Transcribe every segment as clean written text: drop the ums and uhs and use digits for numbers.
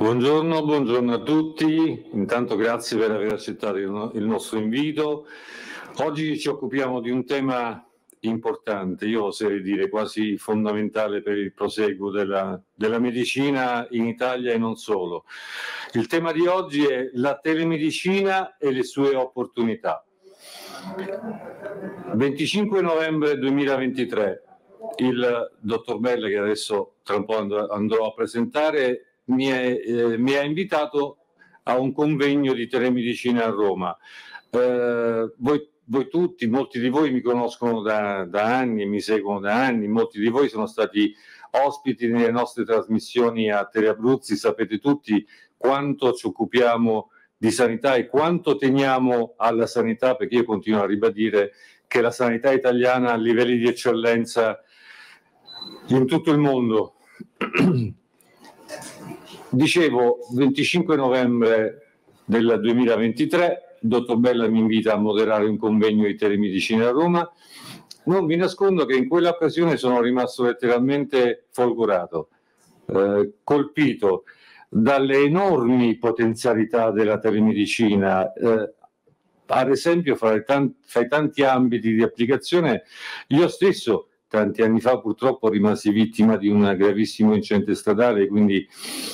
Buongiorno a tutti, intanto grazie per aver accettato il nostro invito. Oggi ci occupiamo di un tema importante, io oserei dire quasi fondamentale per il proseguo della medicina in Italia e non solo. Il tema di oggi è la telemedicina e le sue opportunità. 25 novembre 2023, il dottor Bella, che adesso tra un po' andrò a presentare, mi ha invitato a un convegno di telemedicina a Roma. Voi tutti, molti di voi mi conoscono da anni, mi seguono da anni, molti di voi sono stati ospiti nelle nostre trasmissioni a Tele Abruzzi, sapete tutti quanto ci occupiamo di sanità e quanto teniamo alla sanità, perché io continuo a ribadire che la sanità italiana ha livelli di eccellenza in tutto il mondo. Dicevo, 25 novembre del 2023, il dottor Bella mi invita a moderare un convegno di telemedicina a Roma. Non vi nascondo che in quell'occasione sono rimasto letteralmente folgorato, colpito dalle enormi potenzialità della telemedicina. Ad esempio, fra i tanti ambiti di applicazione, io stesso tanti anni fa purtroppo rimasi vittima di un gravissimo incidente stradale, quindi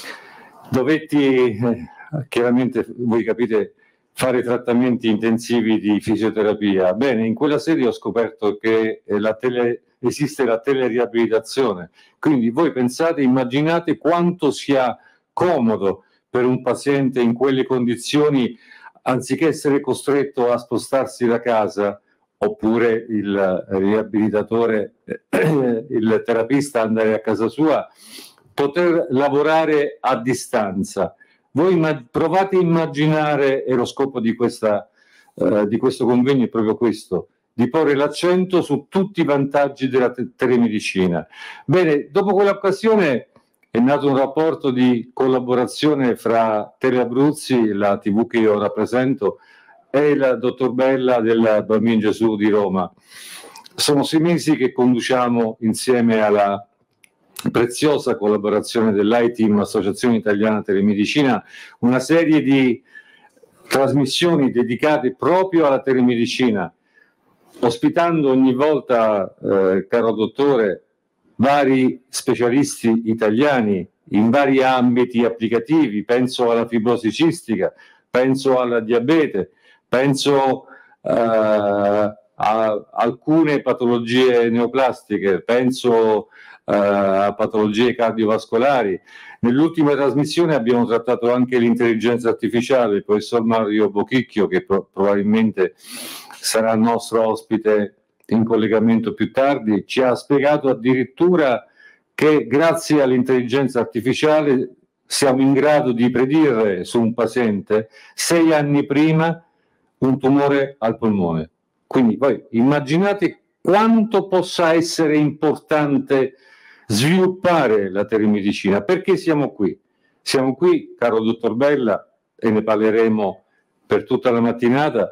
dovetti, chiaramente voi capite, fare trattamenti intensivi di fisioterapia. Bene, in quella sede ho scoperto che esiste la teleriabilitazione, quindi voi pensate, immaginate quanto sia comodo per un paziente in quelle condizioni, anziché essere costretto a spostarsi da casa, oppure il riabilitatore, il terapista andare a casa sua, poter lavorare a distanza. Voi provate a immaginare, e lo scopo di questo convegno è proprio questo, di porre l'accento su tutti i vantaggi della telemedicina. Bene, dopo quell'occasione è nato un rapporto di collaborazione fra Tele Abruzzi, la TV che io rappresento, e il dottor Bella del Bambino Gesù di Roma. Sono 6 mesi che conduciamo insieme alla preziosa collaborazione dell'ITIM, Associazione Italiana Telemedicina, una serie di trasmissioni dedicate proprio alla telemedicina, ospitando ogni volta, caro dottore, vari specialisti italiani in vari ambiti applicativi. Penso alla fibrosi cistica, penso alla diabete, penso a alcune patologie neoplastiche, penso a patologie cardiovascolari. Nell'ultima trasmissione abbiamo trattato anche l'intelligenza artificiale. Il professor Mario Bochicchio, che probabilmente sarà il nostro ospite in collegamento più tardi, ci ha spiegato addirittura che grazie all'intelligenza artificiale siamo in grado di predire su un paziente 6 anni prima un tumore al polmone. Quindi poi immaginate quanto possa essere importante sviluppare la telemedicina. Perché siamo qui? Siamo qui, caro dottor Bella, e ne parleremo per tutta la mattinata,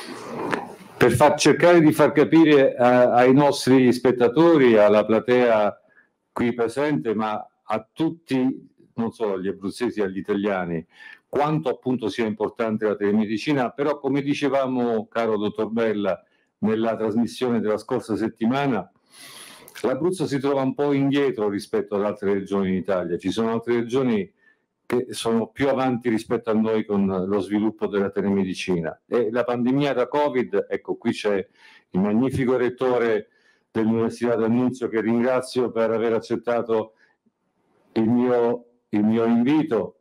per cercare di far capire ai nostri spettatori, alla platea qui presente, ma a tutti, non solo agli abruzzesi, agli italiani, quanto appunto sia importante la telemedicina. Però, come dicevamo, caro dottor Bella, nella trasmissione della scorsa settimana, l'Abruzzo si trova un po' indietro rispetto ad altre regioni in Italia. Ci sono altre regioni che sono più avanti rispetto a noi con lo sviluppo della telemedicina. E la pandemia da Covid, ecco, qui c'è il magnifico rettore dell'Università d'Annunzio, che ringrazio per aver accettato il mio invito.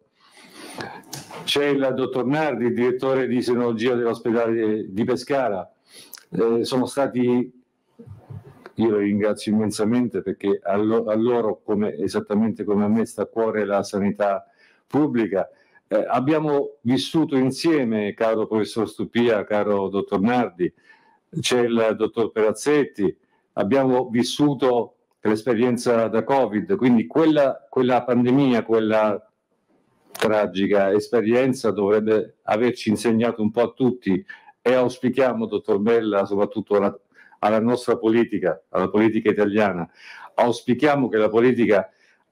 C'è il dottor Nardi, il direttore di senologia dell'ospedale di Pescara. Sono stati, io lo ringrazio immensamente, perché a loro, esattamente come a me, sta a cuore la sanità pubblica. Abbiamo vissuto insieme, caro professor Stupia, caro dottor Nardi, c'è il dottor Perazzetti, abbiamo vissuto l'esperienza da Covid, quindi quella pandemia, quella tragica esperienza dovrebbe averci insegnato un po' a tutti, e auspichiamo, dottor Bella, soprattutto alla nostra politica, alla politica italiana, auspichiamo che la politica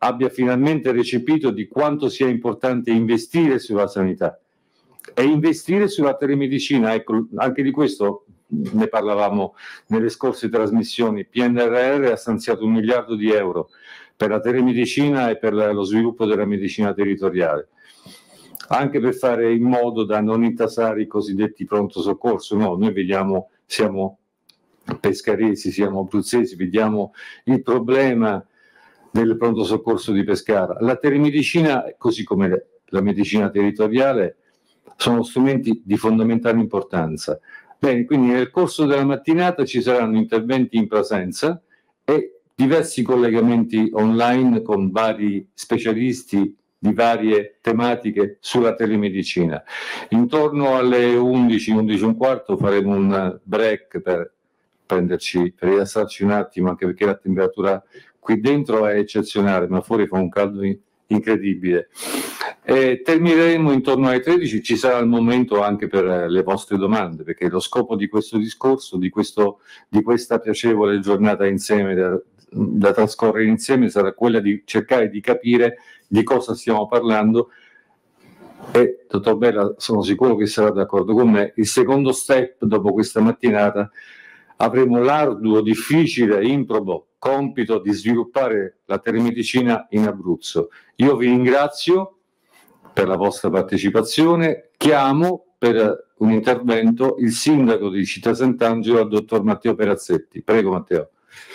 abbia finalmente recepito di quanto sia importante investire sulla sanità e investire sulla telemedicina. Ecco, anche di questo ne parlavamo nelle scorse trasmissioni. PNRR ha stanziato 1 miliardo di euro per la telemedicina e per lo sviluppo della medicina territoriale, anche per fare in modo da non intasare i cosiddetti pronto soccorso. No, noi vediamo, siamo pescaresi, siamo abruzzesi, vediamo il problema del pronto soccorso di Pescara. La telemedicina, così come la medicina territoriale, sono strumenti di fondamentale importanza. Bene, quindi nel corso della mattinata ci saranno interventi in presenza e diversi collegamenti online con vari specialisti di varie tematiche sulla telemedicina. Intorno alle 11, 11 e un quarto faremo un break per rilassarci un attimo, anche perché la temperatura qui dentro è eccezionale, ma fuori fa un caldo incredibile. Termineremo intorno alle 13, ci sarà il momento anche per le vostre domande, perché lo scopo di questo discorso, di questa piacevole giornata insieme da trascorrere insieme, sarà quella di cercare di capire di cosa stiamo parlando. E dottor Bella, sono sicuro che sarà d'accordo con me, il secondo step dopo questa mattinata avremo l'arduo, difficile, improbo compito di sviluppare la telemedicina in Abruzzo. Io vi ringrazio per la vostra partecipazione. Chiamo per un intervento il sindaco di Città Sant'Angelo, il dottor Matteo Perazzetti. Prego Matteo.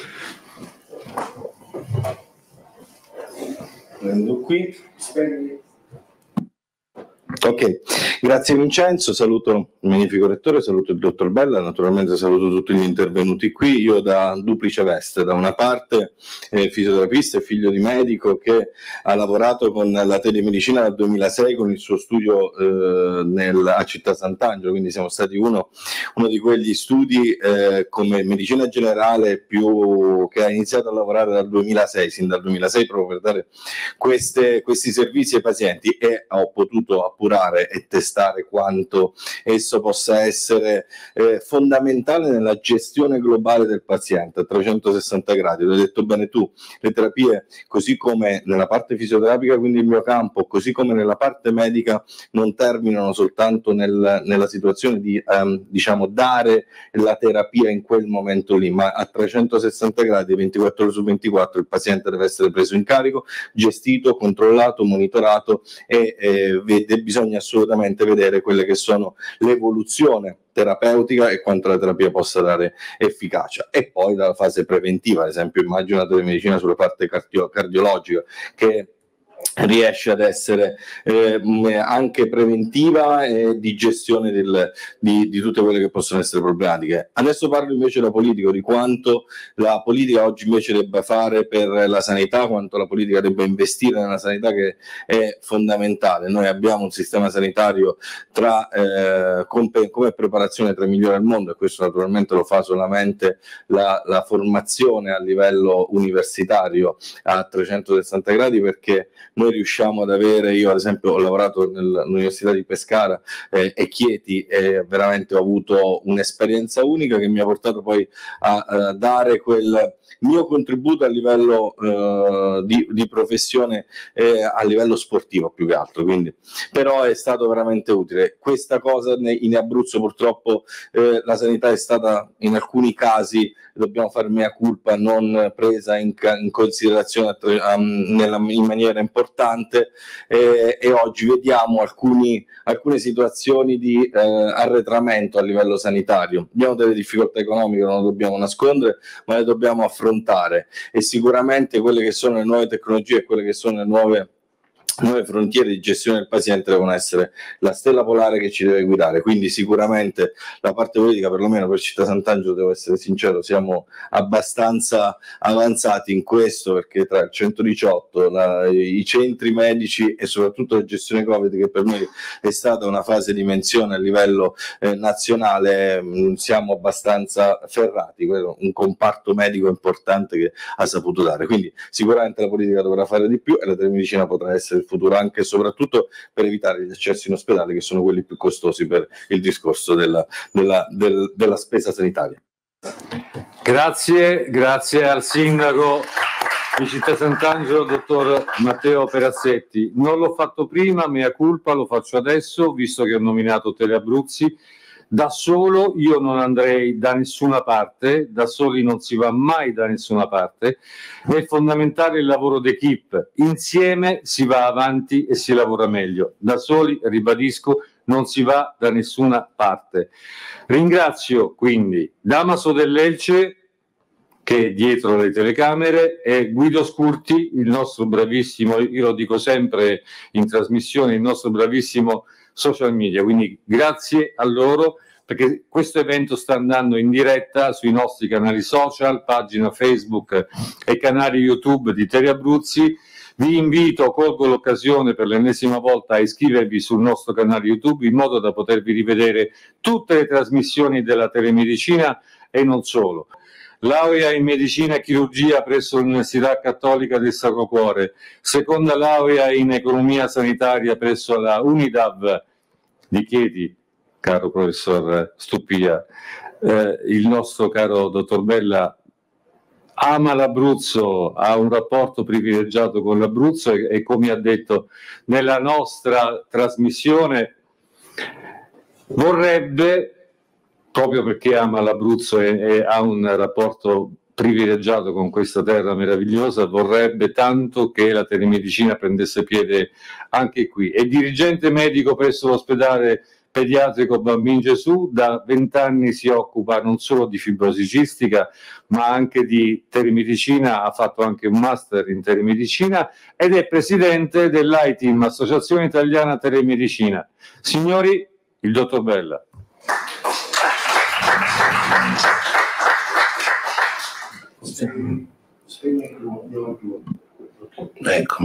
Prendo qui. Ok, grazie Vincenzo, saluto il magnifico rettore, saluto il dottor Bella, naturalmente saluto tutti gli intervenuti qui. Io da duplice veste, da una parte fisioterapista e figlio di medico che ha lavorato con la telemedicina dal 2006 con il suo studio a Città Sant'Angelo, quindi siamo stati uno di quegli studi come medicina generale che ha iniziato a lavorare dal 2006, sin dal 2006 proprio per dare questi servizi ai pazienti, e ho potuto appurare e testare quanto esso possa essere fondamentale nella gestione globale del paziente a 360 gradi. L'hai detto bene tu, le terapie, così come nella parte fisioterapica, quindi il mio campo, così come nella parte medica, non terminano soltanto nella situazione di dare la terapia in quel momento lì, ma a 360 gradi, 24 ore su 24, il paziente deve essere preso in carico, gestito, controllato, monitorato e bisogna assolutamente vedere quelle che sono l'evoluzione terapeutica e quanto la terapia possa dare efficacia. E poi dalla fase preventiva, ad esempio immagino la telemedicina sulla parte cardiologica, che riesce ad essere anche preventiva e di gestione di tutte quelle che possono essere problematiche. Adesso parlo invece da politico, di quanto la politica oggi invece debba fare per la sanità, quanto la politica debba investire nella sanità, che è fondamentale. Noi abbiamo un sistema sanitario come preparazione tra i migliori al mondo, e questo naturalmente lo fa solamente la formazione a livello universitario a 360 gradi, perché noi riusciamo ad avere, io ad esempio ho lavorato nell'Università di Pescara e Chieti, e veramente ho avuto un'esperienza unica che mi ha portato poi a dare quel mio contributo a livello di professione, a livello sportivo più che altro, quindi però è stato veramente utile. Questa cosa in Abruzzo purtroppo la sanità è stata in alcuni casi, dobbiamo fare mea culpa, non presa in considerazione in maniera importante, e oggi vediamo alcune situazioni di arretramento a livello sanitario. Abbiamo delle difficoltà economiche, non lo dobbiamo nascondere, ma le dobbiamo affrontare, e sicuramente quelle che sono le nuove tecnologie, quelle che sono le nuove frontiere di gestione del paziente devono essere la stella polare che ci deve guidare. Quindi sicuramente la parte politica, perlomeno per Città Sant'Angelo, devo essere sincero, siamo abbastanza avanzati in questo, perché tra il 118, i centri medici e soprattutto la gestione Covid, che per noi è stata una fase di menzione a livello nazionale, siamo abbastanza ferrati, un comparto medico importante che ha saputo dare. Quindi sicuramente la politica dovrà fare di più, e la telemedicina potrà essere futuro, anche e soprattutto per evitare gli accessi in ospedale, che sono quelli più costosi per il discorso della spesa sanitaria. Grazie al sindaco di Città Sant'Angelo, dottor Matteo Perazzetti. Non l'ho fatto prima, mea culpa, lo faccio adesso, visto che ho nominato Teleabruzzi. Da solo io non andrei da nessuna parte, da soli non si va mai da nessuna parte, è fondamentale il lavoro d'equipe, insieme si va avanti e si lavora meglio, da soli, ribadisco, non si va da nessuna parte. Ringrazio quindi Damaso dell'Elce, che è dietro le telecamere, e Guido Scurti, il nostro bravissimo, io lo dico sempre in trasmissione, il nostro bravissimo social media, quindi grazie a loro, perché questo evento sta andando in diretta sui nostri canali social, pagina Facebook e canali YouTube di Teleabruzzi. Vi invito, colgo l'occasione per l'ennesima volta a iscrivervi sul nostro canale YouTube in modo da potervi rivedere tutte le trasmissioni della telemedicina e non solo. Laurea in medicina e chirurgia presso l'Università Cattolica del Sacro Cuore, seconda laurea in economia sanitaria presso la Unidav di Chieti, caro professor Stupia. Il nostro caro dottor Bella ama l'Abruzzo, ha un rapporto privilegiato con l'Abruzzo e come ha detto nella nostra trasmissione vorrebbe, proprio perché ama l'Abruzzo e ha un rapporto privilegiato con questa terra meravigliosa, vorrebbe tanto che la telemedicina prendesse piede anche qui. È dirigente medico presso l'ospedale pediatrico Bambin Gesù, da 20 anni si occupa non solo di fibrosi cistica ma anche di telemedicina, ha fatto anche un master in telemedicina ed è presidente dell'ITIM, Associazione Italiana Telemedicina. Signori, il dottor Bella. Ecco,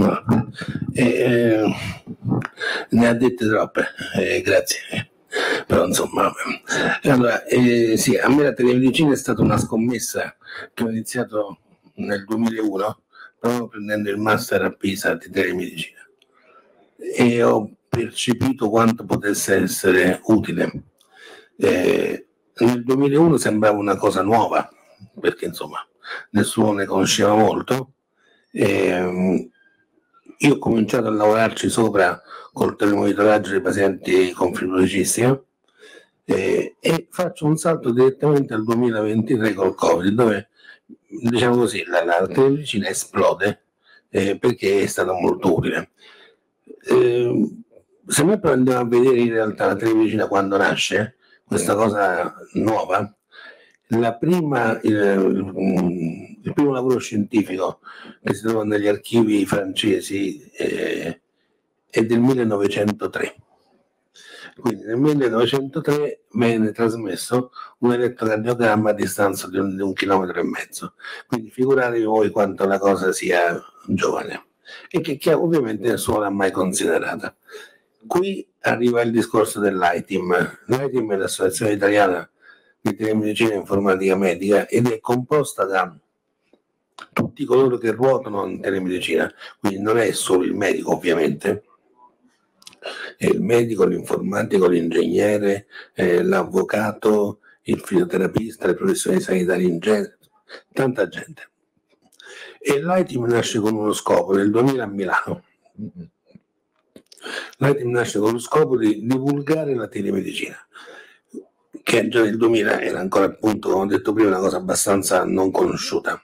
ne ha dette troppe, grazie. Però insomma, allora, sì, a me la telemedicina è stata una scommessa che ho iniziato nel 2001, proprio prendendo il master a Pisa di telemedicina, e ho percepito quanto potesse essere utile. Nel 2001 sembrava una cosa nuova, perché insomma nessuno ne conosceva molto. Io ho cominciato a lavorarci sopra col telemonitoraggio dei pazienti con fibrosi cistica e faccio un salto direttamente al 2023 col Covid, dove diciamo così la telemedicina esplode perché è stata molto utile. Se noi però andiamo a vedere in realtà la telemedicina quando nasce, questa cosa nuova, il primo lavoro scientifico che si trova negli archivi francesi è del 1903. Quindi nel 1903 venne trasmesso un elettrocardiogramma a distanza di 1,5 chilometri. Quindi figuratevi voi quanto la cosa sia giovane e che ovviamente nessuno l'ha mai considerata. Qui arriva il discorso dell'ITIM. L'ITIM è l'Associazione Italiana di Telemedicina e Informatica Medica ed è composta da tutti coloro che ruotano in telemedicina, quindi non è solo il medico ovviamente, è il medico, l'informatico, l'ingegnere, l'avvocato, il fisioterapista, le professioni sanitarie in genere, tanta gente. E l'ITIM nasce con uno scopo, nel 2000 a Milano. L'ITIM nasce con lo scopo di divulgare la telemedicina, che già nel 2000 era ancora, appunto, come ho detto prima, una cosa abbastanza non conosciuta.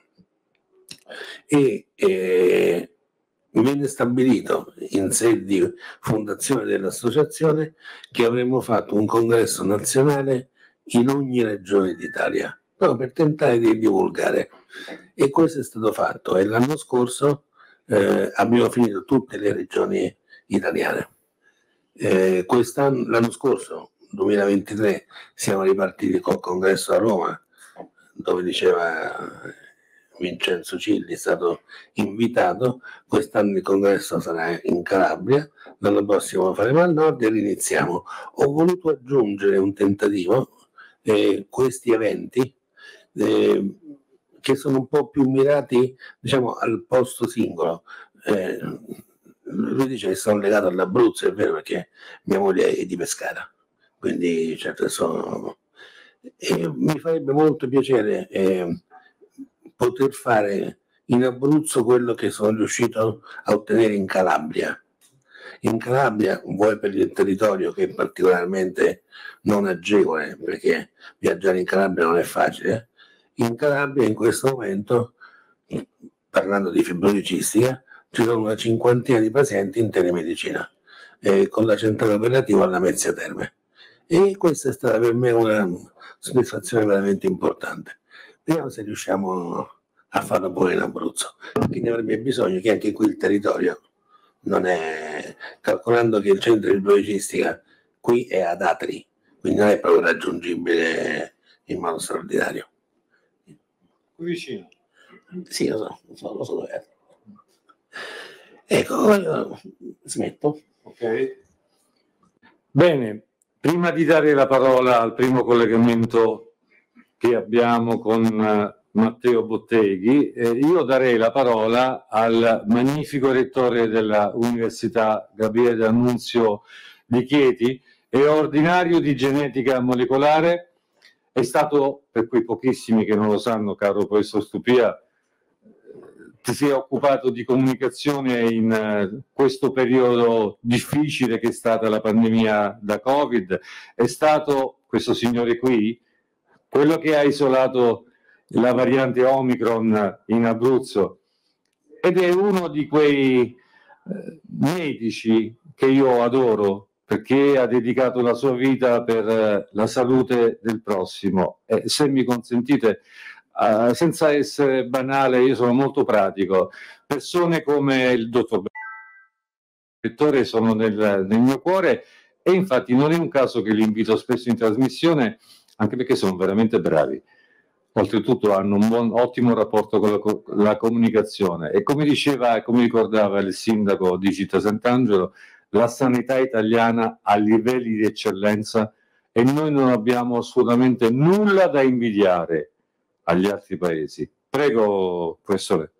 E venne stabilito in sede di fondazione dell'associazione che avremmo fatto un congresso nazionale in ogni regione d'Italia, proprio per tentare di divulgare. E questo è stato fatto e l'anno scorso abbiamo finito tutte le regioni italiane. L'anno scorso, 2023, siamo ripartiti col congresso a Roma, dove diceva Vincenzo Cilli, è stato invitato. Quest'anno il congresso sarà in Calabria, l'anno prossimo lo faremo al nord e riniziamo. Ho voluto aggiungere un tentativo, questi eventi che sono un po' più mirati, diciamo, al posto singolo. Lui dice che sono legato all'Abruzzo, è vero, perché mia moglie è di Pescara, quindi certo mi farebbe molto piacere poter fare in Abruzzo quello che sono riuscito a ottenere in Calabria. In Calabria, vuoi per il territorio che è particolarmente non agevole, perché viaggiare in Calabria non è facile, in Calabria in questo momento, parlando di fibrosi cistica, ci sono una cinquantina di pazienti in telemedicina, con la centrale operativa alla Mezzia Terme. E questa è stata per me una soddisfazione veramente importante. Vediamo se riusciamo a farlo pure in Abruzzo, perché ne avrebbe bisogno, che anche qui il territorio non è, calcolando che il centro di fibrocistica qui è ad Atri, quindi non è proprio raggiungibile in modo straordinario. Qui vicino. Sì, lo so dove è. Ecco, io smetto. Ok. Bene, prima di dare la parola al primo collegamento che abbiamo con Matteo Botteghi, io darei la parola al magnifico rettore della Università Gabriele D'Annunzio di Chieti e ordinario di genetica molecolare. È stato, per quei pochissimi che non lo sanno, caro professor Stupia, ti sei occupato di comunicazione in questo periodo difficile che è stata la pandemia da Covid. È stato questo signore qui quello che ha isolato la variante Omicron in Abruzzo ed è uno di quei medici che io adoro, perché ha dedicato la sua vita per la salute del prossimo. E se mi consentite, senza essere banale, io sono molto pratico. Persone come il dottor Bettore sono nel mio cuore e infatti non è un caso che li invito spesso in trasmissione, anche perché sono veramente bravi. Oltretutto hanno un ottimo rapporto con la comunicazione e come diceva e come ricordava il sindaco di Città Sant'Angelo, la sanità italiana ha livelli di eccellenza e noi non abbiamo assolutamente nulla da invidiare agli altri paesi. Prego, professore.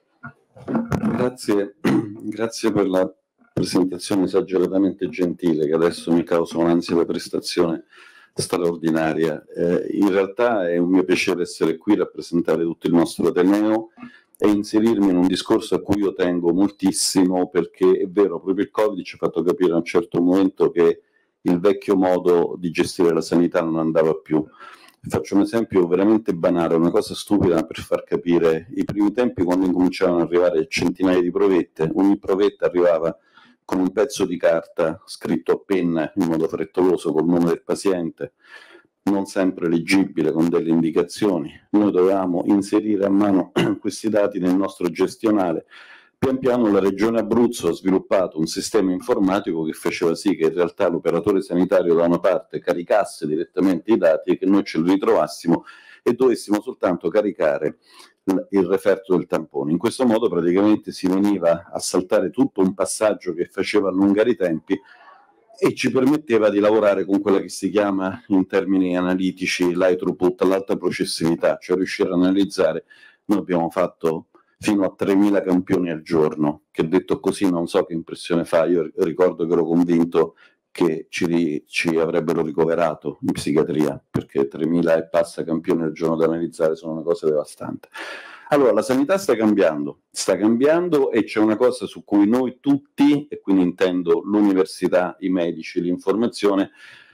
Grazie per la presentazione esageratamente gentile, che adesso mi causa un'ansia da prestazione straordinaria. In realtà è un mio piacere essere qui, rappresentare tutto il nostro Ateneo e inserirmi in un discorso a cui io tengo moltissimo, perché è vero, proprio il Covid ci ha fatto capire a un certo momento che il vecchio modo di gestire la sanità non andava più. Faccio un esempio veramente banale, una cosa stupida per far capire. I primi tempi, quando incominciavano ad arrivare centinaia di provette, ogni provetta arrivava con un pezzo di carta scritto a penna in modo frettoloso col nome del paziente, non sempre leggibile, con delle indicazioni. Noi dovevamo inserire a mano questi dati nel nostro gestionale. Pian piano la Regione Abruzzo ha sviluppato un sistema informatico che faceva sì che in realtà l'operatore sanitario da una parte caricasse direttamente i dati e che noi ce li ritrovassimo e dovessimo soltanto caricare il referto del tampone. In questo modo praticamente si veniva a saltare tutto un passaggio che faceva allungare i tempi e ci permetteva di lavorare con quella che si chiama in termini analitici l'high throughput, l'alta processività, cioè riuscire a analizzare. Noi abbiamo fatto fino a 3.000 campioni al giorno, che detto così non so che impressione fa. Io ricordo che ero convinto che ci avrebbero ricoverato in psichiatria, perché 3.000 e passa campioni al giorno da analizzare sono una cosa devastante. Allora, la sanità sta cambiando e c'è una cosa su cui noi tutti, e quindi intendo l'università, i medici, l'informazione,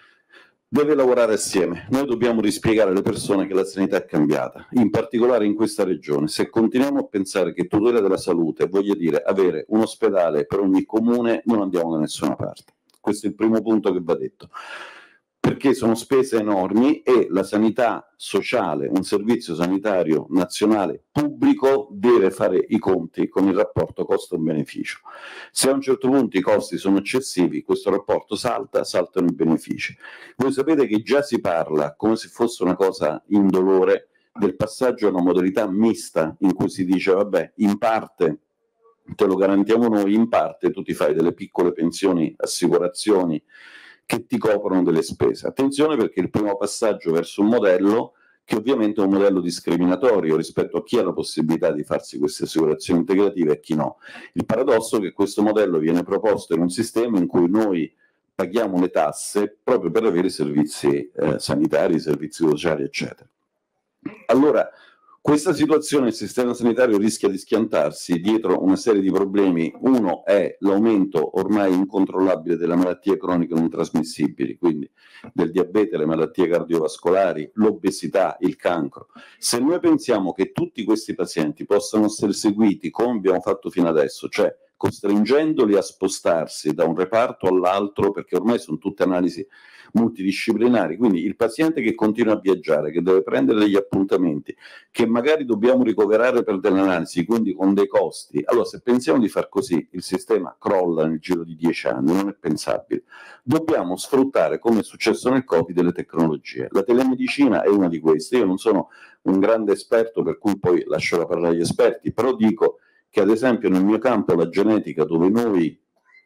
deve lavorare assieme. Noi dobbiamo rispiegare alle persone che la sanità è cambiata, in particolare in questa regione. Se continuiamo a pensare che tutela della salute voglia dire avere un ospedale per ogni comune, non andiamo da nessuna parte. Questo è il primo punto che va detto, perché sono spese enormi e la sanità sociale, un servizio sanitario nazionale pubblico, deve fare i conti con il rapporto costo-beneficio. Se a un certo punto i costi sono eccessivi, questo rapporto saltano i benefici. Voi sapete che già si parla, come se fosse una cosa indolore, del passaggio a una modalità mista, in cui si dice, vabbè, in parte te lo garantiamo noi, in parte tu ti fai delle piccole pensioni, assicurazioni, che ti coprono delle spese. Attenzione, perché il primo passaggio verso un modello che ovviamente è un modello discriminatorio rispetto a chi ha la possibilità di farsi queste assicurazioni integrative e chi no. Il paradosso è che questo modello viene proposto in un sistema in cui noi paghiamo le tasse proprio per avere i servizi sanitari, i servizi sociali, eccetera. Allora, Questa situazione, il sistema sanitario rischia di schiantarsi dietro una serie di problemi. Uno è l'aumento ormai incontrollabile delle malattie croniche non trasmissibili, quindi del diabete, le malattie cardiovascolari, l'obesità, il cancro. Se noi pensiamo che tutti questi pazienti possano essere seguiti come abbiamo fatto fino adesso, cioè costringendoli a spostarsi da un reparto all'altro, perché ormai sono tutte analisi multidisciplinari, quindi il paziente che continua a viaggiare, che deve prendere degli appuntamenti, che magari dobbiamo ricoverare per delle analisi, quindi con dei costi. Allora, se pensiamo di far così, il sistema crolla nel giro di 10 anni, non è pensabile. Dobbiamo sfruttare, come è successo nel Covid, delle tecnologie. La telemedicina è una di queste. Io non sono un grande esperto, per cui poi lascerò parlare agli esperti, però dico che ad esempio nel mio campo, la genetica, dove noi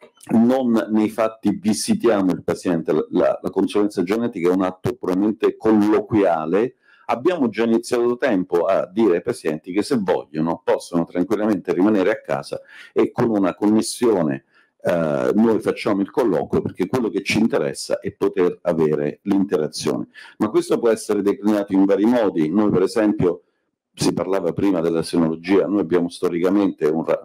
non nei fatti visitiamo il paziente, la consulenza genetica è un atto puramente colloquiale, abbiamo già iniziato da tempo a dire ai pazienti che se vogliono possono tranquillamente rimanere a casa e con una connessione noi facciamo il colloquio, perché quello che ci interessa è poter avere l'interazione. Ma questo può essere declinato in vari modi. Noi per esempio, si parlava prima della senologia, noi abbiamo storicamente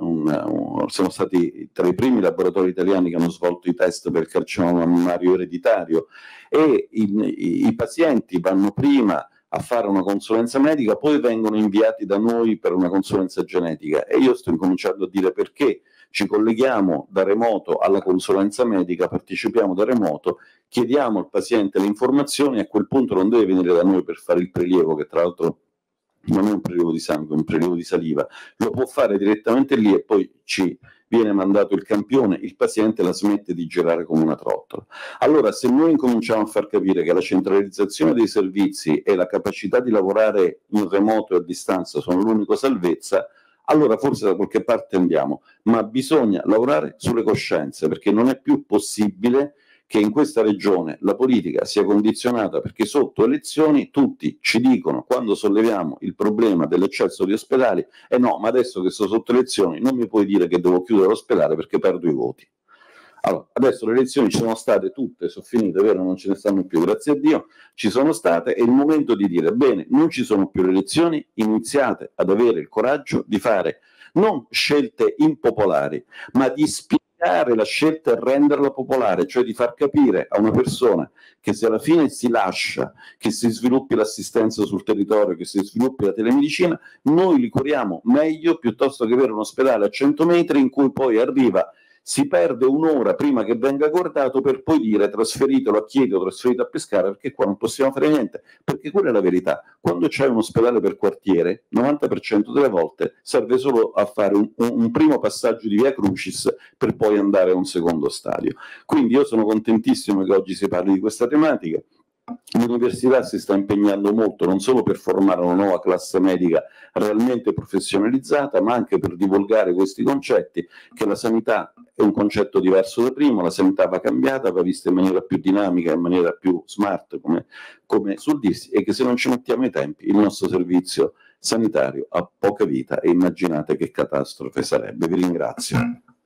siamo stati tra i primi laboratori italiani che hanno svolto i test per il carcinoma mammario ereditario, e i pazienti vanno prima a fare una consulenza medica, poi vengono inviati da noi per una consulenza genetica, e io sto incominciando a dire perché ci colleghiamo da remoto alla consulenza medica, partecipiamo da remoto, chiediamo al paziente le informazioni, e a quel punto non deve venire da noi per fare il prelievo, che tra l'altro non è un prelievo di sangue, è un prelievo di saliva, lo può fare direttamente lì e poi ci viene mandato il campione, il paziente la smette di girare come una trottola. Allora, se noi incominciamo a far capire che la centralizzazione dei servizi e la capacità di lavorare in remoto e a distanza sono l'unica salvezza, allora forse da qualche parte andiamo, ma bisogna lavorare sulle coscienze, perché non è più possibile che in questa regione la politica sia condizionata, perché sotto elezioni tutti ci dicono, quando solleviamo il problema dell'eccesso di ospedali, no, ma adesso che sto sotto elezioni non mi puoi dire che devo chiudere l'ospedale perché perdo i voti. Allora, adesso le elezioni ci sono state tutte, sono finite, vero? Non ce ne stanno più, grazie a Dio, ci sono state, è il momento di dire, bene, non ci sono più le elezioni, iniziate ad avere il coraggio di fare non scelte impopolari, ma di spiegare la scelta e renderla popolare, cioè di far capire a una persona che se alla fine si lascia che si sviluppi l'assistenza sul territorio, che si sviluppi la telemedicina, noi li curiamo meglio piuttosto che avere un ospedale a 100 metri in cui poi arriva, si perde un'ora prima che venga accordato per poi dire trasferitelo a Chieti o trasferito a Pescara, perché qua non possiamo fare niente, perché quella è la verità. Quando c'è un ospedale per quartiere, 90% delle volte serve solo a fare un primo passaggio di via Crucis per poi andare a un secondo stadio. Quindi io sono contentissimo che oggi si parli di questa tematica. L'università si sta impegnando molto non solo per formare una nuova classe medica realmente professionalizzata, ma anche per divulgare questi concetti, che la sanità è un concetto diverso da prima, la sanità va cambiata, va vista in maniera più dinamica, in maniera più smart, come sul dirsi, e che se non ci mettiamo i tempi il nostro servizio sanitario ha poca vita, e immaginate che catastrofe sarebbe. Vi ringrazio.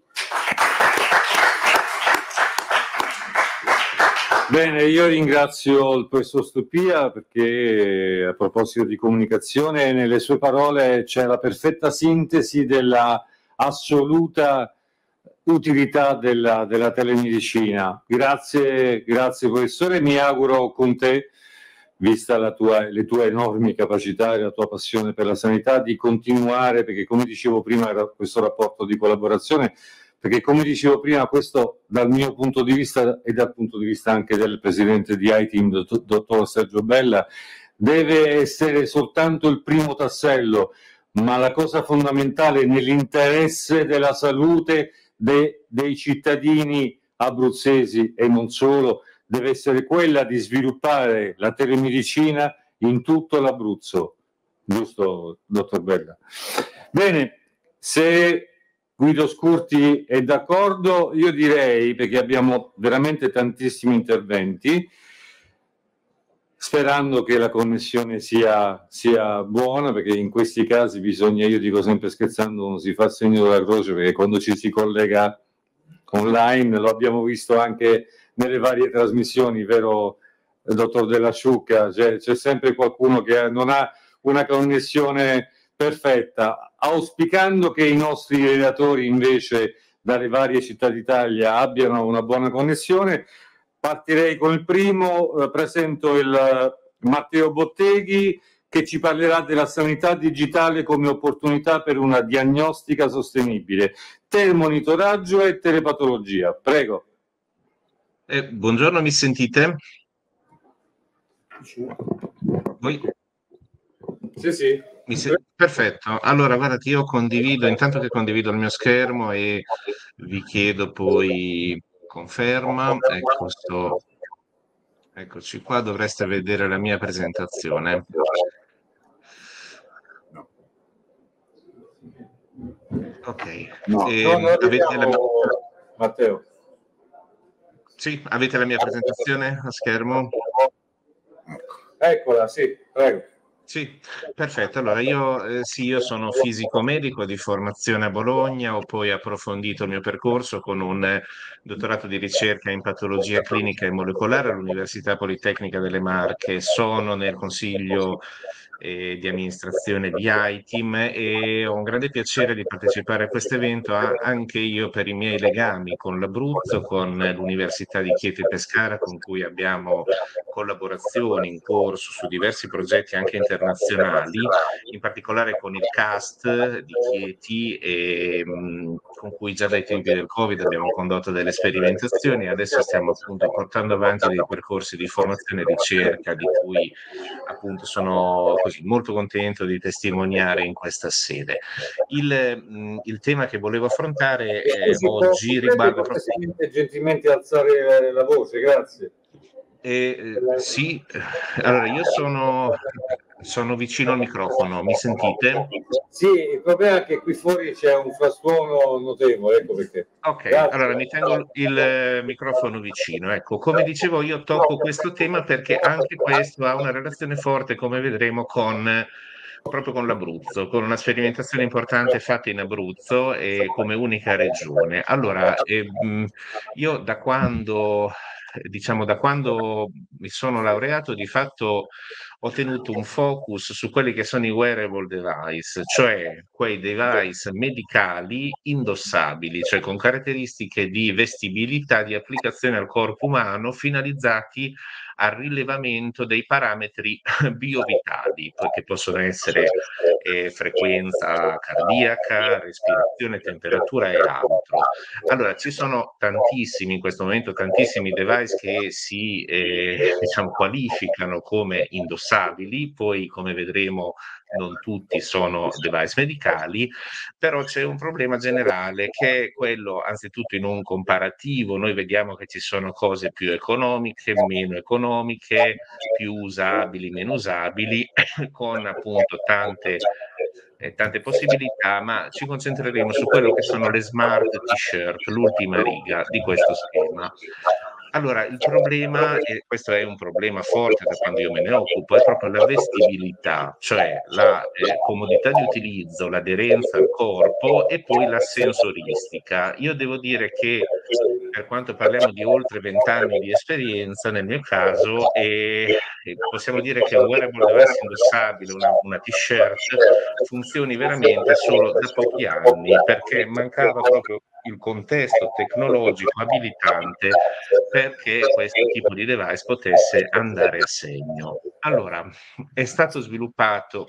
Bene, io ringrazio il professor Stupia, perché a proposito di comunicazione, nelle sue parole c'è la perfetta sintesi della assoluta utilità della telemedicina. Grazie professore, mi auguro con te, vista le tue enormi capacità e la tua passione per la sanità, di continuare, perché come dicevo prima era questo rapporto di collaborazione, perché come dicevo prima, questo dal mio punto di vista e dal punto di vista anche del presidente di ITIM, dottor Sergio Bella, deve essere soltanto il primo tassello, ma la cosa fondamentale nell'interesse della salute dei cittadini abruzzesi e non solo, deve essere quella di sviluppare la telemedicina in tutto l'Abruzzo. Giusto, dottor Bella? Bene, se Guido Scurti è d'accordo, io direi, perché abbiamo veramente tantissimi interventi, sperando che la connessione sia buona, perché in questi casi bisogna, io dico sempre scherzando, non si fa il segno della croce, perché quando ci si collega online, lo abbiamo visto anche nelle varie trasmissioni, vero dottor Della Sciucca, c'è sempre qualcuno che non ha una connessione perfetta, auspicando che i nostri relatori invece dalle varie città d'Italia abbiano una buona connessione. Partirei con il primo, presento il Matteo Botteghi, che ci parlerà della sanità digitale come opportunità per una diagnostica sostenibile, telemonitoraggio e telepatologia. Prego. Buongiorno, mi sentite? Voi? Sì. Perfetto. Allora, guardate, io condivido, intanto che condivido il mio schermo e vi chiedo poi conferma. Eccoci qua, dovreste vedere la mia presentazione. Ok. Matteo. Sì, avete la mia presentazione a schermo? Eccola, sì, prego. Sì, perfetto. Allora, io sono fisico medico di formazione a Bologna, ho poi approfondito il mio percorso con un dottorato di ricerca in patologia clinica e molecolare all'Università Politecnica delle Marche. Sono nel consiglio di amministrazione di ITIM e ho un grande piacere di partecipare a questo evento anche io per i miei legami con l'Abruzzo, con l'Università di Chieti e Pescara, con cui abbiamo collaborazioni in corso su diversi progetti anche internazionali, in particolare con il CAST di Chieti e con cui già dai tempi del Covid abbiamo condotto delle sperimentazioni e adesso stiamo appunto portando avanti dei percorsi di formazione e ricerca di cui appunto sono così molto contento di testimoniare in questa sede. Il tema che volevo affrontare oggi riguarda proprio... Gentilmente alzare la voce, grazie. Sì, allora io sono vicino al microfono, mi sentite? Sì, il problema è che qui fuori c'è un frastuono notevole, ecco perché. Ok, Grazie. allora mi tengo il microfono vicino. Ecco, come dicevo, io tocco questo tema perché anche questo ha una relazione forte, come vedremo, proprio con l'Abruzzo, con una sperimentazione importante fatta in Abruzzo e come unica regione. Allora, io da quando mi sono laureato, di fatto ho tenuto un focus su quelli che sono i wearable device, cioè quei device medicali indossabili, cioè con caratteristiche di vestibilità, di applicazione al corpo umano, finalizzati al rilevamento dei parametri biovitali, che possono essere frequenza cardiaca, respirazione, temperatura e altro. Allora, ci sono tantissimi in questo momento, tantissimi device che si qualificano come indossabili, poi come vedremo non tutti sono device medicali, però c'è un problema generale che è quello, anzitutto in un comparativo, noi vediamo che ci sono cose più economiche, meno economiche, più usabili, meno usabili, con appunto tante possibilità, ma ci concentreremo su quello che sono le smart t-shirt, l'ultima riga di questo schema. Allora, il problema, e questo è un problema forte da quando io me ne occupo, è proprio la vestibilità, cioè la comodità di utilizzo, l'aderenza al corpo e poi la sensoristica. Io devo dire che per quanto parliamo di oltre 20 anni di esperienza, nel mio caso, possiamo dire che un wearable device indossabile, una t-shirt, funzioni veramente solo da pochi anni, perché mancava proprio il contesto tecnologico abilitante perché questo tipo di device potesse andare a segno. Allora, è stato sviluppato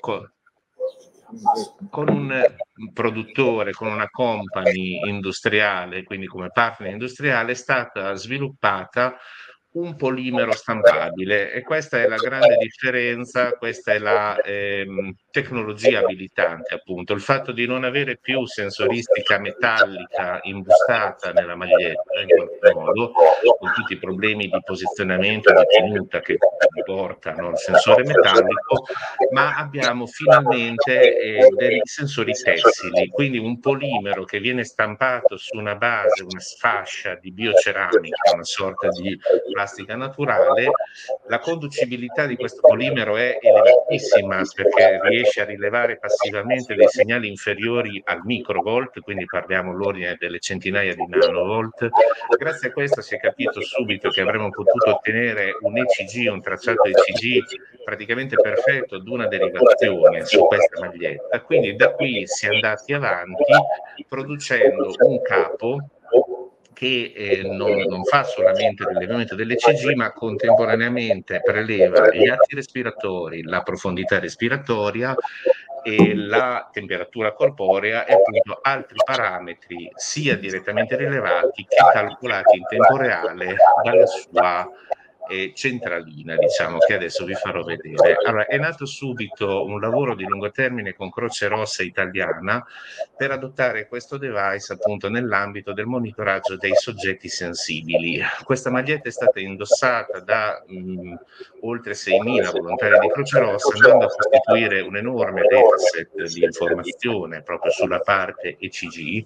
con un produttore, con una company industriale, quindi come partner industriale, è stata sviluppata un polimero stampabile e questa è la grande differenza, questa è la tecnologia abilitante, appunto, il fatto di non avere più sensoristica metallica imbustata nella maglietta in qualche modo, con tutti i problemi di posizionamento e di tenuta che portano il sensore metallico, ma abbiamo finalmente dei sensori tessili, quindi un polimero che viene stampato su una base, una fascia di bioceramica, una sorta di plastica naturale. La conducibilità di questo polimero è elevatissima perché riesce a rilevare passivamente dei segnali inferiori al microvolt, quindi parliamo l'ordine delle centinaia di nanovolt. Grazie a questo si è capito subito che avremmo potuto ottenere un ECG, un tracciato ECG praticamente perfetto ad una derivazione su questa maglietta. Quindi da qui si è andati avanti producendo un capo che non fa solamente il rilevamento dell'ECG, ma contemporaneamente preleva gli atti respiratori, la profondità respiratoria e la temperatura corporea e appunto altri parametri sia direttamente rilevati che calcolati in tempo reale dalla sua centralina, diciamo, che adesso vi farò vedere. Allora, è nato subito un lavoro di lungo termine con Croce Rossa Italiana per adottare questo device appunto nell'ambito del monitoraggio dei soggetti sensibili. Questa maglietta è stata indossata da oltre 6.000 volontari di Croce Rossa, andando a costituire un enorme dataset di informazione proprio sulla parte ECG.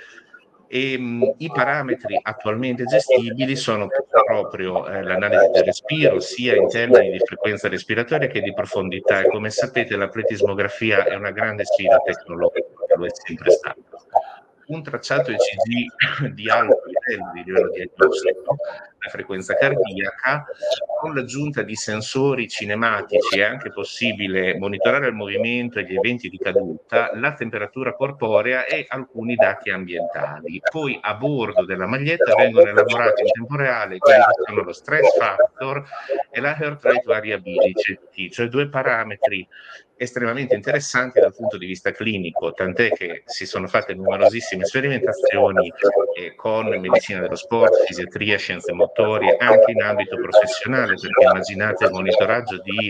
I parametri attualmente gestibili sono proprio l'analisi del respiro, sia in termini di frequenza respiratoria che di profondità, e come sapete la pletismografia è una grande sfida tecnologica, lo è sempre stato. Un tracciato ECG di alto livello diagnostico, la frequenza cardiaca, con l'aggiunta di sensori cinematici è anche possibile monitorare il movimento e gli eventi di caduta, la temperatura corporea e alcuni dati ambientali. Poi a bordo della maglietta vengono elaborati in tempo reale quelli che sono lo stress factor e la heart rate variability, cioè due parametri estremamente interessanti dal punto di vista clinico, tant'è che si sono fatte numerosissime sperimentazioni con medicina dello sport, fisiatria, scienze motorie, anche in ambito professionale, perché immaginate il monitoraggio di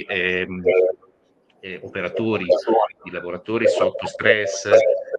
operatori, di lavoratori sotto stress,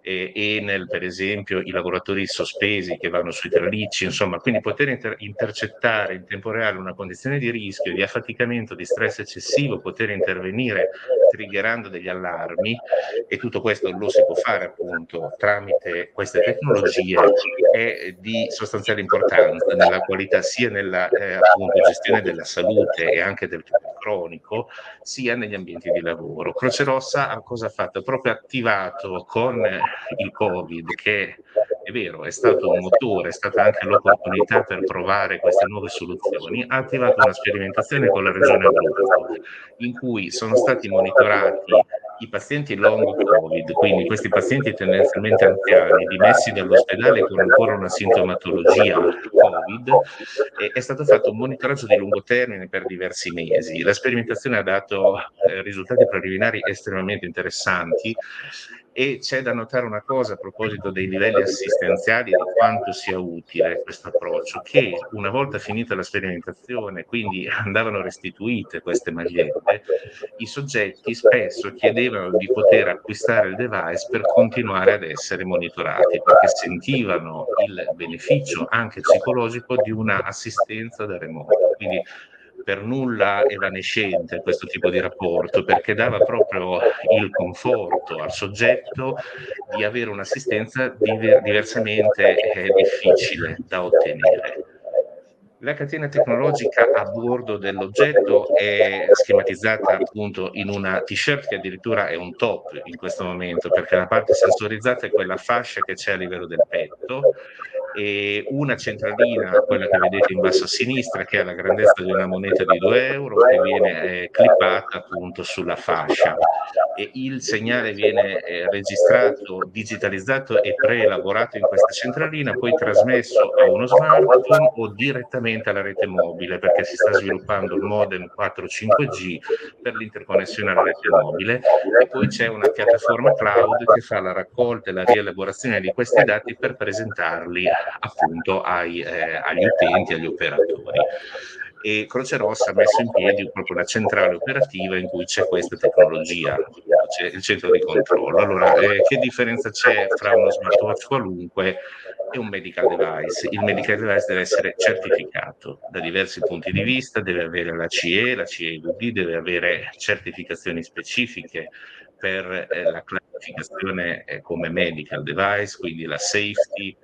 Enel per esempio, i lavoratori sospesi che vanno sui tralicci, insomma, quindi poter intercettare in tempo reale una condizione di rischio, di affaticamento, di stress eccessivo, poter intervenire triggerando degli allarmi, e tutto questo lo si può fare appunto tramite queste tecnologie, è di sostanziale importanza nella qualità sia nella appunto gestione della salute e anche del tumore cronico, sia negli ambienti di lavoro. Croce Rossa cosa ha fatto? Ha proprio attivato con il Covid, che è vero, è stato un motore, è stata anche l'opportunità per provare queste nuove soluzioni, ha attivato una sperimentazione con la Regione Abruzzo, in cui sono stati monitorati i pazienti long Covid, quindi questi pazienti tendenzialmente anziani, dimessi dall'ospedale con ancora una sintomatologia Covid, è stato fatto un monitoraggio di lungo termine per diversi mesi. La sperimentazione ha dato risultati preliminari estremamente interessanti, e c'è da notare una cosa a proposito dei livelli assistenziali, di quanto sia utile questo approccio, che una volta finita la sperimentazione, quindi andavano restituite queste magliette, i soggetti spesso chiedevano di poter acquistare il device per continuare ad essere monitorati, perché sentivano il beneficio anche psicologico di una assistenza da remoto. Quindi per nulla evanescente questo tipo di rapporto, perché dava proprio il conforto al soggetto di avere un'assistenza diversamente difficile da ottenere. La catena tecnologica a bordo dell'oggetto è schematizzata appunto in una t-shirt che addirittura è un top in questo momento, perché la parte sensorizzata è quella fascia che c'è a livello del petto, e una centralina, quella che vedete in basso a sinistra, che ha la grandezza di una moneta di 2 euro, che viene clippata appunto sulla fascia, e il segnale viene registrato, digitalizzato e preelaborato in questa centralina, poi trasmesso a uno smartphone o direttamente alla rete mobile, perché si sta sviluppando il modem 4-5G per l'interconnessione alla rete mobile, e poi c'è una piattaforma cloud che fa la raccolta e la rielaborazione di questi dati per presentarli appunto agli utenti, agli operatori. E Croce Rossa ha messo in piedi proprio una centrale operativa in cui c'è questa tecnologia, c'è il centro di controllo. Allora, che differenza c'è fra uno smartwatch qualunque e un medical device? Il medical device deve essere certificato da diversi punti di vista, deve avere la CE, la CE-UD, deve avere certificazioni specifiche per la classificazione come medical device, quindi la safety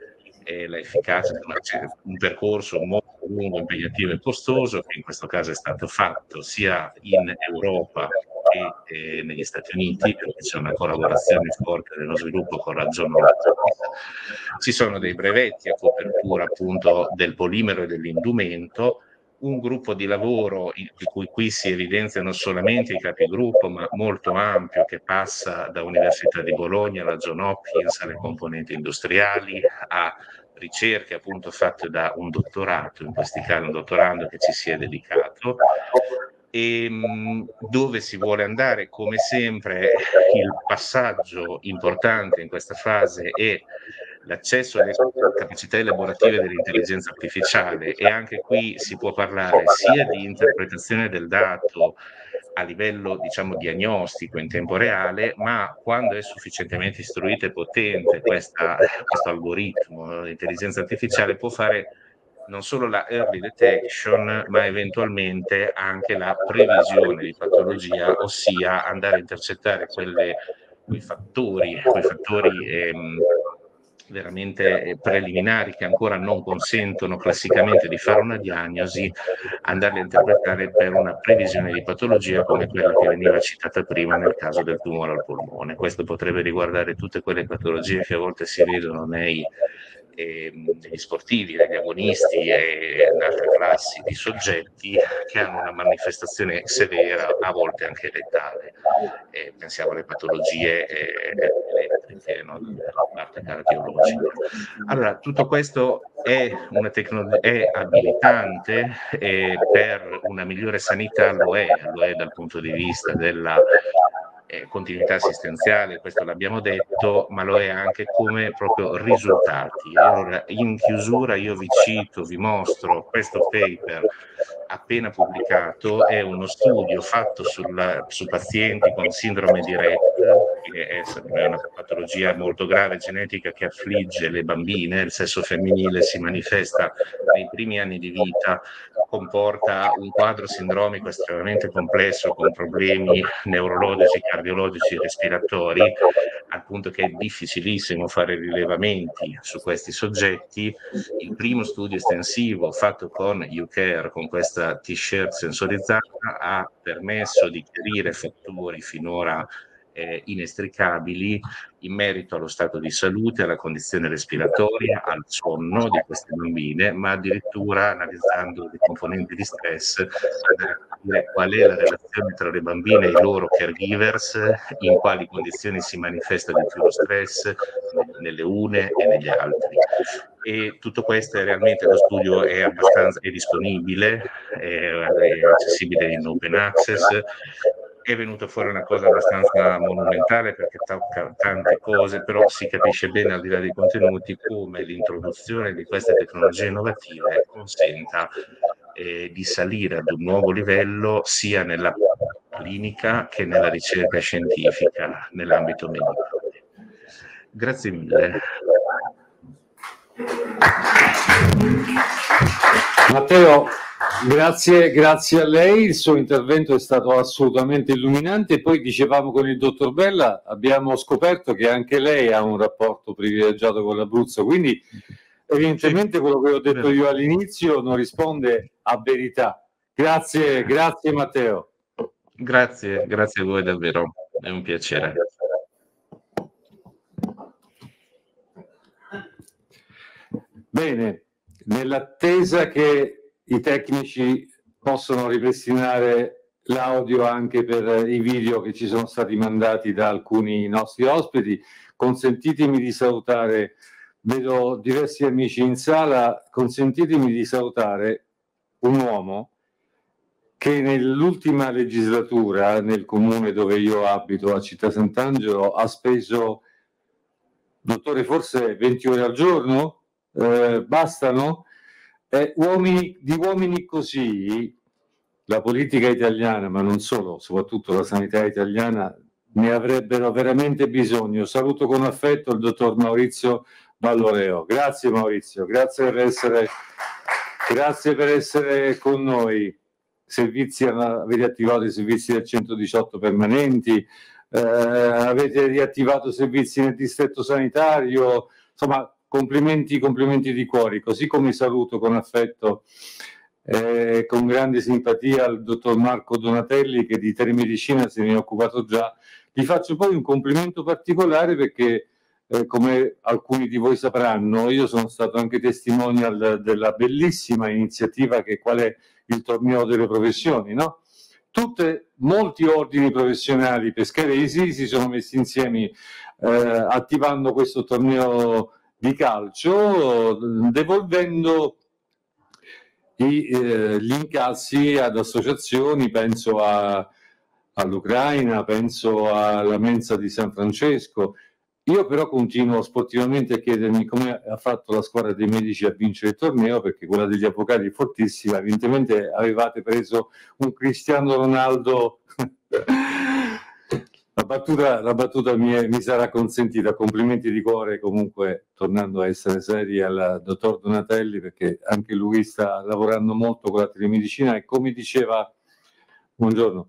la efficacia, c'è un percorso molto lungo, impegnativo e costoso, che in questo caso è stato fatto sia in Europa che negli Stati Uniti, perché c'è una collaborazione forte dello sviluppo con la John Hopkins. Ci sono dei brevetti a copertura appunto del polimero e dell'indumento, un gruppo di lavoro di cui qui si evidenziano solamente i capigruppo, ma molto ampio, che passa da Università di Bologna alla John Hopkins, alle componenti industriali, a ricerche appunto fatte da un dottorato, in questi casi un dottorando che ci si è dedicato, e dove si vuole andare. Come sempre il passaggio importante in questa fase è l'accesso alle capacità elaborative dell'intelligenza artificiale, e anche qui si può parlare sia di interpretazione del dato a livello, diciamo, diagnostico in tempo reale, ma quando è sufficientemente istruita e potente questo algoritmo, l'intelligenza artificiale può fare non solo la early detection, ma eventualmente anche la previsione di patologia, ossia andare a intercettare quei fattori veramente preliminari che ancora non consentono classicamente di fare una diagnosi, andarli a interpretare per una previsione di patologia come quella che veniva citata prima nel caso del tumore al polmone. Questo potrebbe riguardare tutte quelle patologie che a volte si vedono negli sportivi, negli agonisti e in altre classi di soggetti che hanno una manifestazione severa, a volte anche letale. Pensiamo alle patologie elettriche, no? Della parte cardiologica. Allora, tutto questo è abilitante per una migliore sanità, lo è dal punto di vista della continuità assistenziale, questo l'abbiamo detto, ma lo è anche come proprio risultati. E allora, in chiusura io vi mostro questo paper appena pubblicato, è uno studio fatto su pazienti con sindrome di Rett, che è una patologia molto grave genetica che affligge le bambine. Il sesso femminile si manifesta nei primi anni di vita, comporta un quadro sindromico estremamente complesso con problemi neurologici, cardiologici, respiratori, al punto che è difficilissimo fare rilevamenti su questi soggetti. Il primo studio estensivo fatto con UCare, con questa T-shirt sensorizzata, ha permesso di chiarire fattori finora inestricabili in merito allo stato di salute, alla condizione respiratoria, al sonno di queste bambine, ma addirittura analizzando le componenti di stress, andare a capire qual è la relazione tra le bambine e i loro caregivers, in quali condizioni si manifesta di più lo stress nelle une e negli altri. E tutto questo lo studio è disponibile, è accessibile in open access. È venuta fuori una cosa abbastanza monumentale perché tocca tante cose, però si capisce bene, al di là dei contenuti, come l'introduzione di queste tecnologie innovative consenta di salire ad un nuovo livello sia nella clinica che nella ricerca scientifica nell'ambito medicale. Grazie mille. Matteo, grazie a lei, il suo intervento è stato assolutamente illuminante. E poi dicevamo con il dottor Bella, abbiamo scoperto che anche lei ha un rapporto privilegiato con l'Abruzzo, quindi evidentemente quello che ho detto io all'inizio non risponde a verità. Grazie Matteo. Grazie a voi davvero, è un piacere. Bene, nell'attesa che i tecnici possano ripristinare l'audio anche per i video che ci sono stati mandati da alcuni nostri ospiti, consentitemi di salutare, vedo diversi amici in sala, consentitemi di salutare un uomo che nell'ultima legislatura nel comune dove io abito, a Città Sant'Angelo, ha speso, dottore, forse 20 ore al giorno? Bastano? Di uomini così la politica italiana, ma non solo, soprattutto la sanità italiana, ne avrebbero veramente bisogno. Saluto con affetto il dottor Maurizio Valloreo. Grazie Maurizio, grazie per essere con noi. Avete attivato i servizi del 118 permanenti, avete riattivato servizi nel distretto sanitario, insomma complimenti di cuore, così come saluto con affetto con grande simpatia il dottor Marco Donatelli, che di telemedicina se ne è occupato già. Gli faccio poi un complimento particolare perché come alcuni di voi sapranno, io sono stato anche testimonial della bellissima iniziativa che qual è il torneo delle professioni, no? Molti ordini professionali pescaresi si sono messi insieme attivando questo torneo di calcio, devolvendo gli incassi ad associazioni, penso all'Ucraina, penso alla Mensa di San Francesco. Io però continuo sportivamente a chiedermi come ha fatto la squadra dei medici a vincere il torneo, perché quella degli avvocati è fortissima. Evidentemente avevate preso un Cristiano Ronaldo. La battuta mi sarà consentita. Complimenti di cuore comunque, tornando a essere seri, al dottor Donatelli, perché anche lui sta lavorando molto con la telemedicina e come diceva, buongiorno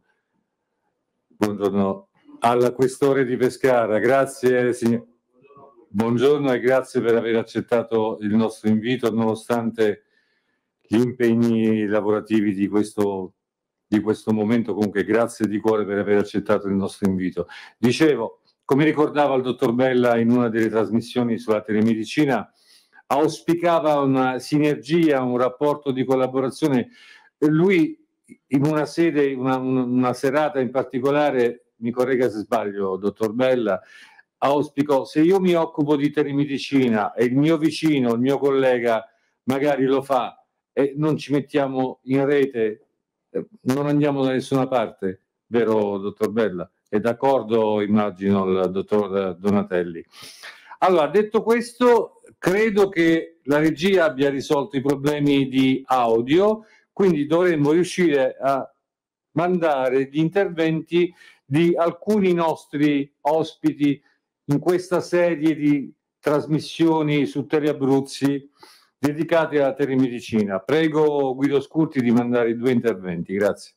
al questore di Pescara, grazie signor. Buongiorno e grazie per aver accettato il nostro invito nonostante gli impegni lavorativi di questo momento. Comunque grazie di cuore per aver accettato il nostro invito. Dicevo, come ricordava il dottor Bella in una delle trasmissioni sulla telemedicina, auspicava una sinergia, un rapporto di collaborazione. Lui in una sede, una serata in particolare, mi corregga se sbaglio, dottor Bella, auspicò: se io mi occupo di telemedicina e il mio vicino, il mio collega magari lo fa e non ci mettiamo in rete, non andiamo da nessuna parte, vero dottor Bella? È d'accordo, immagino, il dottor Donatelli. Allora, detto questo, credo che la regia abbia risolto i problemi di audio, quindi dovremmo riuscire a mandare gli interventi di alcuni nostri ospiti in questa serie di trasmissioni su Teleabruzzi dedicate alla telemedicina. Prego Guido Scurti di mandare i 2 interventi, grazie.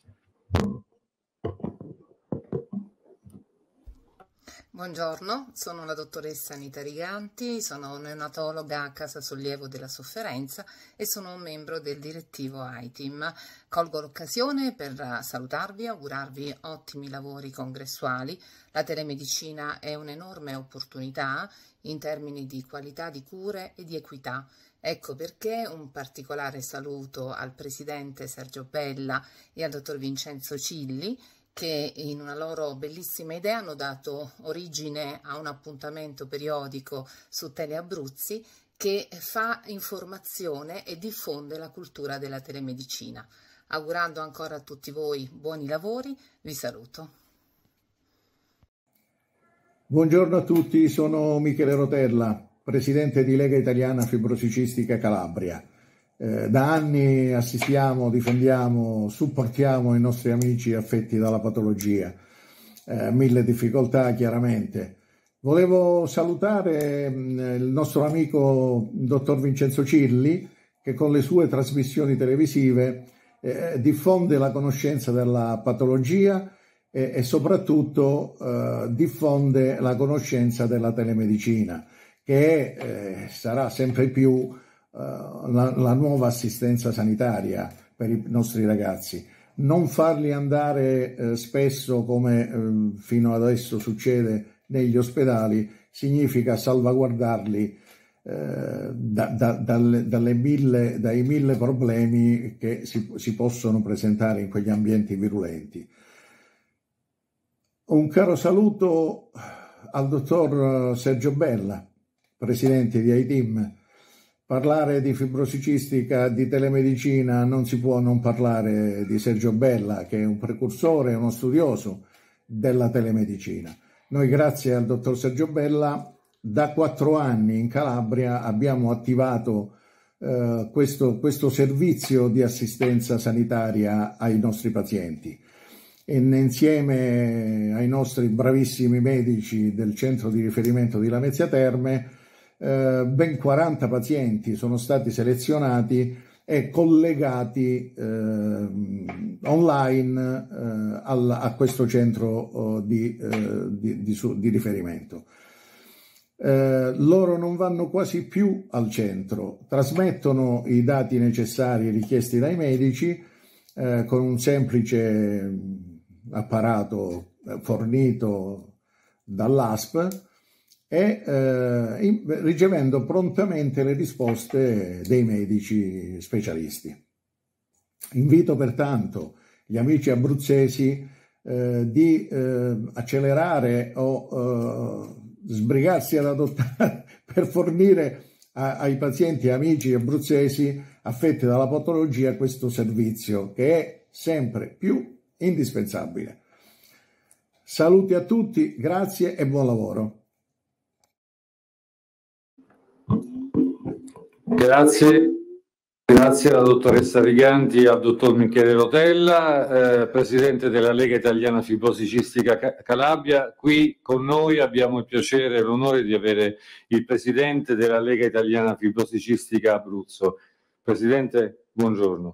Buongiorno, sono la dottoressa Anita Riganti, sono neonatologa a Casa Sollievo della Sofferenza e sono un membro del direttivo ITIM. Colgo l'occasione per salutarvi e augurarvi ottimi lavori congressuali. La telemedicina è un'enorme opportunità in termini di qualità di cure e di equità. Ecco perché un particolare saluto al presidente Sergio Bella e al dottor Vincenzo Cilli, che in una loro bellissima idea hanno dato origine a un appuntamento periodico su Teleabruzzi che fa informazione e diffonde la cultura della telemedicina. Augurando ancora a tutti voi buoni lavori, vi saluto. Buongiorno a tutti, sono Michele Rotella, presidente di Lega Italiana Fibrosicistica Calabria. Da anni assistiamo, difendiamo, supportiamo i nostri amici affetti dalla patologia, 1000 difficoltà chiaramente. Volevo salutare il nostro amico dottor Vincenzo Cilli, che con le sue trasmissioni televisive diffonde la conoscenza della patologia e soprattutto diffonde la conoscenza della telemedicina, che sarà sempre più la nuova assistenza sanitaria per i nostri ragazzi. Non farli andare spesso, come fino adesso succede negli ospedali, significa salvaguardarli dai 1000 problemi che si possono presentare in quegli ambienti virulenti. Un caro saluto al dottor Sergio Bella, presidente di ITIM. Parlare di fibrosicistica, di telemedicina, non si può non parlare di Sergio Bella, che è un precursore, uno studioso della telemedicina. Noi, grazie al dottor Sergio Bella, da 4 anni in Calabria abbiamo attivato questo servizio di assistenza sanitaria ai nostri pazienti. E insieme ai nostri bravissimi medici del centro di riferimento di Lamezia Terme, ben 40 pazienti sono stati selezionati e collegati online a questo centro di riferimento. loro non vanno quasi più al centro, trasmettono i dati necessari richiesti dai medici con un semplice apparato fornito dall'ASP e ricevendo prontamente le risposte dei medici specialisti. Invito pertanto gli amici abruzzesi di accelerare o sbrigarsi ad adottare per fornire ai pazienti e amici abruzzesi affetti dalla patologia questo servizio che è sempre più indispensabile. Saluti a tutti, grazie e buon lavoro. Grazie alla dottoressa Riganti e al dottor Michele Rotella, presidente della Lega Italiana Fibrosi Cistica Calabria. Qui con noi abbiamo il piacere e l'onore di avere il presidente della Lega Italiana Fibrosi Cistica Abruzzo. Presidente, buongiorno.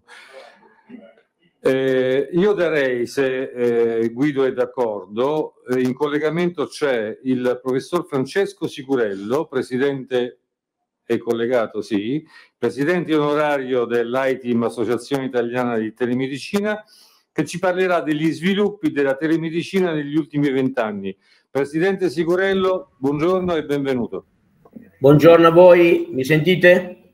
Io darei, se Guido è d'accordo, in collegamento c'è il professor Francesco Sicurello, presidente è collegato, sì, presidente onorario dell'ITIM, Associazione Italiana di Telemedicina, che ci parlerà degli sviluppi della telemedicina negli ultimi 20 anni. Presidente Sicurello, buongiorno e benvenuto. Buongiorno a voi, mi sentite?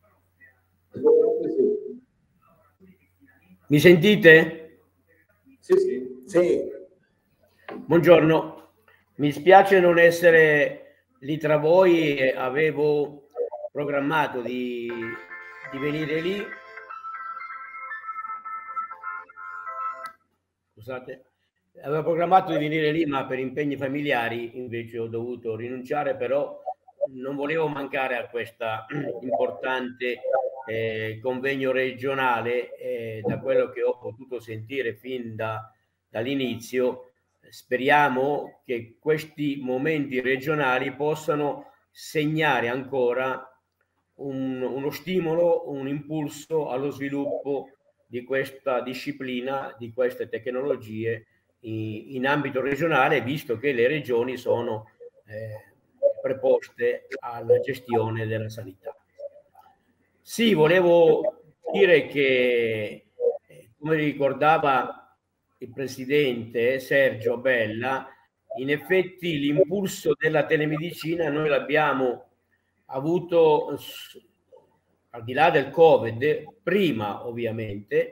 Mi sentite? Sì. Buongiorno, mi spiace non essere lì tra voi, avevo programmato di venire lì. Scusate, avevo programmato di venire lì, ma per impegni familiari invece ho dovuto rinunciare, però non volevo mancare a questa importante convegno regionale. Da quello che ho potuto sentire fin dall'inizio, speriamo che questi momenti regionali possano segnare ancora uno stimolo, un impulso allo sviluppo di questa disciplina, di queste tecnologie in ambito regionale, visto che le regioni sono preposte alla gestione della sanità. Sì, volevo dire che, come ricordava il presidente Sergio Bella, in effetti l'impulso della telemedicina noi l'abbiamo avuto al di là del Covid, prima ovviamente,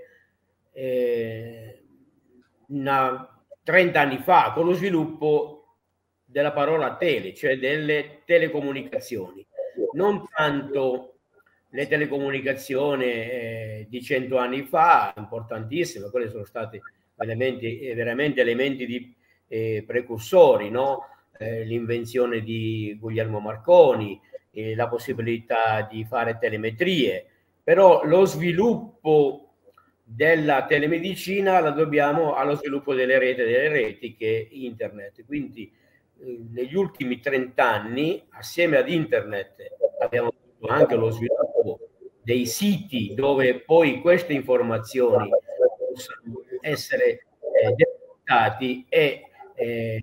30 anni fa, con lo sviluppo della parola tele, cioè delle telecomunicazioni. Non tanto le telecomunicazioni di 100 anni fa, importantissime, quelle sono state veramente elementi di precursori, no? L'invenzione di Guglielmo Marconi, la possibilità di fare telemetrie, però lo sviluppo della telemedicina la dobbiamo allo sviluppo delle reti che è internet. Quindi negli ultimi 30 anni, assieme ad internet, abbiamo avuto anche lo sviluppo dei siti dove poi queste informazioni possono essere depositate e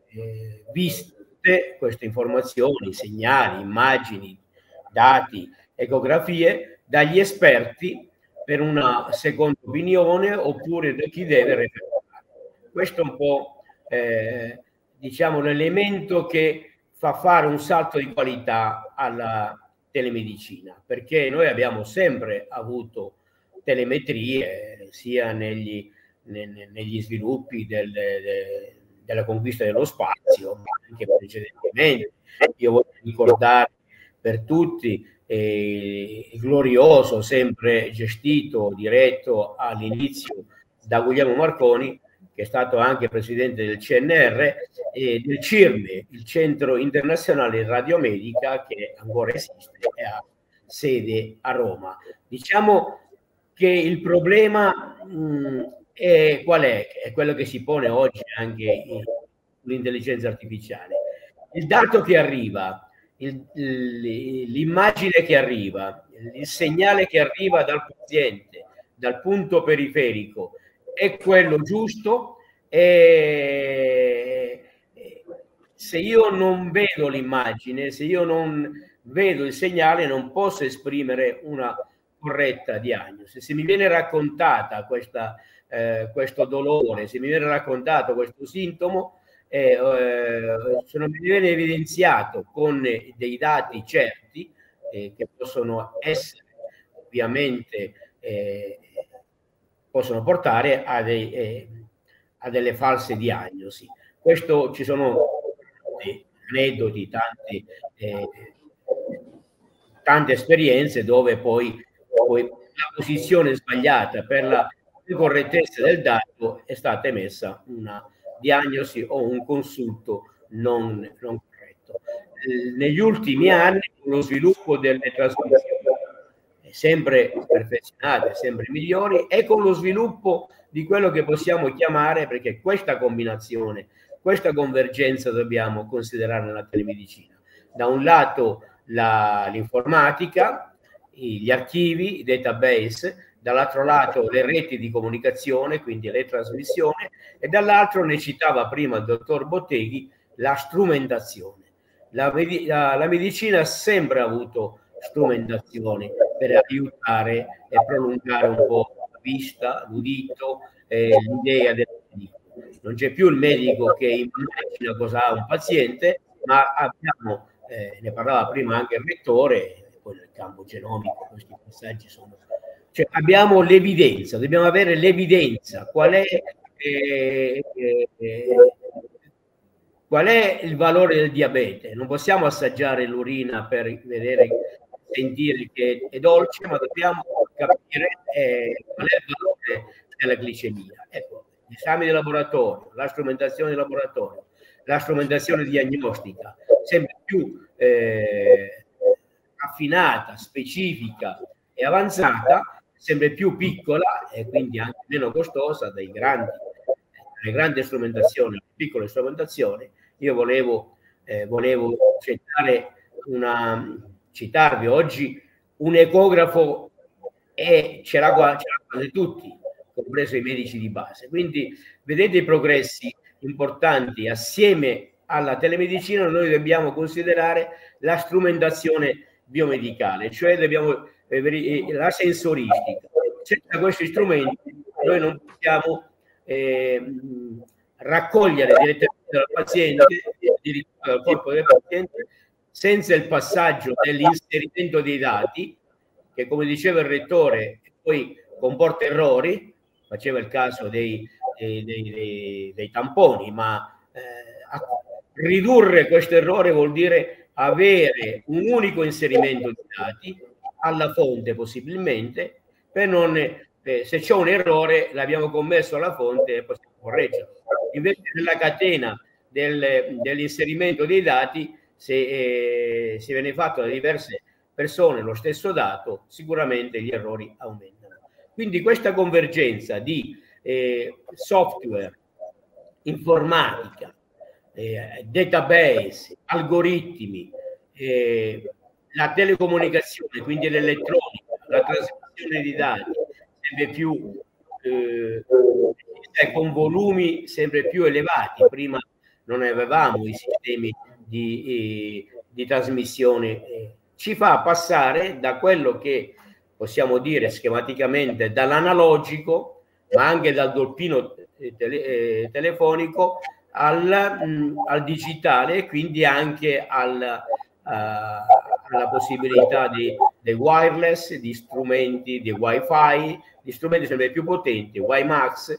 viste, queste informazioni, segnali, immagini, dati, ecografie, dagli esperti per una seconda opinione oppure da chi deve referendare. Questo è un po' diciamo l'elemento che fa fare un salto di qualità alla telemedicina, perché noi abbiamo sempre avuto telemetrie sia negli sviluppi della conquista dello spazio, ma anche precedentemente. Io voglio ricordare per tutti il glorioso, sempre gestito, diretto all'inizio da Guglielmo Marconi, che è stato anche presidente del CNR e del CIRME, il Centro Internazionale Radiomedica, che ancora esiste e ha sede a Roma. Diciamo che il problema qual è? È quello che si pone oggi anche l'intelligenza artificiale. Il dato che arriva, l'immagine che arriva, il segnale che arriva dal paziente, dal punto periferico, è quello giusto, se se io non vedo l'immagine, se io non vedo il segnale, non posso esprimere una corretta diagnosi. Se mi viene raccontata questo dolore, se mi viene raccontato questo sintomo, se non mi viene evidenziato con dei dati certi, che possono essere ovviamente possono portare a delle false diagnosi. Questo, ci sono aneddoti, tante esperienze dove poi la posizione sbagliata per la correttezza del dato è stata emessa una diagnosi o un consulto non corretto. Negli ultimi anni, con lo sviluppo delle trasmissioni sempre perfezionate, sempre migliori, e con lo sviluppo di quello che possiamo chiamare, perché questa combinazione, questa convergenza dobbiamo considerare nella telemedicina. Da un lato l'informatica, gli archivi, i database, dall'altro lato le reti di comunicazione, quindi le trasmissioni, e dall'altro, ne citava prima il dottor Botteghi, la strumentazione. La medicina ha sempre avuto strumentazioni per aiutare e prolungare un po' la vista, l'udito, l'idea del medico. Non c'è più il medico che immagina cosa ha un paziente, ma abbiamo, ne parlava prima anche il rettore, poi nel campo genomico questi passaggi sono... Cioè abbiamo l'evidenza, dobbiamo avere l'evidenza, qual è il valore del diabete. Non possiamo assaggiare l'urina per vedere, sentire che è dolce, ma dobbiamo capire qual è il valore della glicemia. Ecco, gli esami di laboratorio, la strumentazione di laboratorio, la strumentazione diagnostica, sempre più affinata, specifica e avanzata, sempre più piccola e quindi anche meno costosa dalle grandi strumentazioni, le piccole strumentazioni. Io volevo citarvi oggi un ecografo, e ce l'ha quasi tutti, compreso i medici di base. Quindi vedete i progressi importanti. Assieme alla telemedicina noi dobbiamo considerare la strumentazione biomedicale, cioè dobbiamo la sensoristica. Senza questi strumenti noi non possiamo raccogliere direttamente dal paziente, dal corpo del paziente, senza il passaggio dell'inserimento dei dati, che, come diceva il rettore, poi comporta errori. Faceva il caso dei tamponi, ma ridurre questo errore vuol dire avere un unico inserimento di dati alla fonte, possibilmente, per non se c'è un errore l'abbiamo commesso alla fonte e possiamo correggerlo. Invece nella catena dell'inserimento dei dati, se viene fatto da diverse persone lo stesso dato, sicuramente gli errori aumentano. Quindi questa convergenza di software, informatica, database, algoritmi, la telecomunicazione, quindi l'elettronica, la trasmissione di dati sempre più con volumi sempre più elevati. Prima non avevamo i sistemi di trasmissione, ci fa passare da quello che possiamo dire schematicamente dall'analogico, ma anche dal dolpino telefonico al digitale, e quindi anche alla possibilità di wireless, di strumenti di wifi, di strumenti sempre più potenti, WiMAX,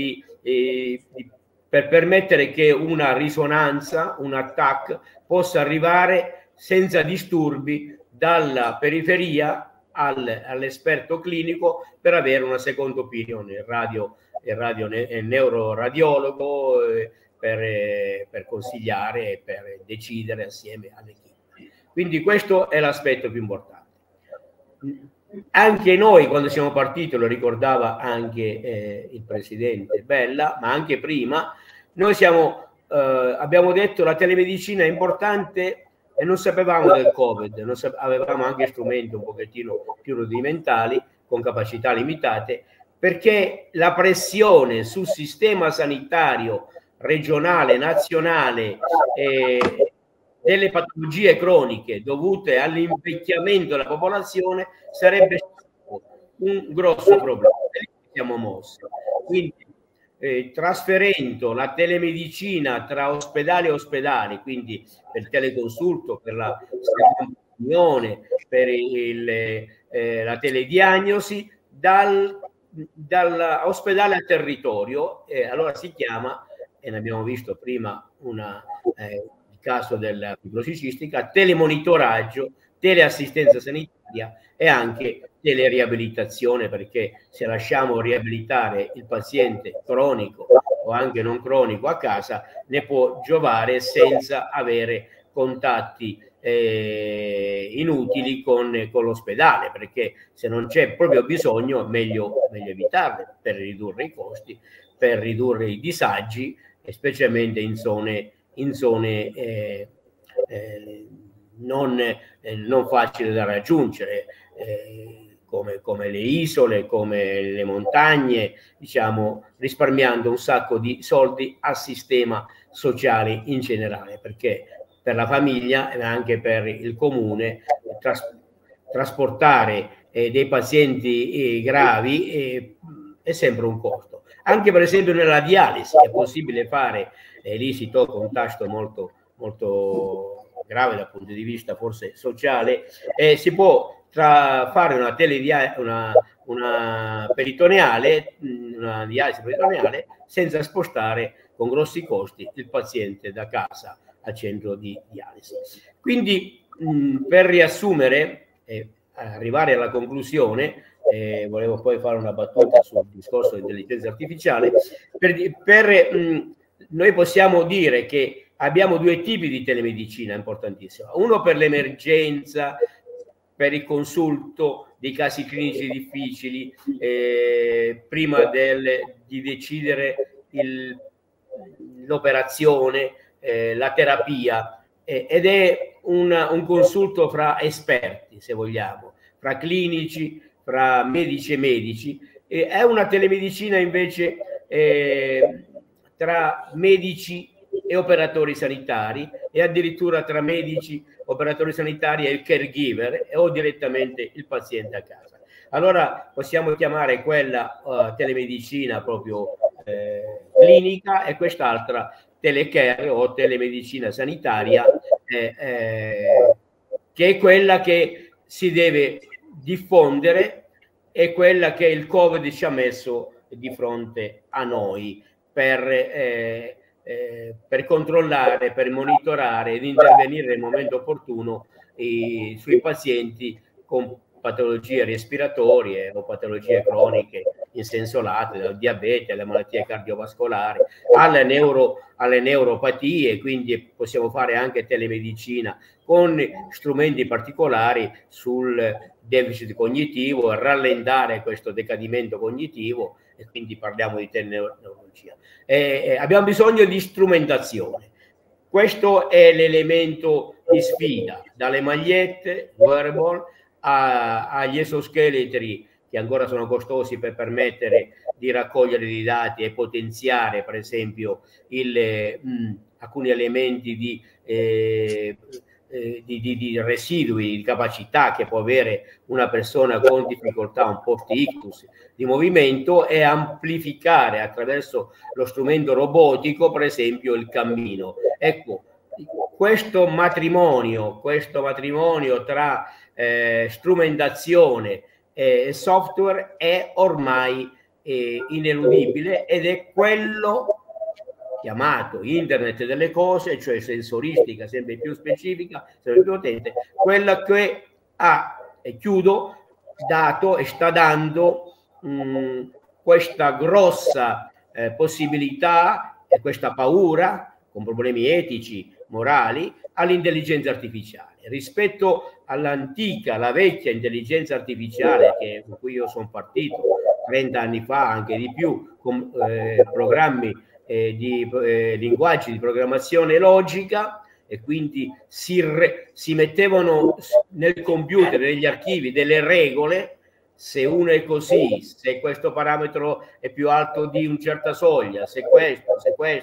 per permettere che una risonanza, un attacco possa arrivare senza disturbi dalla periferia all'esperto clinico, per avere una second opinion, il neuroradiologo, per consigliare e per decidere assieme all'equipe. Quindi questo è l'aspetto più importante. Anche noi, quando siamo partiti, lo ricordava anche il presidente Bella, ma anche prima, noi abbiamo detto la telemedicina è importante, e non sapevamo del Covid, avevamo anche strumenti un pochettino più rudimentali, con capacità limitate, perché la pressione sul sistema sanitario regionale, nazionale, delle patologie croniche dovute all'invecchiamento della popolazione sarebbe stato un grosso problema. Siamo mossi. Quindi trasferendo la telemedicina tra ospedali e ospedali, quindi per il teleconsulto, per la opinione, per la telediagnosi, dall'ospedale a territorio, allora si chiama, e ne abbiamo visto prima il caso della fibrosi cistica, telemonitoraggio, teleassistenza sanitaria e anche teleriabilitazione, perché se lasciamo riabilitare il paziente cronico o anche non cronico a casa, ne può giovare senza avere contatti inutili con l'ospedale, perché se non c'è proprio bisogno è meglio evitarle, per ridurre i costi, per ridurre i disagi, e specialmente in zone non facili da raggiungere, come le isole, come le montagne, diciamo, risparmiando un sacco di soldi al sistema sociale in generale, perché per la famiglia e anche per il comune trasportare dei pazienti gravi è sempre un costo. Anche per esempio nella dialisi è possibile fare, lì si tocca un tasto molto, molto grave dal punto di vista forse sociale, si può fare una peritoneale, una dialisi peritoneale, senza spostare con grossi costi il paziente da casa al centro di dialisi. Quindi per riassumere e arrivare alla conclusione, volevo poi fare una battuta sul discorso dell'intelligenza artificiale, noi possiamo dire che abbiamo due tipi di telemedicina importantissima, uno per l'emergenza, per il consulto dei casi clinici difficili, prima di decidere l'operazione, la terapia, ed è un consulto fra esperti, se vogliamo, fra clinici, fra medici e medici. È una telemedicina invece tra medici e operatori sanitari, e addirittura tra medici, operatori sanitari e il caregiver, o direttamente il paziente a casa. Allora possiamo chiamare quella telemedicina proprio clinica, e quest'altra telecare o telemedicina sanitaria, che è quella che si deve diffondere, è quella che il Covid ci ha messo di fronte a noi per controllare, per monitorare ed intervenire nel momento opportuno sui pazienti con patologie respiratorie o patologie croniche in senso lato, dal diabete alle malattie cardiovascolari, alle neuropatie. Quindi possiamo fare anche telemedicina con strumenti particolari sul deficit cognitivo, rallentare questo decadimento cognitivo, e quindi parliamo di teleneurologia. Abbiamo bisogno di strumentazione. Questo è l'elemento di sfida, dalle magliette wearable agli esoscheletri, che ancora sono costosi per permettere di raccogliere dei dati e potenziare, per esempio, alcuni elementi di residui, di capacità che può avere una persona con difficoltà, un post-ictus di movimento, e amplificare attraverso lo strumento robotico, per esempio, il cammino. Ecco, questo matrimonio tra strumentazione e software è ormai ineludibile, ed è quello chiamato Internet delle cose, cioè sensoristica sempre più specifica, sempre più potente, quella che ha, e chiudo, dato e sta dando questa grossa possibilità e questa paura, con problemi etici, morali, all'intelligenza artificiale. Rispetto all'antica, la vecchia intelligenza artificiale con cui io sono partito 30 anni fa, anche di più, con programmi linguaggi di programmazione logica, e quindi si mettevano nel computer, negli archivi, delle regole. Se uno è così, se questo parametro è più alto di una certa soglia, se questo,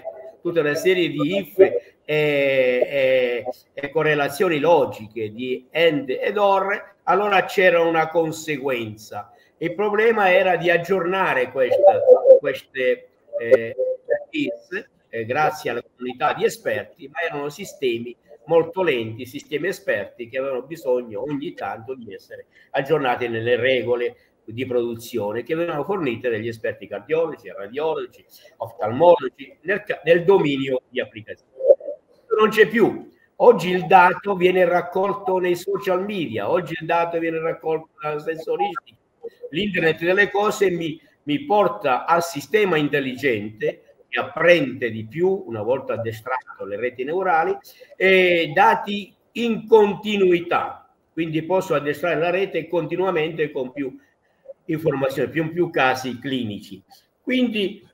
tutta una serie di if e correlazioni logiche di AND ed OR, allora c'era una conseguenza. Il problema era di aggiornare queste if, grazie alla comunità di esperti, ma erano sistemi molto lenti, sistemi esperti che avevano bisogno ogni tanto di essere aggiornati nelle regole di produzione che venivano fornite dagli esperti cardiologi, radiologi, oftalmologi nel dominio di applicazione. Non c'è più. Oggi il dato viene raccolto nei social media, oggi il dato viene raccolto dalla sensoristica. L'internet delle cose mi porta al sistema intelligente che apprende di più, una volta addestrato le reti neurali, dati in continuità. Quindi posso addestrare la rete continuamente con più informazioni, più casi clinici. Quindi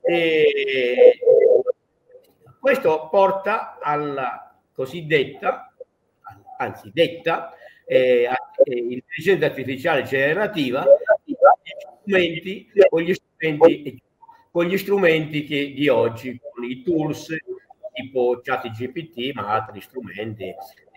questo porta alla cosiddetta, anzi detta, intelligenza artificiale generativa con gli strumenti di oggi, con i tools tipo ChatGPT, ma altri strumenti,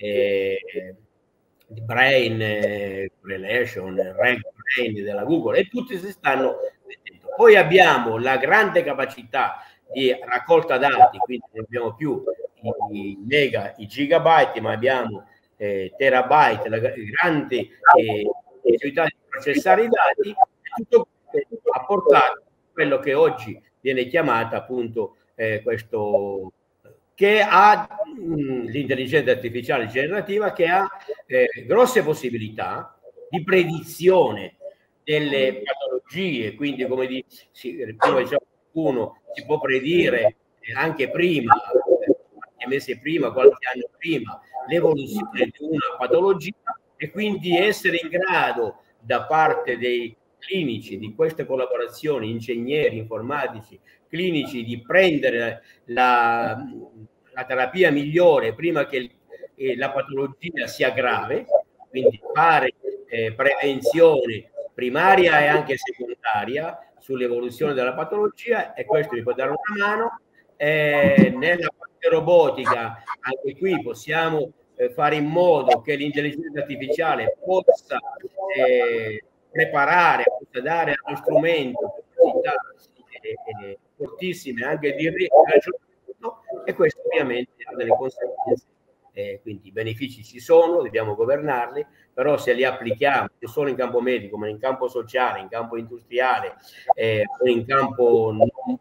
Brain, Relation, RagBrain della Google, e tutti si stanno mettendo. Poi abbiamo la grande capacità di raccolta dati, quindi non abbiamo più i mega, i gigabyte, ma abbiamo terabyte, la grande possibilità di processare i dati. Tutto ha portato quello che oggi viene chiamata appunto questo, che ha l'intelligenza artificiale generativa, che ha grosse possibilità di predizione delle patologie. Quindi, come diceva qualcuno, si può predire anche prima, qualche mese prima, qualche anno prima, l'evoluzione di una patologia, e quindi essere in grado da parte dei clinici, di queste collaborazioni, ingegneri, informatici, clinici, di prendere la terapia migliore prima che la patologia sia grave, quindi fare prevenzione primaria e anche secondaria sull'evoluzione della patologia, e questo vi può dare una mano. Nella parte robotica, anche qui possiamo fare in modo che l'intelligenza artificiale possa preparare, possa dare allo strumento capacità fortissime anche di ragionamento, e questo ovviamente ha delle conseguenze. Quindi i benefici ci sono, dobbiamo governarli, però se li applichiamo non solo in campo medico, ma in campo sociale, in campo industriale, o in campo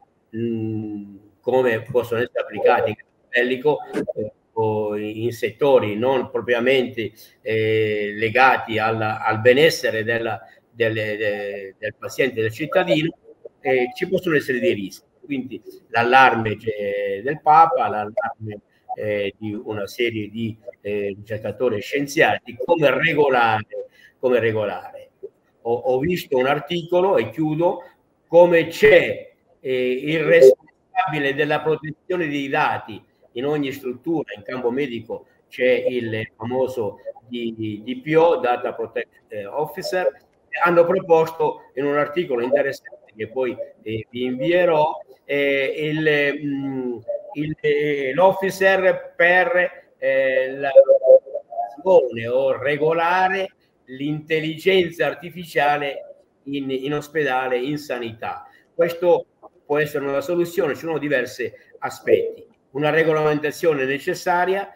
come possono essere applicati in campo bellico, o in settori non propriamente legati al benessere del paziente, del cittadino, ci possono essere dei rischi. Quindi l'allarme del Papa, l'allarme di una serie di ricercatori e scienziati, come regolare. Ho visto un articolo, e chiudo, come c'è il responsabile della protezione dei dati in ogni struttura. In campo medico c'è il famoso DPO, Data Protection Officer. Hanno proposto in un articolo interessante che poi vi invierò, l'officer per o regolare l'intelligenza artificiale in ospedale, in sanità. Questo può essere una soluzione, ci sono diversi aspetti. Una regolamentazione necessaria,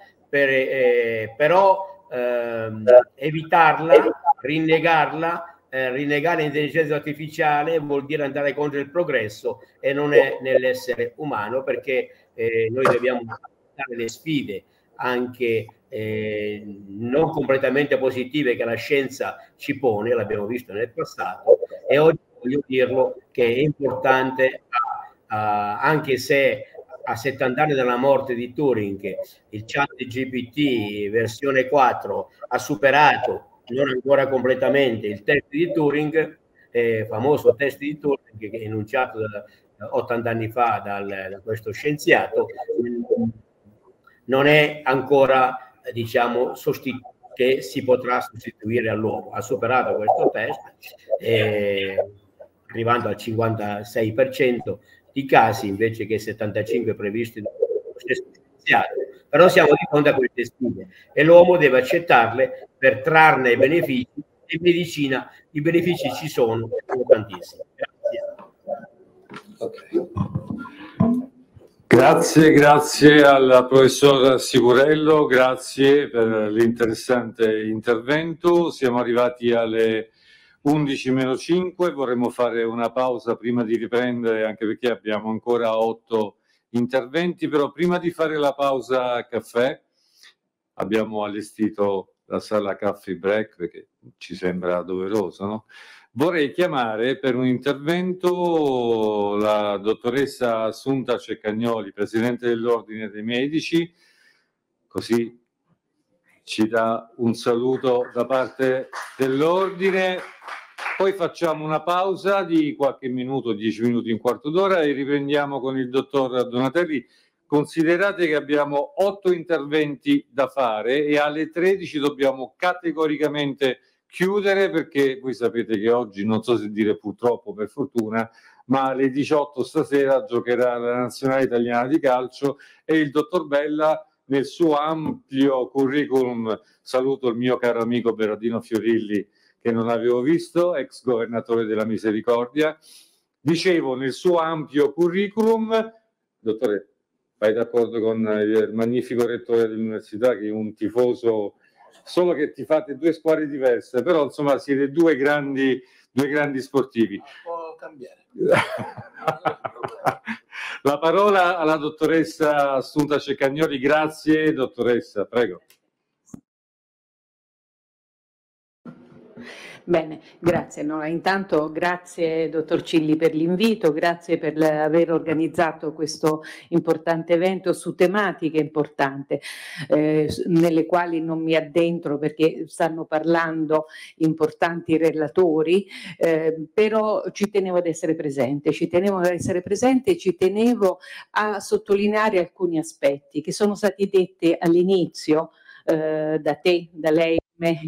però evitarla, rinnegare l'intelligenza artificiale vuol dire andare contro il progresso, e non è nell'essere umano, perché noi dobbiamo affrontare le sfide anche non completamente positive che la scienza ci pone, l'abbiamo visto nel passato, e oggi voglio dirlo che è importante, anche se a 70 anni dalla morte di Turing il ChatGPT versione 4 ha superato, non ancora completamente, il test di Turing, famoso test di Turing che è enunciato 80 anni fa da questo scienziato, non è ancora, diciamo, che si potrà sostituire all'uomo. Ha superato questo test, arrivando al 56% di casi invece che 75 previsti processo giudiziario, però siamo di fronte a queste sfide e l'uomo deve accettarle per trarne i benefici. In medicina i benefici ci sono tantissimi. Grazie. Grazie al professor Sicurello, grazie per l'interessante intervento. Siamo arrivati alle 11:05, vorremmo fare una pausa prima di riprendere, anche perché abbiamo ancora 8 interventi, però prima di fare la pausa caffè abbiamo allestito la sala coffee break perché ci sembra doveroso, no? Vorrei chiamare per un intervento la dottoressa Assunta Ceccagnoli, presidente dell'Ordine dei Medici, così ci dà un saluto da parte dell'Ordine. Poi facciamo una pausa di qualche minuto, 10 minuti, un quarto d'ora e riprendiamo con il dottor Donatelli. Considerate che abbiamo 8 interventi da fare e alle 13 dobbiamo categoricamente chiudere, perché voi sapete che oggi, non so se dire purtroppo per fortuna, ma alle 18 stasera giocherà la nazionale italiana di calcio e il dottor Bella nel suo ampio curriculum, saluto il mio caro amico Berardino Fiorilli che non avevo visto, ex governatore della Misericordia, dicevo nel suo ampio curriculum, dottore, vai d'accordo con il magnifico rettore dell'università che è un tifoso, solo che ti fate 2 squadre diverse, però insomma siete due grandi sportivi. Può cambiare. La parola alla dottoressa Assunta Ceccagnoli. Grazie dottoressa, prego. Bene, grazie. No, intanto grazie dottor Cilli per l'invito, grazie per aver organizzato questo importante evento su tematiche importanti, nelle quali non mi addentro perché stanno parlando importanti relatori, però ci tenevo ad essere presente, e ci tenevo a sottolineare alcuni aspetti che sono stati detti all'inizio da te, da lei,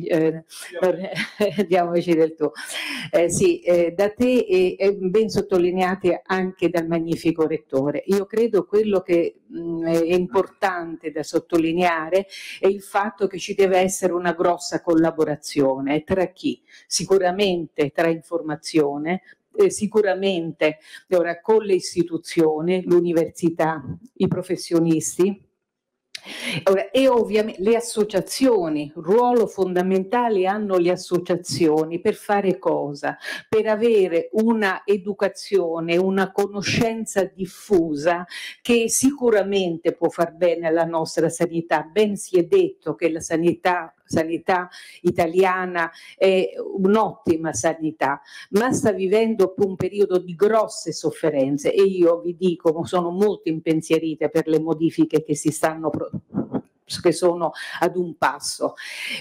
diamoci del tu. Da te e ben sottolineati anche dal magnifico rettore. Io credo quello che è importante da sottolineare è il fatto che ci deve essere una grossa collaborazione tra chi? Sicuramente tra informazione, sicuramente ora con le istituzioni, l'università, i professionisti. E ovviamente le associazioni, ruolo fondamentale hanno le associazioni per fare cosa? Per avere una educazione, una conoscenza diffusa che sicuramente può far bene alla nostra sanità. Ben si è detto che la sanità italiana è un'ottima sanità, ma sta vivendo un periodo di grosse sofferenze e io vi dico, sono molto impensierita per le modifiche che che sono ad un passo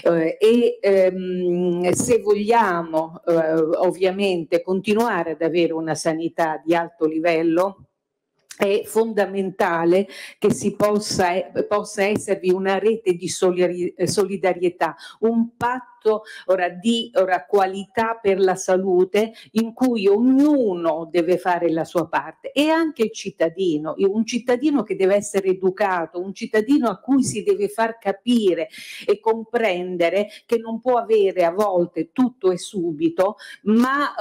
se vogliamo ovviamente continuare ad avere una sanità di alto livello, è fondamentale che si possa esservi una rete di solidarietà, un patto di qualità per la salute in cui ognuno deve fare la sua parte e anche il cittadino, un cittadino che deve essere educato, un cittadino a cui si deve far capire e comprendere che non può avere a volte tutto e subito, ma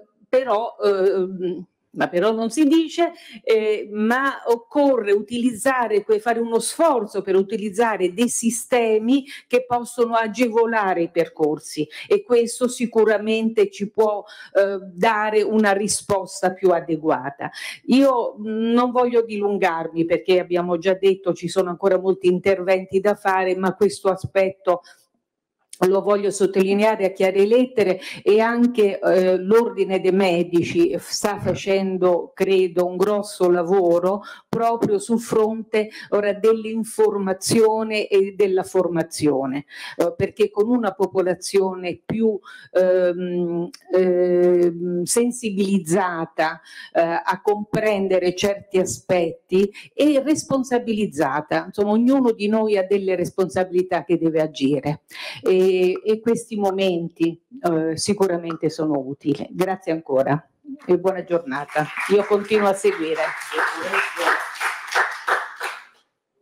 però non si dice, ma occorre fare uno sforzo per utilizzare dei sistemi che possono agevolare i percorsi e questo sicuramente ci può dare una risposta più adeguata. Io non voglio dilungarmi perché abbiamo già detto ci sono ancora molti interventi da fare, ma questo aspetto lo voglio sottolineare a chiare lettere e anche l'Ordine dei Medici sta facendo, credo, un grosso lavoro proprio sul fronte dell'informazione e della formazione, perché con una popolazione più sensibilizzata a comprendere certi aspetti e responsabilizzata, insomma ognuno di noi ha delle responsabilità che deve agire. E questi momenti sicuramente sono utili. Grazie ancora e buona giornata. Io continuo a seguire.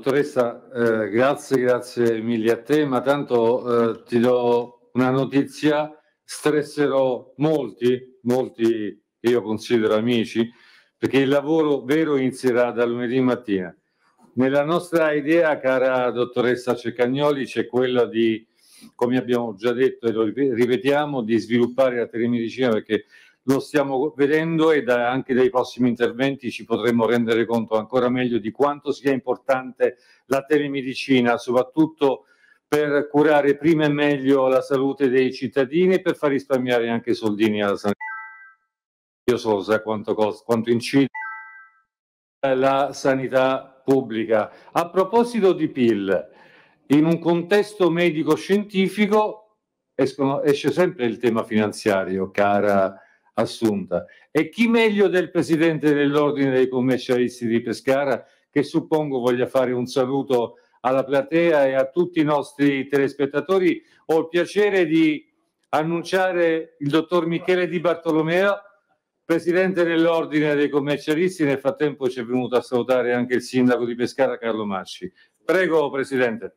dottoressa, grazie mille a te, ma tanto ti do una notizia, stresserò molti che io considero amici, perché il lavoro vero inizierà da lunedì mattina. Nella nostra idea, cara dottoressa Ceccagnoli, c'è quella di, come abbiamo già detto e lo ripetiamo, di sviluppare la telemedicina, perché lo stiamo vedendo e anche dai prossimi interventi ci potremo rendere conto ancora meglio di quanto sia importante la telemedicina, soprattutto per curare prima e meglio la salute dei cittadini e per far risparmiare anche soldini alla sanità. Io so quanto incide la sanità pubblica. A proposito di PIL, in un contesto medico-scientifico esce sempre il tema finanziario, cara Assunta. E chi meglio del presidente dell'Ordine dei Commercialisti di Pescara, che suppongo voglia fare un saluto alla platea e a tutti i nostri telespettatori. Ho il piacere di annunciare il dottor Michele Di Bartolomeo, presidente dell'Ordine dei Commercialisti. Nel frattempo ci è venuto a salutare anche il sindaco di Pescara, Carlo Masci. Prego, presidente.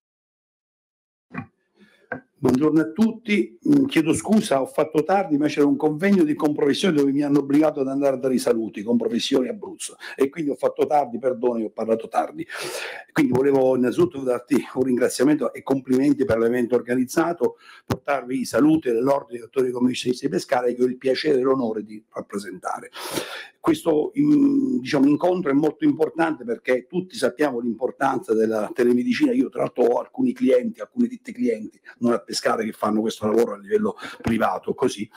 Buongiorno a tutti, chiedo scusa, ho fatto tardi, ma c'era un convegno di Comprofessioni dove mi hanno obbligato ad andare a dare i saluti, Comprofessioni Abruzzo, e quindi ho fatto tardi, perdoni, ho parlato tardi. Quindi volevo innanzitutto darti un ringraziamento e complimenti per l'evento organizzato, portarvi i saluti dell'Ordine dei Dottori Commercialisti di Pescara che ho il piacere e l'onore di rappresentare. Questo incontro è molto importante perché tutti sappiamo l'importanza della telemedicina. Io tra l'altro ho alcuni ditti clienti, non a Pescara, che fanno questo lavoro a livello privato, così.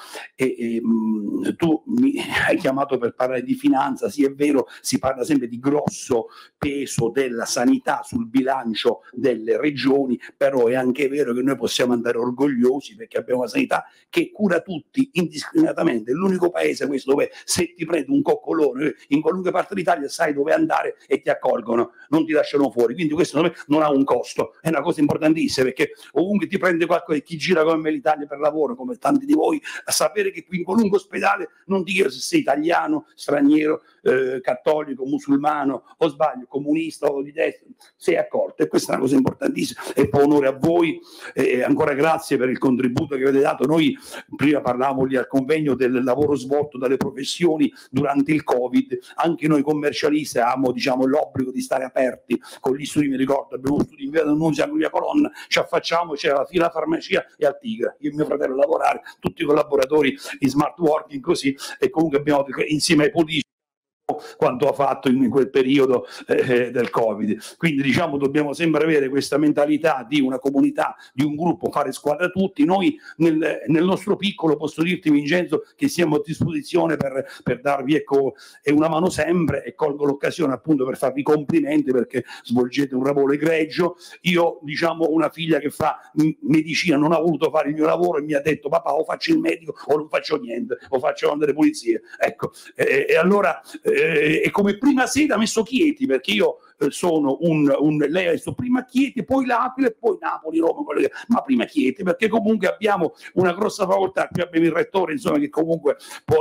Tu mi hai chiamato per parlare di finanza. Sì, è vero, si parla sempre di grosso peso della sanità sul bilancio delle regioni, però è anche vero che noi possiamo andare orgogliosi perché abbiamo una sanità che cura tutti indiscriminatamente. È l'unico paese questo dove se ti prendi un coccolone in qualunque parte d'Italia sai dove andare e ti accolgono, non ti lasciano fuori. Quindi questo non ha un costo, è una cosa importantissima, perché ovunque ti prende qualcosa, e chi gira come me l'Italia per lavoro, come tanti di voi, a sapere che qui in qualunque ospedale non ti chiedo se sei italiano, straniero, cattolico, musulmano, o sbaglio, comunista o di destra, sei accolto. E questa è una cosa importantissima e fa onore a voi. Ancora grazie per il contributo che avete dato. Noi prima parlavamo lì al convegno del lavoro svolto dalle professioni durante il Covid. Anche noi commercialisti avevamo l'obbligo di stare aperti con gli studi. Mi ricordo, abbiamo uno studio in via D'Annunzio, a via Colonna, ci affacciamo, c'era la fila farmacia e al Tigre, io e mio fratello a lavorare, tutti i collaboratori in smart working, così, e comunque abbiamo insieme ai politici quanto ha fatto in quel periodo del Covid. Quindi dobbiamo sempre avere questa mentalità di una comunità, di un gruppo, fare squadra tutti. Noi nel nostro piccolo, posso dirti Vincenzo, che siamo a disposizione per darvi una mano sempre, e colgo l'occasione appunto per farvi complimenti perché svolgete un lavoro egregio. Io una figlia che fa medicina non ha voluto fare il mio lavoro e mi ha detto: papà, o faccio il medico o non faccio niente, o faccio delle pulizie. Ecco, e allora e come prima sede ha messo Chieti, perché io sono lei ha messo prima Chieti, poi l'Aquila e poi Napoli, Roma, ma prima Chieti, perché comunque abbiamo una grossa facoltà. Qui abbiamo il rettore, insomma, che comunque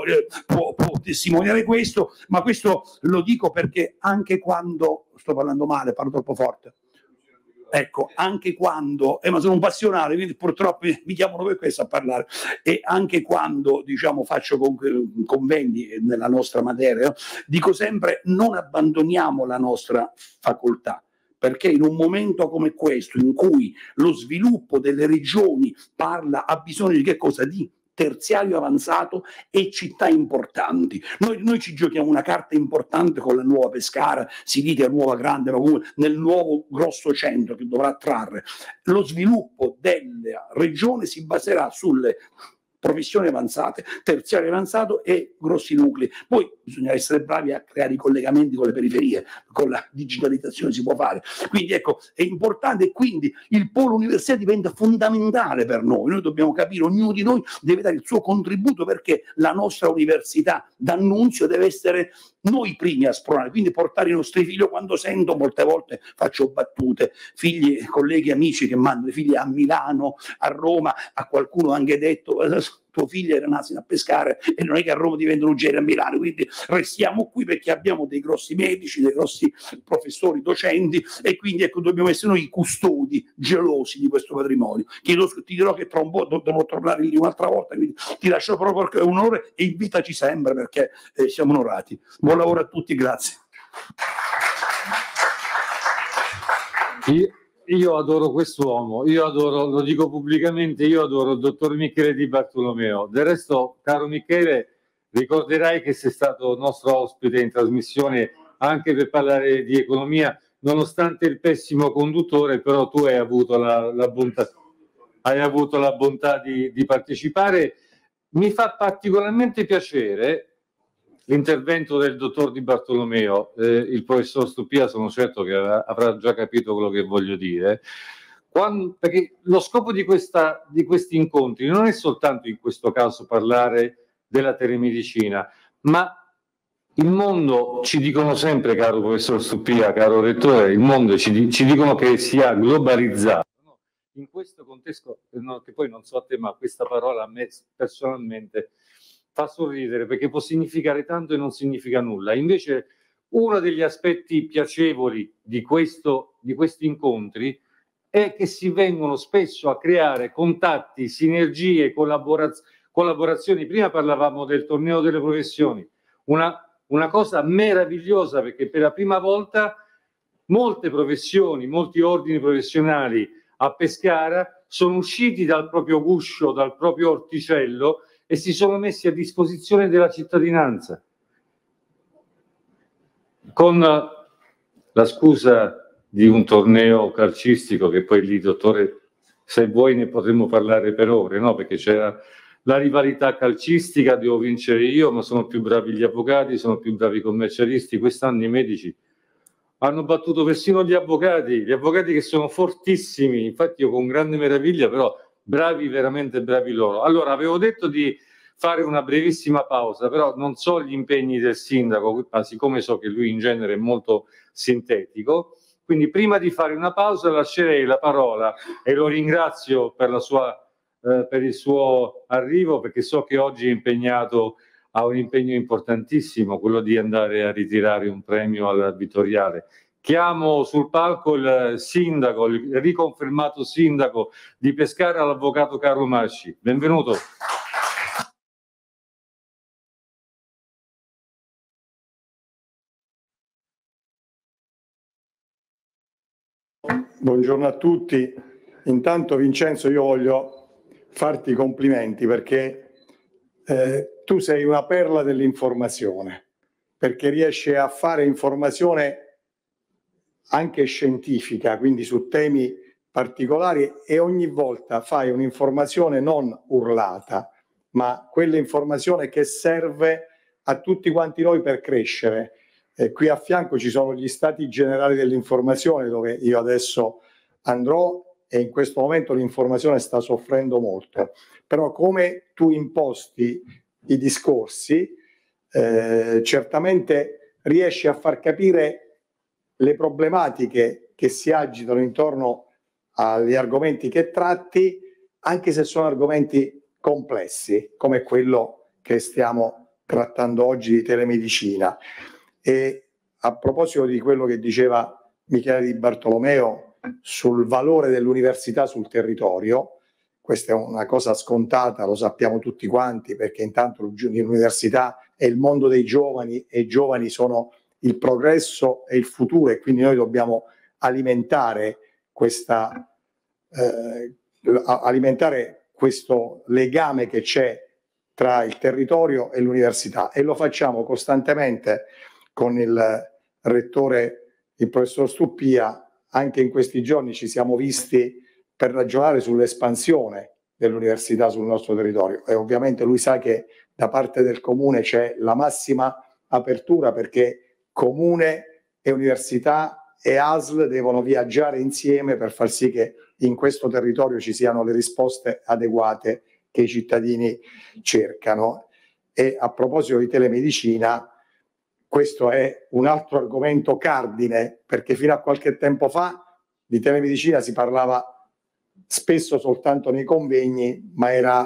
può testimoniare questo, ma questo lo dico perché anche quando sto parlando male, parlo troppo forte. Ecco, anche quando, ma sono un passionato, quindi purtroppo mi chiamano per questo a parlare, e anche quando faccio convegni nella nostra materia, dico sempre: non abbandoniamo la nostra facoltà, perché in un momento come questo, in cui lo sviluppo delle regioni ha bisogno di che cosa? Di terziario avanzato e città importanti. Noi ci giochiamo una carta importante con la nuova Pescara, si dice nuova grande, ma comunque nel nuovo grosso centro che dovrà attrarre. Lo sviluppo della regione si baserà sulle professioni avanzate, terziario avanzato e grossi nuclei. Poi bisogna essere bravi a creare i collegamenti con le periferie, con la digitalizzazione si può fare. Quindi ecco, è importante, e quindi il polo università diventa fondamentale per noi. Noi dobbiamo capire, ognuno di noi deve dare il suo contributo, perché la nostra università d'Annunzio deve essere noi primi a spronare, quindi portare i nostri figli. Quando sento, molte volte faccio battute, figli, colleghi, amici che mandano i figli a Milano, a Roma, a qualcuno anche detto tuo figlio era in Asino a pescare e non è che a Roma diventano Ruggeri a Milano, quindi restiamo qui perché abbiamo dei grossi medici, dei grossi professori, docenti, e quindi ecco, dobbiamo essere noi i custodi gelosi di questo patrimonio. Ti dirò che tra un po' dovrò tornare lì un'altra volta, quindi ti lascio proprio un onore e invitaci sempre perché siamo onorati. Buon lavoro a tutti, grazie. Io adoro quest'uomo, io adoro, lo dico pubblicamente, io adoro il dottor Michele Di Bartolomeo. Del resto, caro Michele, ricorderai che sei stato nostro ospite in trasmissione anche per parlare di economia, nonostante il pessimo conduttore, però tu hai avuto la bontà di partecipare. Mi fa particolarmente piacere l'intervento del dottor Di Bartolomeo. Il professor Stuppia sono certo che avrà già capito quello che voglio dire, perché lo scopo di questi incontri non è soltanto in questo caso parlare della telemedicina, ma il mondo, ci dicono sempre, caro professor Stuppia, caro rettore, il mondo ci dicono che sia globalizzato. In questo contesto, che poi non so a te, ma questa parola a me personalmente fa sorridere perché può significare tanto e non significa nulla. Invece uno degli aspetti piacevoli di questi incontri è che si vengono spesso a creare contatti, sinergie, collaborazioni. Prima parlavamo del torneo delle professioni, una cosa meravigliosa, perché per la prima volta molte professioni, molti ordini professionali a Pescara sono usciti dal proprio guscio, dal proprio orticello, e si sono messi a disposizione della cittadinanza. Con la scusa di un torneo calcistico, che poi lì, dottore, se vuoi ne potremmo parlare per ore, no? Perché c'era la rivalità calcistica, devo vincere io, ma sono più bravi gli avvocati, sono più bravi i commercialisti. Quest'anno i medici hanno battuto persino gli avvocati che sono fortissimi. Infatti io con grande meraviglia, però bravi, veramente bravi loro. Allora, avevo detto di fare una brevissima pausa, però non so gli impegni del sindaco, ma siccome so che lui in genere è molto sintetico, quindi prima di fare una pausa lascerei la parola, e lo ringrazio per il suo arrivo, perché so che oggi è impegnato, ha un impegno importantissimo, quello di andare a ritirare un premio al Vittoriale. Chiamo sul palco il sindaco, il riconfermato sindaco di Pescara, l'avvocato Carlo Masci. Benvenuto. Buongiorno a tutti. Intanto Vincenzo, io voglio farti i complimenti perché tu sei una perla dell'informazione, perché riesci a fare informazione anche scientifica, quindi su temi particolari, e ogni volta fai un'informazione non urlata, ma quell'informazione che serve a tutti quanti noi per crescere. Qui a fianco ci sono gli stati generali dell'informazione, dove io adesso andrò, e in questo momento l'informazione sta soffrendo molto. Però come tu imposti i discorsi, certamente riesci a far capire le problematiche che si agitano intorno agli argomenti che tratti, anche se sono argomenti complessi, come quello che stiamo trattando oggi di telemedicina. E a proposito di quello che diceva Michele Di Bartolomeo sul valore dell'università sul territorio, questa è una cosa scontata, lo sappiamo tutti quanti, perché intanto l'università è il mondo dei giovani e i giovani sono il progresso e il futuro, e quindi noi dobbiamo alimentare questo legame che c'è tra il territorio e l'università, e lo facciamo costantemente con il rettore, il professor Stuppia. Anche in questi giorni ci siamo visti per ragionare sull'espansione dell'università sul nostro territorio, e ovviamente lui sa che da parte del comune c'è la massima apertura, perché comune e università e ASL devono viaggiare insieme per far sì che in questo territorio ci siano le risposte adeguate che i cittadini cercano. E a proposito di telemedicina, questo è un altro argomento cardine, perché fino a qualche tempo fa di telemedicina si parlava spesso soltanto nei convegni, ma era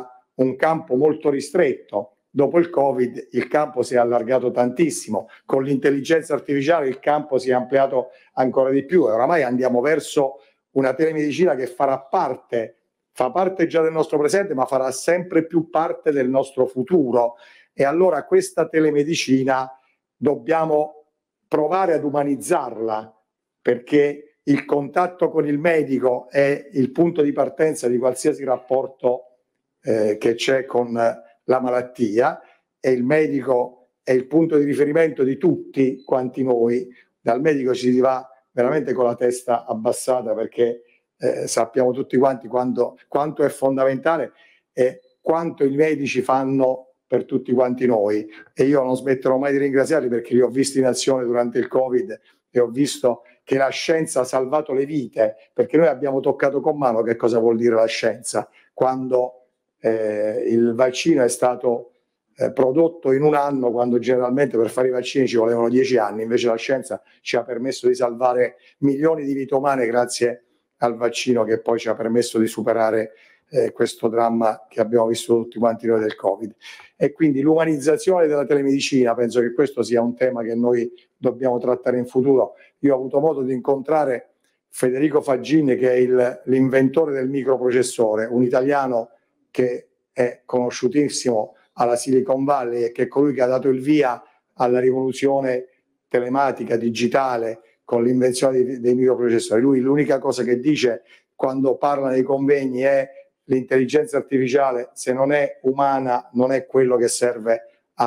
un campo molto ristretto. Dopo il Covid il campo si è allargato tantissimo, con l'intelligenza artificiale il campo si è ampliato ancora di più e oramai andiamo verso una telemedicina che fa parte già del nostro presente, ma farà sempre più parte del nostro futuro. E allora questa telemedicina dobbiamo provare ad umanizzarla, perché il contatto con il medico è il punto di partenza di qualsiasi rapporto che c'è con la malattia, e il medico è il punto di riferimento di tutti quanti noi. Dal medico ci si va veramente con la testa abbassata, perché sappiamo tutti quanti quanto è fondamentale e quanto i medici fanno per tutti quanti noi, e io non smetterò mai di ringraziarli, perché li ho visti in azione durante il Covid e ho visto che la scienza ha salvato le vite, perché noi abbiamo toccato con mano che cosa vuol dire la scienza. Quando il vaccino è stato prodotto in un anno, quando generalmente per fare i vaccini ci volevano 10 anni, invece la scienza ci ha permesso di salvare milioni di vite umane grazie al vaccino, che poi ci ha permesso di superare questo dramma che abbiamo vissuto tutti quanti noi del Covid. E quindi l'umanizzazione della telemedicina, penso che questo sia un tema che noi dobbiamo trattare in futuro. Io ho avuto modo di incontrare Federico Faggini, che è l'inventore del microprocessore, un italiano che è conosciutissimo alla Silicon Valley e che è colui che ha dato il via alla rivoluzione telematica digitale con l'invenzione dei microprocessori. Lui l'unica cosa che dice quando parla nei convegni è: l'intelligenza artificiale, se non è umana, non è quello che serve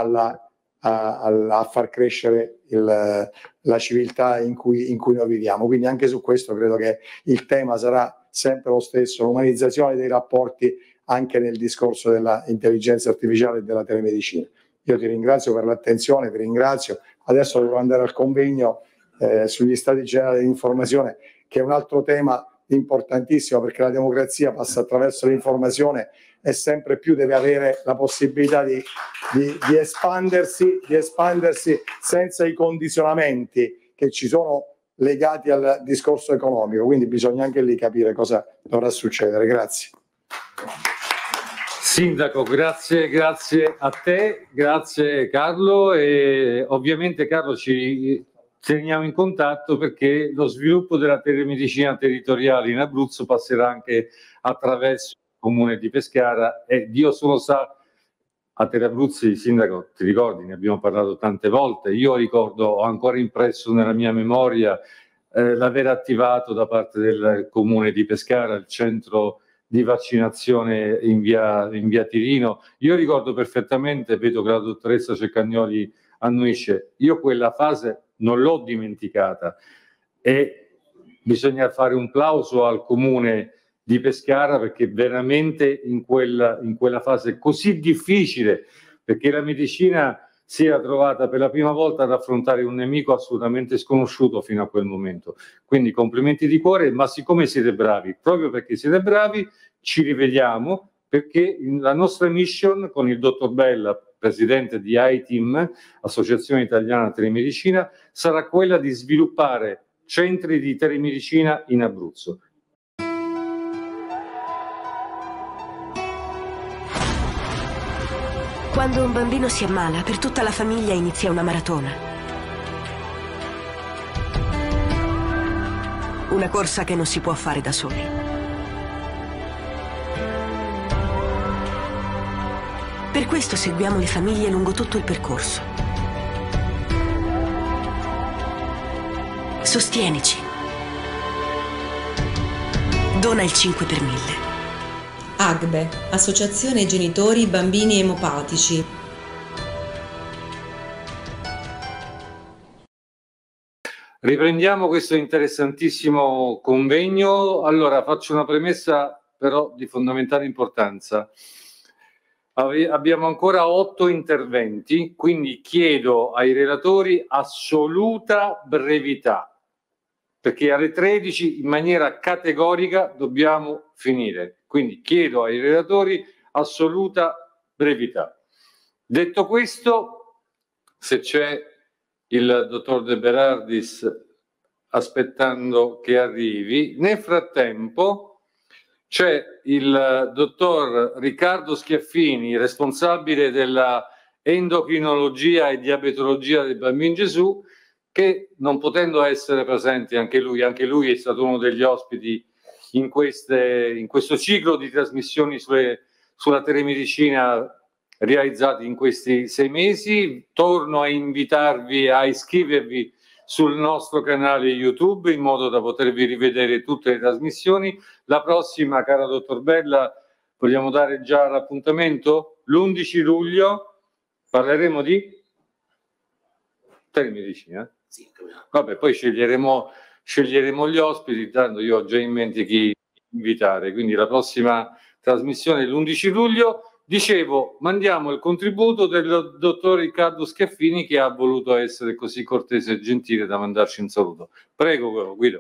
a far crescere la civiltà in cui noi viviamo. Quindi anche su questo credo che il tema sarà sempre lo stesso: l'umanizzazione dei rapporti anche nel discorso dell'intelligenza artificiale e della telemedicina. Io ti ringrazio per l'attenzione, ti ringrazio. Adesso devo andare al convegno sugli stati generali dell'informazione, che è un altro tema importantissimo, perché la democrazia passa attraverso l'informazione e sempre più deve avere la possibilità di espandersi senza i condizionamenti che ci sono legati al discorso economico. Quindi bisogna anche lì capire cosa dovrà succedere. Grazie. Sindaco, grazie a te, grazie Carlo, e ovviamente Carlo ci teniamo in contatto, perché lo sviluppo della telemedicina territoriale in Abruzzo passerà anche attraverso il comune di Pescara, e Dio solo sa, a Tele-Abruzzi, sindaco, ti ricordi, ne abbiamo parlato tante volte, io ricordo, ho ancora impresso nella mia memoria l'aver attivato da parte del comune di Pescara il centro di vaccinazione in via Tirino. Io ricordo perfettamente, vedo che la dottoressa Ceccagnoli annuisce, io quella fase non l'ho dimenticata, e bisogna fare un plauso al comune di Pescara, perché veramente in quella fase così difficile, perché la medicina si era trovata per la prima volta ad affrontare un nemico assolutamente sconosciuto fino a quel momento. Quindi complimenti di cuore, ma siccome siete bravi, proprio perché siete bravi, ci rivediamo, perché la nostra mission con il dottor Bella, presidente di ITIM, Associazione Italiana Telemedicina, sarà quella di sviluppare centri di telemedicina in Abruzzo. Quando un bambino si ammala, per tutta la famiglia inizia una maratona. Una corsa che non si può fare da soli. Per questo seguiamo le famiglie lungo tutto il percorso. Sostienici. Dona il 5 per 1000. AGBE, Associazione Genitori Bambini Emopatici. Riprendiamo questo interessantissimo convegno. Allora, faccio una premessa però di fondamentale importanza. Abbiamo ancora 8 interventi, quindi chiedo ai relatori assoluta brevità, perché alle 13 in maniera categorica dobbiamo finire. Quindi chiedo ai relatori assoluta brevità. Detto questo, se c'è il dottor De Berardis aspettando che arrivi, nel frattempo c'è il dottor Riccardo Schiaffini, responsabile della endocrinologia e diabetologia del Bambino Gesù, che non potendo essere presente anche lui è stato uno degli ospiti in questo ciclo di trasmissioni sulla telemedicina realizzati in questi 6 mesi. Torno a invitarvi a iscrivervi sul nostro canale YouTube in modo da potervi rivedere tutte le trasmissioni. La prossima, cara dottor Bella, vogliamo dare già l'appuntamento? L'11 luglio parleremo di telemedicina. Vabbè, poi sceglieremo gli ospiti, tanto io ho già in mente chi invitare, quindi la prossima trasmissione è l'11 luglio. Dicevo, mandiamo il contributo del dottor Riccardo Schiaffini, che ha voluto essere così cortese e gentile da mandarci un saluto. Prego, Guido.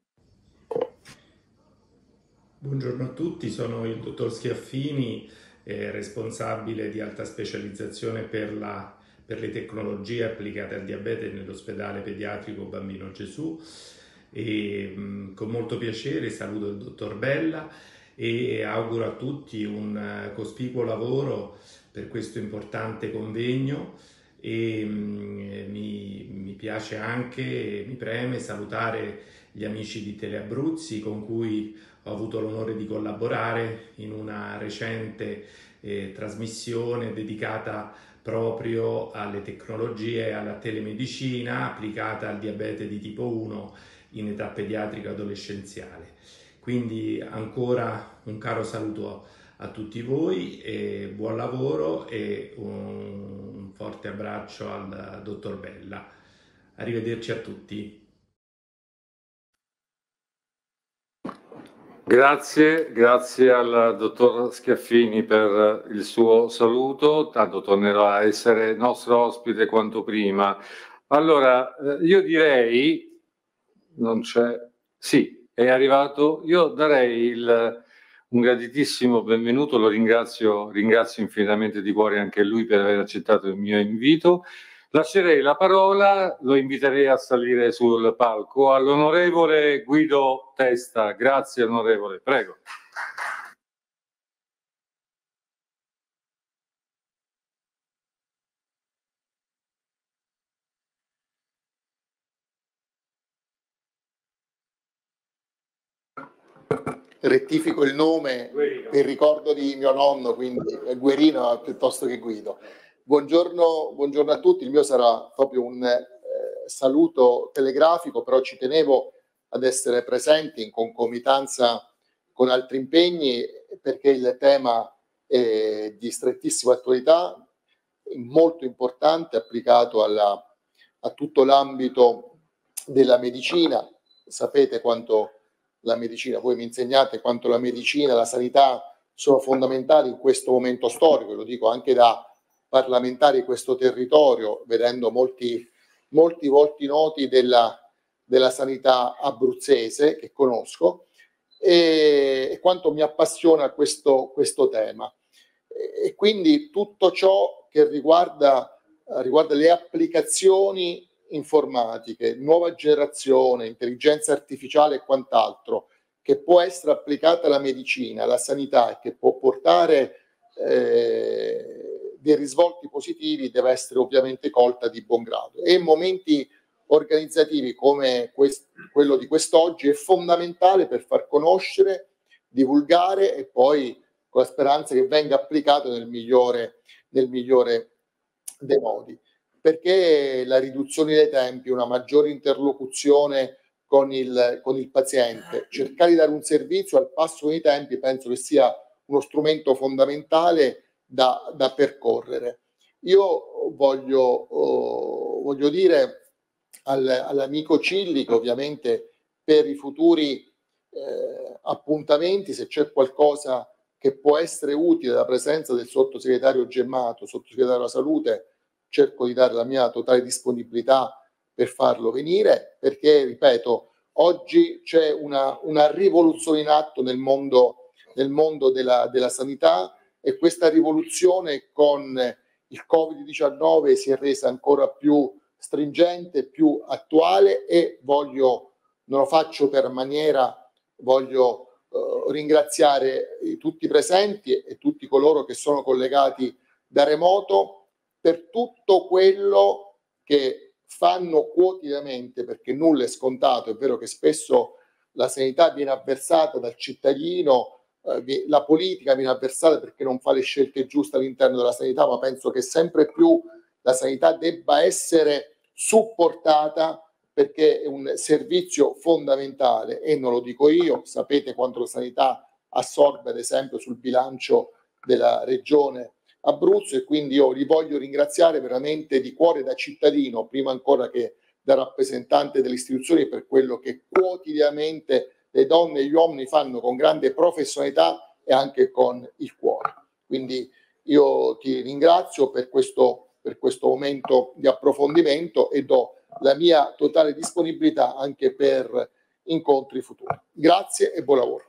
Buongiorno a tutti, sono il dottor Schiaffini, responsabile di alta specializzazione per le tecnologie applicate al diabete nell'ospedale pediatrico Bambino Gesù, e con molto piacere saluto il dottor Bella e auguro a tutti un cospicuo lavoro per questo importante convegno. E mi piace anche, mi preme salutare gli amici di Teleabruzzi con cui ho avuto l'onore di collaborare in una recente trasmissione dedicata proprio alle tecnologie e alla telemedicina applicata al diabete di tipo 1 in età pediatrica adolescenziale. Quindi ancora un caro saluto a tutti voi, e buon lavoro e un forte abbraccio al dottor Bella. Arrivederci a tutti. Grazie al dottor Schiaffini per il suo saluto, tanto tornerà a essere nostro ospite quanto prima. Allora, io direi, non c'è, sì, è arrivato, io darei un graditissimo benvenuto, lo ringrazio infinitamente di cuore anche lui per aver accettato il mio invito. Lascerei la parola, lo inviterei a salire sul palco, all'onorevole Guido Testa. Grazie onorevole, prego. Rettifico il nome per ricordo di mio nonno, quindi Guerino piuttosto che Guido. Buongiorno a tutti, il mio sarà proprio un saluto telegrafico, però ci tenevo ad essere presenti in concomitanza con altri impegni perché il tema è di strettissima attualità, molto importante, applicato a tutto l'ambito della medicina. Sapete quanto la medicina, voi mi insegnate quanto la medicina e la sanità sono fondamentali in questo momento storico, lo dico anche da parlamentari di questo territorio, vedendo molti volti noti della sanità abruzzese che conosco, e quanto mi appassiona questo tema. E quindi tutto ciò che riguarda le applicazioni informatiche, nuova generazione, intelligenza artificiale e quant'altro, che può essere applicata alla medicina, alla sanità e che può portare dei risvolti positivi, deve essere ovviamente colta di buon grado. E in momenti organizzativi come quello di quest'oggi è fondamentale per far conoscere, divulgare e poi con la speranza che venga applicato nel migliore dei modi, perché la riduzione dei tempi, una maggiore interlocuzione con il paziente, cercare di dare un servizio al passo dei tempi, penso che sia uno strumento fondamentale da percorrere. Io voglio dire all'amico Cilli che ovviamente per i futuri appuntamenti, se c'è qualcosa che può essere utile, la presenza del sottosegretario Gemmato, sottosegretario della Salute, cerco di dare la mia totale disponibilità per farlo venire, perché, ripeto, oggi c'è una rivoluzione in atto nel mondo della sanità, e questa rivoluzione con il Covid-19 si è resa ancora più stringente, più attuale, e non lo faccio per maniera, voglio ringraziare tutti i presenti e tutti coloro che sono collegati da remoto per tutto quello che fanno quotidianamente, perché nulla è scontato. È vero che spesso la sanità viene avversata dal cittadino, la politica viene avversata perché non fa le scelte giuste all'interno della sanità, ma penso che sempre più la sanità debba essere supportata, perché è un servizio fondamentale, e non lo dico io, sapete quanto la sanità assorbe ad esempio sul bilancio della regione Abruzzo, e quindi io li voglio ringraziare veramente di cuore da cittadino, prima ancora che da rappresentante delle istituzioni, per quello che quotidianamente le donne e gli uomini fanno con grande professionalità e anche con il cuore. Quindi io ti ringrazio per questo momento di approfondimento e do la mia totale disponibilità anche per incontri futuri. Grazie e buon lavoro.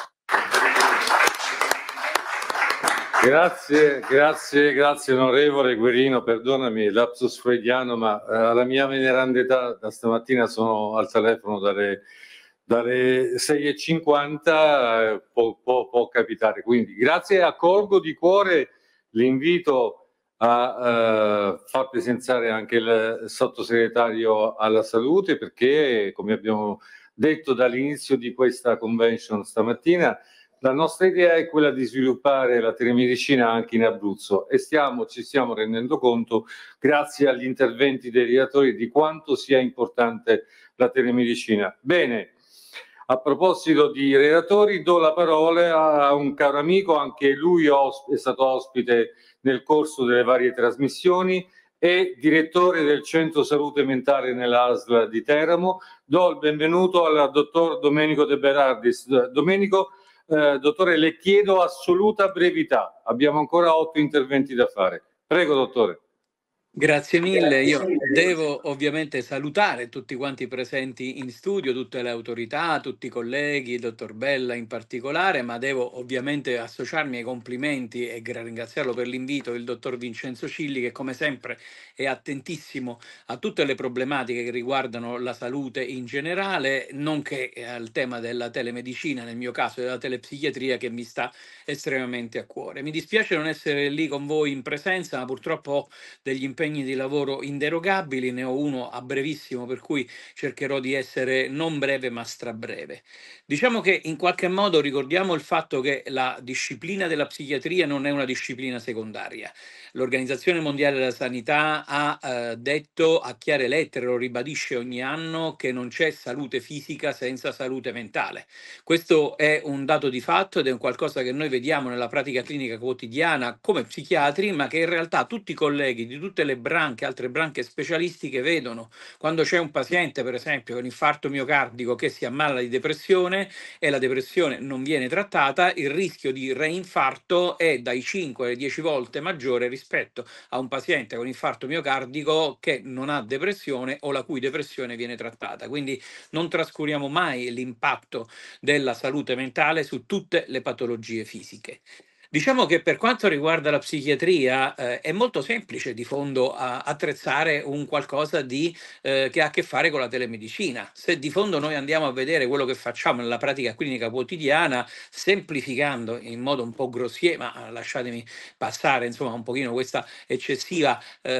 Grazie onorevole Guerino, perdonami lapsus freudiano, ma alla mia veneranda età da stamattina sono al telefono dalle 6:50, può capitare, quindi grazie, accolgo di cuore l'invito a far presenziare anche il sottosegretario alla salute, perché come abbiamo detto dall'inizio di questa convention stamattina, la nostra idea è quella di sviluppare la telemedicina anche in Abruzzo, e ci stiamo rendendo conto, grazie agli interventi dei relatori, di quanto sia importante la telemedicina. Bene, a proposito di relatori, do la parola a un caro amico, anche lui è stato ospite nel corso delle varie trasmissioni, è direttore del Centro Salute Mentale nella ASL di Teramo. Do il benvenuto al dottor Domenico De Berardis. Domenico, dottore, le chiedo assoluta brevità, abbiamo ancora 8 interventi da fare. Prego, dottore. Grazie mille, io devo ovviamente salutare tutti quanti presenti in studio, tutte le autorità, tutti i colleghi, il dottor Bella in particolare, ma devo ovviamente associarmi ai complimenti e ringraziarlo per l'invito il dottor Vincenzo Cilli, che come sempre è attentissimo a tutte le problematiche che riguardano la salute in generale, nonché al tema della telemedicina, nel mio caso della telepsichiatria, che mi sta estremamente a cuore. Mi dispiace non essere lì con voi in presenza, ma purtroppo ho degli impegni di lavoro inderogabili, ne ho uno a brevissimo, per cui cercherò di essere non breve ma strabreve. Diciamo che in qualche modo ricordiamo il fatto che la disciplina della psichiatria non è una disciplina secondaria. L'Organizzazione Mondiale della Sanità ha detto a chiare lettere, lo ribadisce ogni anno, che non c'è salute fisica senza salute mentale. Questo è un dato di fatto ed è un qualcosa che noi vediamo nella pratica clinica quotidiana come psichiatri, ma che in realtà tutti i colleghi di tutte le altre branche specialistiche vedono quando c'è un paziente, per esempio, con infarto miocardico che si ammala di depressione e la depressione non viene trattata, il rischio di reinfarto è dai 5 alle 10 volte maggiore rispetto a un paziente con infarto miocardico che non ha depressione o la cui depressione viene trattata. Quindi non trascuriamo mai l'impatto della salute mentale su tutte le patologie fisiche. Diciamo che per quanto riguarda la psichiatria è molto semplice di fondo attrezzare un qualcosa che ha a che fare con la telemedicina. Se di fondo noi andiamo a vedere quello che facciamo nella pratica clinica quotidiana, semplificando in modo un po' grossier, ma lasciatemi passare insomma un pochino questo eccessivo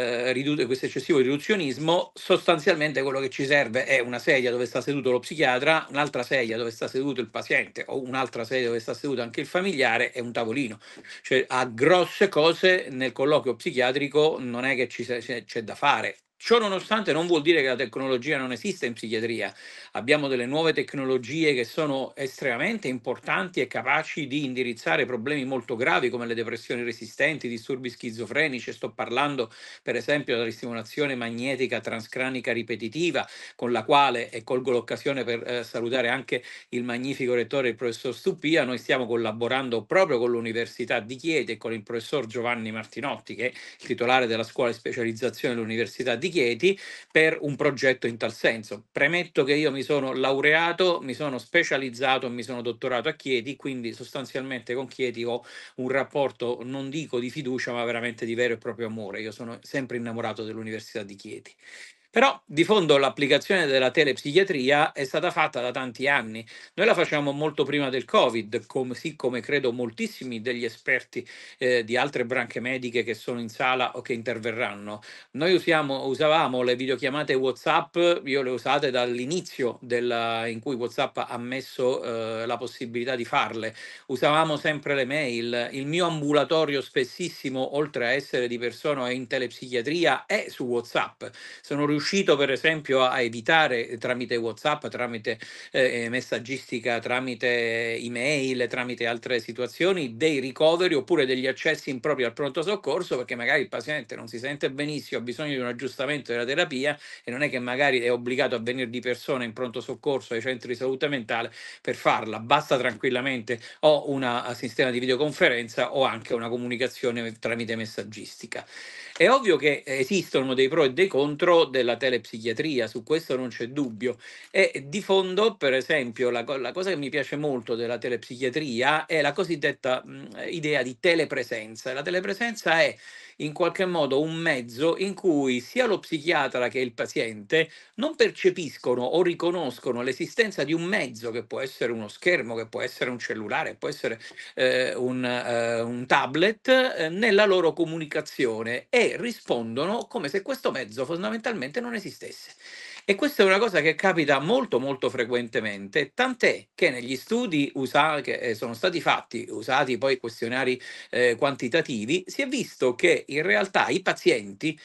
riduzionismo, sostanzialmente quello che ci serve è una sedia dove sta seduto lo psichiatra, un'altra sedia dove sta seduto il paziente o un'altra sedia dove sta seduto anche il familiare e un tavolino. Cioè, a grosse cose nel colloquio psichiatrico non è che c'è da fare. Ciò nonostante non vuol dire che la tecnologia non esiste in psichiatria. Abbiamo delle nuove tecnologie che sono estremamente importanti e capaci di indirizzare problemi molto gravi come le depressioni resistenti, i disturbi schizofrenici. Sto parlando per esempio della stimolazione magnetica transcranica ripetitiva, con la quale, e colgo l'occasione per salutare anche il magnifico rettore, il professor Stuppia, noi stiamo collaborando proprio con l'Università di Chieti e con il professor Giovanni Martinotti, che è il titolare della scuola di specializzazione dell'Università di Chieti, per un progetto in tal senso. Premetto che io mi sono laureato, mi sono specializzato, mi sono dottorato a Chieti, quindi sostanzialmente con Chieti ho un rapporto, non dico di fiducia, ma veramente di vero e proprio amore. Io sono sempre innamorato dell'Università di Chieti. Però di fondo l'applicazione della telepsichiatria è stata fatta da tanti anni. Noi la facciamo molto prima del Covid, così come credo moltissimi degli esperti di altre branche mediche che sono in sala o che interverranno. Noi usavamo le videochiamate WhatsApp, io le ho usate dall'inizio in cui WhatsApp ha messo la possibilità di farle. Usavamo sempre le mail. Il mio ambulatorio spessissimo, oltre a essere di persona in telepsichiatria, è su WhatsApp. Sono riuscito per esempio a evitare tramite WhatsApp, tramite messaggistica, tramite email, tramite altre situazioni, dei ricoveri oppure degli accessi impropri al pronto soccorso, perché magari il paziente non si sente benissimo, ha bisogno di un aggiustamento della terapia e non è che magari è obbligato a venire di persona in pronto soccorso ai centri di salute mentale per farla, basta tranquillamente o un sistema di videoconferenza o anche una comunicazione tramite messaggistica. È ovvio che esistono dei pro e dei contro della telepsichiatria, su questo non c'è dubbio. E di fondo, per esempio, la cosa che mi piace molto della telepsichiatria è la cosiddetta idea di telepresenza. La telepresenza è in qualche modo un mezzo in cui sia lo psichiatra che il paziente non percepiscono o riconoscono l'esistenza di un mezzo, che può essere uno schermo, che può essere un cellulare, può essere un tablet, nella loro comunicazione, e rispondono come se questo mezzo fondamentalmente non esistesse. E questa è una cosa che capita molto molto frequentemente, tant'è che negli studi che sono stati fatti, usati poi questionari quantitativi, si è visto che in realtà i pazienti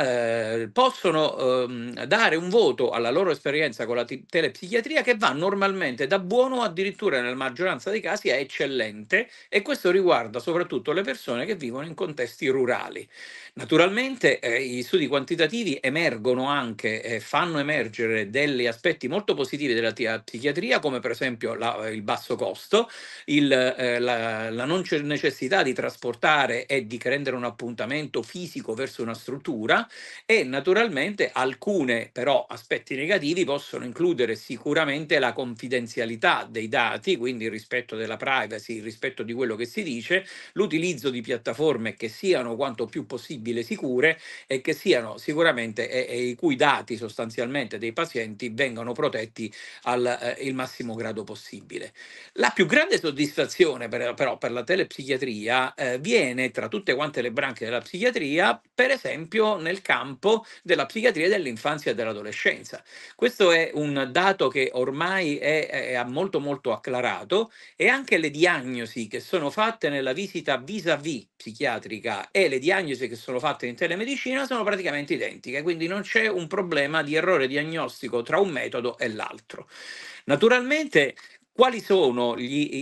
possono dare un voto alla loro esperienza con la telepsichiatria che va normalmente da buono, addirittura nella maggioranza dei casi a eccellente, e questo riguarda soprattutto le persone che vivono in contesti rurali. Naturalmente gli studi quantitativi emergono anche, fanno emergere degli aspetti molto positivi della psichiatria, come per esempio il basso costo, la non necessità di trasportare e di rendere un appuntamento fisico verso una struttura, e naturalmente alcune però aspetti negativi possono includere sicuramente la confidenzialità dei dati, quindi il rispetto della privacy, il rispetto di quello che si dice, l'utilizzo di piattaforme che siano quanto più possibile sicure e che siano sicuramente i cui dati sostanzialmente dei pazienti vengano protetti il massimo grado possibile. La più grande soddisfazione però per la telepsichiatria viene tra tutte quante le branche della psichiatria, per esempio nel campo della psichiatria dell'infanzia e dell'adolescenza. Questo è un dato che ormai è molto molto acclarato, e anche le diagnosi che sono fatte nella visita vis-à-vis psichiatrica e le diagnosi che sono fatte in telemedicina sono praticamente identiche, quindi non c'è un problema di errore diagnostico tra un metodo e l'altro. Naturalmente, quali sono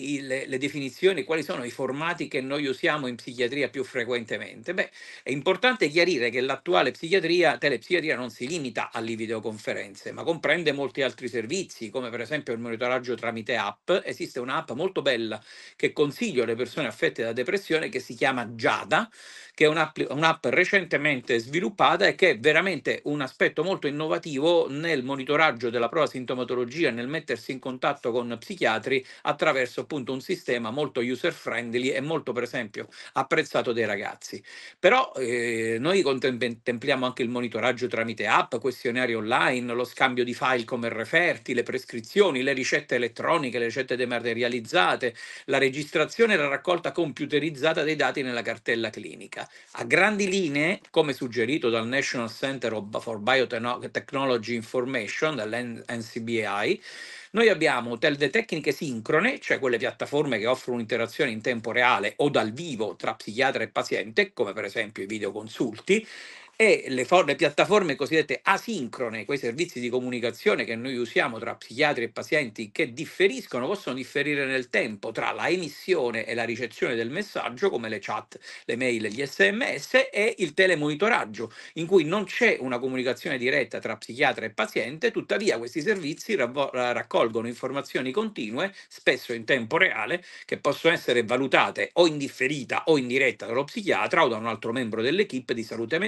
le definizioni, quali sono i formati che noi usiamo in psichiatria più frequentemente? Beh, è importante chiarire che l'attuale telepsichiatria non si limita alle videoconferenze, ma comprende molti altri servizi, come per esempio il monitoraggio tramite app. Esiste un'app molto bella che consiglio alle persone affette da depressione, che si chiama Giada, che è un'app recentemente sviluppata e che è veramente un aspetto molto innovativo nel monitoraggio della propria sintomatologia, nel mettersi in contatto con psichiatri attraverso appunto un sistema molto user friendly e molto, per esempio, apprezzato dai ragazzi. Però noi contempliamo anche il monitoraggio tramite app, questionari online, lo scambio di file come referti, le prescrizioni, le ricette elettroniche, le ricette dematerializzate, la registrazione e la raccolta computerizzata dei dati nella cartella clinica. A grandi linee, come suggerito dal National Center for Biotechnology Information, dall'NCBI, noi abbiamo delle tecniche sincrone, cioè quelle piattaforme che offrono un'interazione in tempo reale o dal vivo tra psichiatra e paziente, come per esempio i videoconsulti, e le piattaforme cosiddette asincrone, quei servizi di comunicazione che noi usiamo tra psichiatri e pazienti, che possono differire nel tempo tra la emissione e la ricezione del messaggio, come le chat, le mail e gli SMS, e il telemonitoraggio, in cui non c'è una comunicazione diretta tra psichiatra e paziente, tuttavia questi servizi raccolgono informazioni continue, spesso in tempo reale, che possono essere valutate o in differita o in diretta dallo psichiatra o da un altro membro dell'equipe di salute mentale,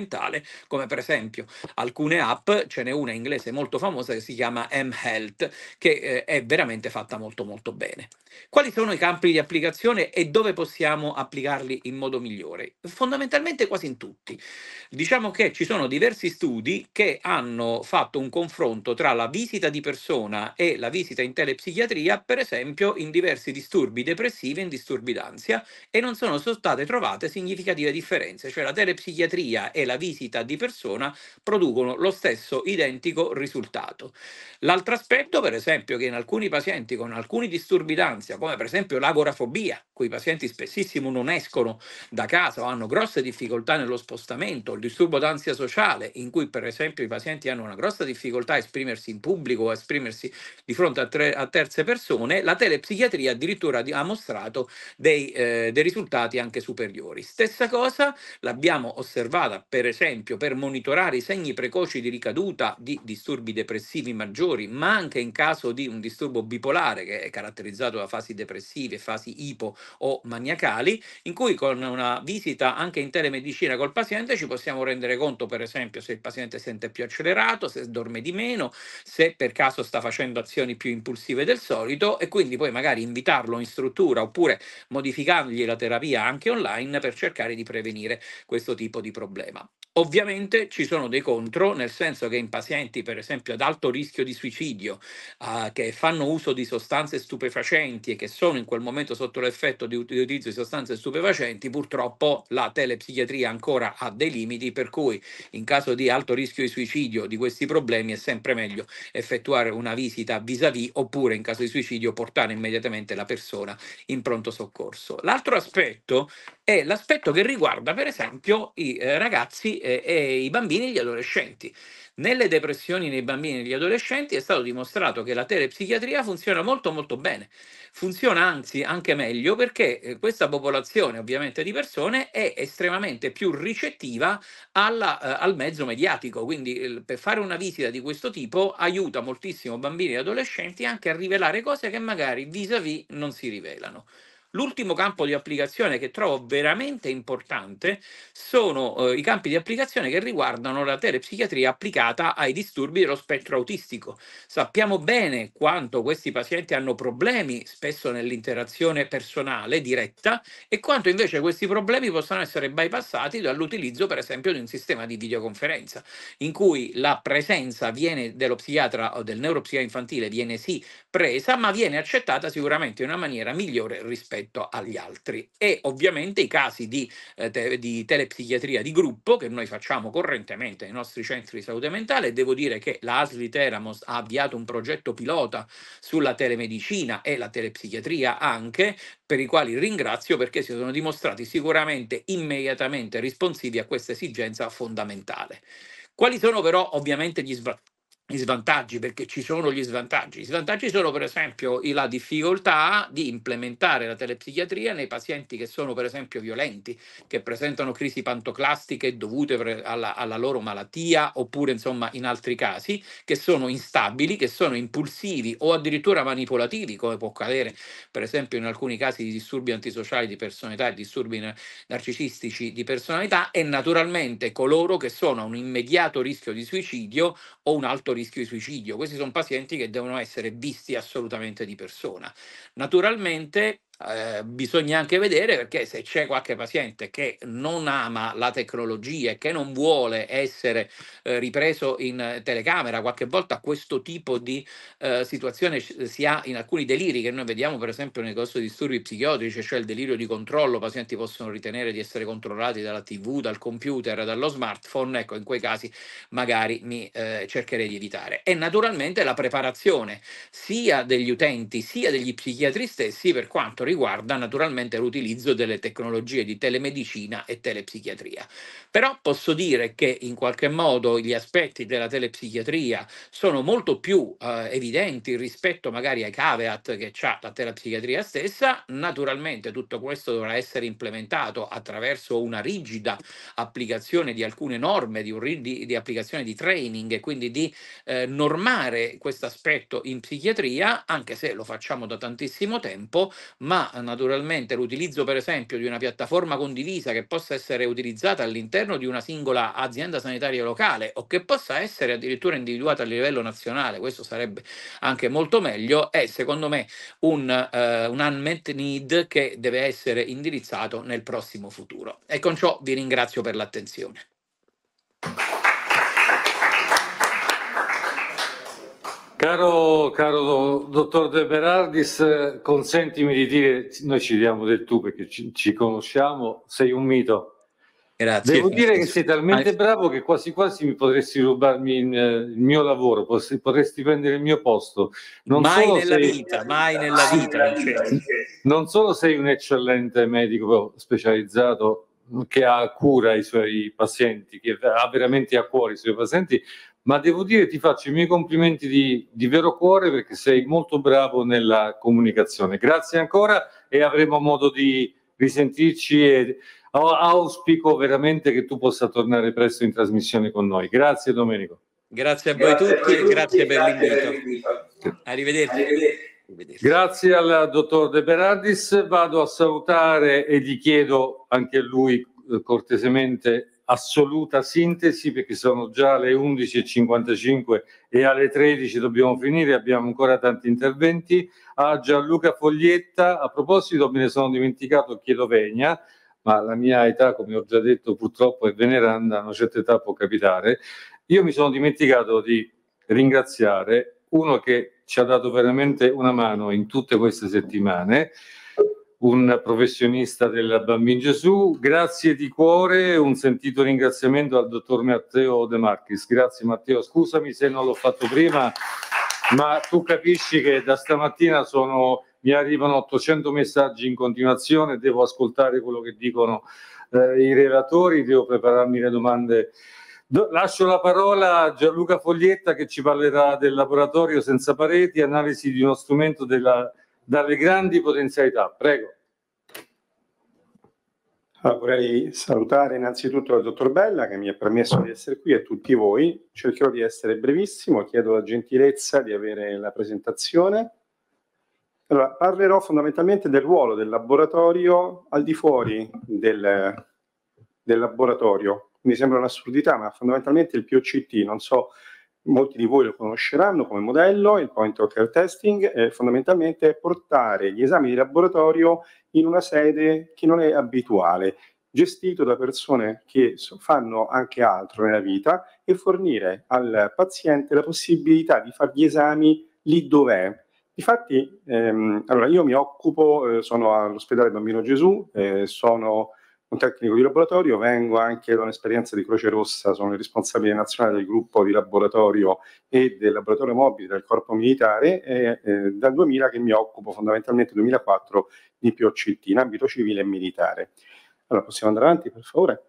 inglese, come per esempio alcune app, ce n'è una inglese molto famosa che si chiama mHealth, che è veramente fatta molto molto bene. Quali sono i campi di applicazione e dove possiamo applicarli in modo migliore? Fondamentalmente quasi in tutti. Diciamo che ci sono diversi studi che hanno fatto un confronto tra la visita di persona e la visita in telepsichiatria, per esempio in diversi disturbi depressivi e in disturbi d'ansia, e non sono state trovate significative differenze, cioè la telepsichiatria e la visita di persona producono lo stesso identico risultato. L'altro aspetto, per esempio, che in alcuni pazienti con alcuni disturbi d'ansia, come per esempio l'agorafobia, cui i pazienti spessissimo non escono da casa o hanno grosse difficoltà nello spostamento, il disturbo d'ansia sociale, in cui per esempio i pazienti hanno una grossa difficoltà a esprimersi in pubblico o a esprimersi di fronte a terze persone, la telepsichiatria addirittura ha mostrato dei risultati anche superiori. Stessa cosa l'abbiamo osservata per esempio per monitorare i segni precoci di ricaduta di disturbi depressivi maggiori, ma anche in caso di un disturbo bipolare che è caratterizzato da fasi depressive, fasi ipo o maniacali, in cui con una visita anche in telemedicina col paziente ci possiamo rendere conto per esempio se il paziente sente più accelerato, se dorme di meno, se per caso sta facendo azioni più impulsive del solito, e quindi poi magari invitarlo in struttura oppure modificargli la terapia anche online per cercare di prevenire questo tipo di problema. Ovviamente ci sono dei contro, nel senso che in pazienti per esempio ad alto rischio di suicidio, che fanno uso di sostanze stupefacenti e che sono in quel momento sotto l'effetto di utilizzo di sostanze stupefacenti, purtroppo la telepsichiatria ancora ha dei limiti, per cui in caso di alto rischio di suicidio di questi problemi è sempre meglio effettuare una visita vis-à-vis, oppure in caso di suicidio portare immediatamente la persona in pronto soccorso. L'altro aspetto è l'aspetto che riguarda per esempio i ragazzi e i bambini e gli adolescenti. Nelle depressioni nei bambini e negli adolescenti è stato dimostrato che la telepsichiatria funziona molto molto bene. Funziona anzi anche meglio perché questa popolazione ovviamente di persone è estremamente più ricettiva al mezzo mediatico, quindi per fare una visita di questo tipo aiuta moltissimo bambini e adolescenti anche a rivelare cose che magari vis-à-vis non si rivelano. L'ultimo campo di applicazione che trovo veramente importante sono i campi di applicazione che riguardano la telepsichiatria applicata ai disturbi dello spettro autistico. Sappiamo bene quanto questi pazienti hanno problemi spesso nell'interazione personale diretta e quanto invece questi problemi possono essere bypassati dall'utilizzo per esempio di un sistema di videoconferenza in cui la presenza dello psichiatra o del neuropsichiatra infantile viene sì presa, ma viene accettata sicuramente in una maniera migliore rispetto agli altri. E ovviamente i casi di telepsichiatria di gruppo che noi facciamo correntemente nei nostri centri di salute mentale, devo dire che la ASL Teramos ha avviato un progetto pilota sulla telemedicina e la telepsichiatria anche, per i quali ringrazio perché si sono dimostrati sicuramente immediatamente risponsivi a questa esigenza fondamentale. Quali sono però ovviamente gli svantaggi, perché ci sono gli svantaggi. Gli svantaggi sono per esempio la difficoltà di implementare la telepsichiatria nei pazienti che sono per esempio violenti, che presentano crisi pantoclastiche dovute alla loro malattia, oppure insomma in altri casi che sono instabili, che sono impulsivi o addirittura manipolativi, come può accadere per esempio in alcuni casi di disturbi antisociali di personalità e disturbi narcisistici di personalità, e naturalmente coloro che sono a un immediato rischio di suicidio o un alto rischio di suicidio. Questi sono pazienti che devono essere visti assolutamente di persona. Naturalmente bisogna anche vedere, perché se c'è qualche paziente che non ama la tecnologia e che non vuole essere ripreso in telecamera, qualche volta questo tipo di situazione si ha in alcuni deliri che noi vediamo per esempio nei casi di disturbi psichiatrici, cioè il delirio di controllo, pazienti possono ritenere di essere controllati dalla TV, dal computer, dallo smartphone. Ecco, in quei casi magari mi cercherei di evitare. E naturalmente la preparazione sia degli utenti sia degli psichiatri stessi per quanto riguarda naturalmente l'utilizzo delle tecnologie di telemedicina e telepsichiatria. Però posso dire che in qualche modo gli aspetti della telepsichiatria sono molto più evidenti rispetto magari ai caveat che ha la telepsichiatria stessa. Naturalmente tutto questo dovrà essere implementato attraverso una rigida applicazione di alcune norme, di applicazione di training, e quindi di normare questo aspetto in psichiatria, anche se lo facciamo da tantissimo tempo, ma ma naturalmente l'utilizzo per esempio di una piattaforma condivisa che possa essere utilizzata all'interno di una singola azienda sanitaria locale o che possa essere addirittura individuata a livello nazionale, questo sarebbe anche molto meglio, è secondo me un unmet need che deve essere indirizzato nel prossimo futuro. E con ciò vi ringrazio per l'attenzione. Caro dottor De Berardis, consentimi di dire, noi ci diamo del tu perché ci conosciamo, sei un mito. Grazie. Devo dire che sei talmente bravo che quasi quasi mi potresti rubarmi il mio lavoro, potresti prendere il mio posto. Mai nella vita. Non solo sei un eccellente medico specializzato che ha a cura i suoi pazienti, che ha veramente a cuore i suoi pazienti, ma devo dire ti faccio i miei complimenti di vero cuore perché sei molto bravo nella comunicazione. Grazie ancora e avremo modo di risentirci e auspico veramente che tu possa tornare presto in trasmissione con noi. Grazie Domenico. Grazie a voi tutti e grazie per l'invito. Arrivederci. Grazie al dottor De Berardis, vado a salutare e gli chiedo anche a lui cortesemente assoluta sintesi perché sono già le 11:55 e alle 13 dobbiamo finire, abbiamo ancora tanti interventi. A Gianluca Foglietta, a proposito me ne sono dimenticato, chiedo venia, ma la mia età, come ho già detto, purtroppo è veneranda, a una certa età può capitare. Io mi sono dimenticato di ringraziare uno che ci ha dato veramente una mano in tutte queste settimane, un professionista del Bambino Gesù. Grazie di cuore, un sentito ringraziamento al dottor Matteo De Marchis. Grazie Matteo, scusami se non l'ho fatto prima, ma tu capisci che da stamattina mi arrivano 800 messaggi in continuazione, devo ascoltare quello che dicono i relatori, devo prepararmi le domande. Lascio la parola a Gianluca Foglietta che ci parlerà del laboratorio senza pareti, analisi di uno strumento dalle grandi potenzialità. Prego. Allora, vorrei salutare innanzitutto il dottor Bella che mi ha permesso di essere qui e tutti voi. Cercherò di essere brevissimo, chiedo la gentilezza di avere la presentazione. Allora, parlerò fondamentalmente del ruolo del laboratorio al di fuori del laboratorio. Mi sembra un'assurdità, ma fondamentalmente il POCT, non so, molti di voi lo conosceranno come modello, il Point of Care Testing, è fondamentalmente portare gli esami di laboratorio in una sede che non è abituale, gestito da persone che fanno anche altro nella vita e fornire al paziente la possibilità di fare gli esami lì dov'è. Difatti, allora io mi occupo, sono all'ospedale Bambino Gesù, sono un tecnico di laboratorio, vengo anche da un'esperienza di Croce Rossa, sono il responsabile nazionale del gruppo di laboratorio e del laboratorio mobile del Corpo Militare e dal 2000 che mi occupo fondamentalmente 2004 di POCT in ambito civile e militare. Allora possiamo andare avanti per favore.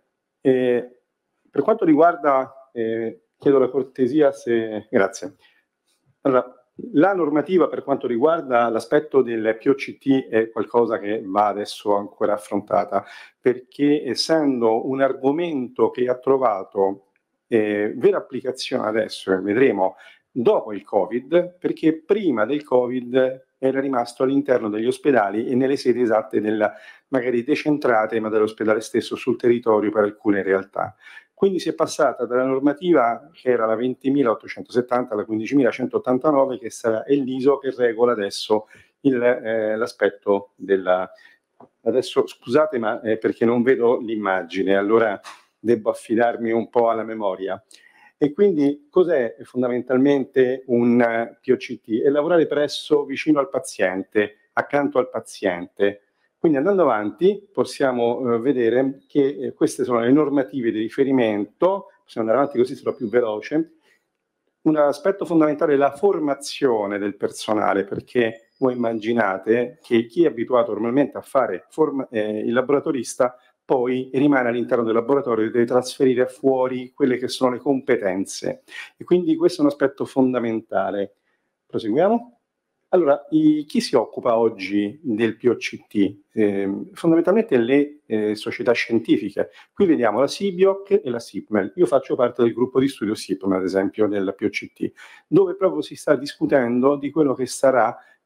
Per quanto riguarda, chiedo la cortesia se... Grazie. Allora, la normativa per quanto riguarda l'aspetto del POCT è qualcosa che va adesso ancora affrontata, perché essendo un argomento che ha trovato vera applicazione adesso, e vedremo dopo il Covid, perché prima del Covid era rimasto all'interno degli ospedali e nelle sedi esatte magari decentrate, ma dell'ospedale stesso sul territorio per alcune realtà. Quindi si è passata dalla normativa che era la 20.870 alla 15.189, che è l'ISO che regola adesso l'aspetto della... Adesso scusate, ma perché non vedo l'immagine, allora devo affidarmi un po' alla memoria. E quindi cos'è fondamentalmente un POCT? È lavorare vicino al paziente, accanto al paziente. Quindi andando avanti possiamo vedere che queste sono le normative di riferimento, possiamo andare avanti così sarò più veloce. Un aspetto fondamentale è la formazione del personale, perché voi immaginate che chi è abituato normalmente a fare il laboratorista poi rimane all'interno del laboratorio e deve trasferire fuori quelle che sono le competenze. E quindi questo è un aspetto fondamentale. Proseguiamo. Allora, chi si occupa oggi del POCT? Fondamentalmente le società scientifiche. Qui vediamo la SIBIOC e la SIPMEL. Io faccio parte del gruppo di studio SIPMEL, ad esempio, del POCT, dove proprio si sta discutendo di quello che sarà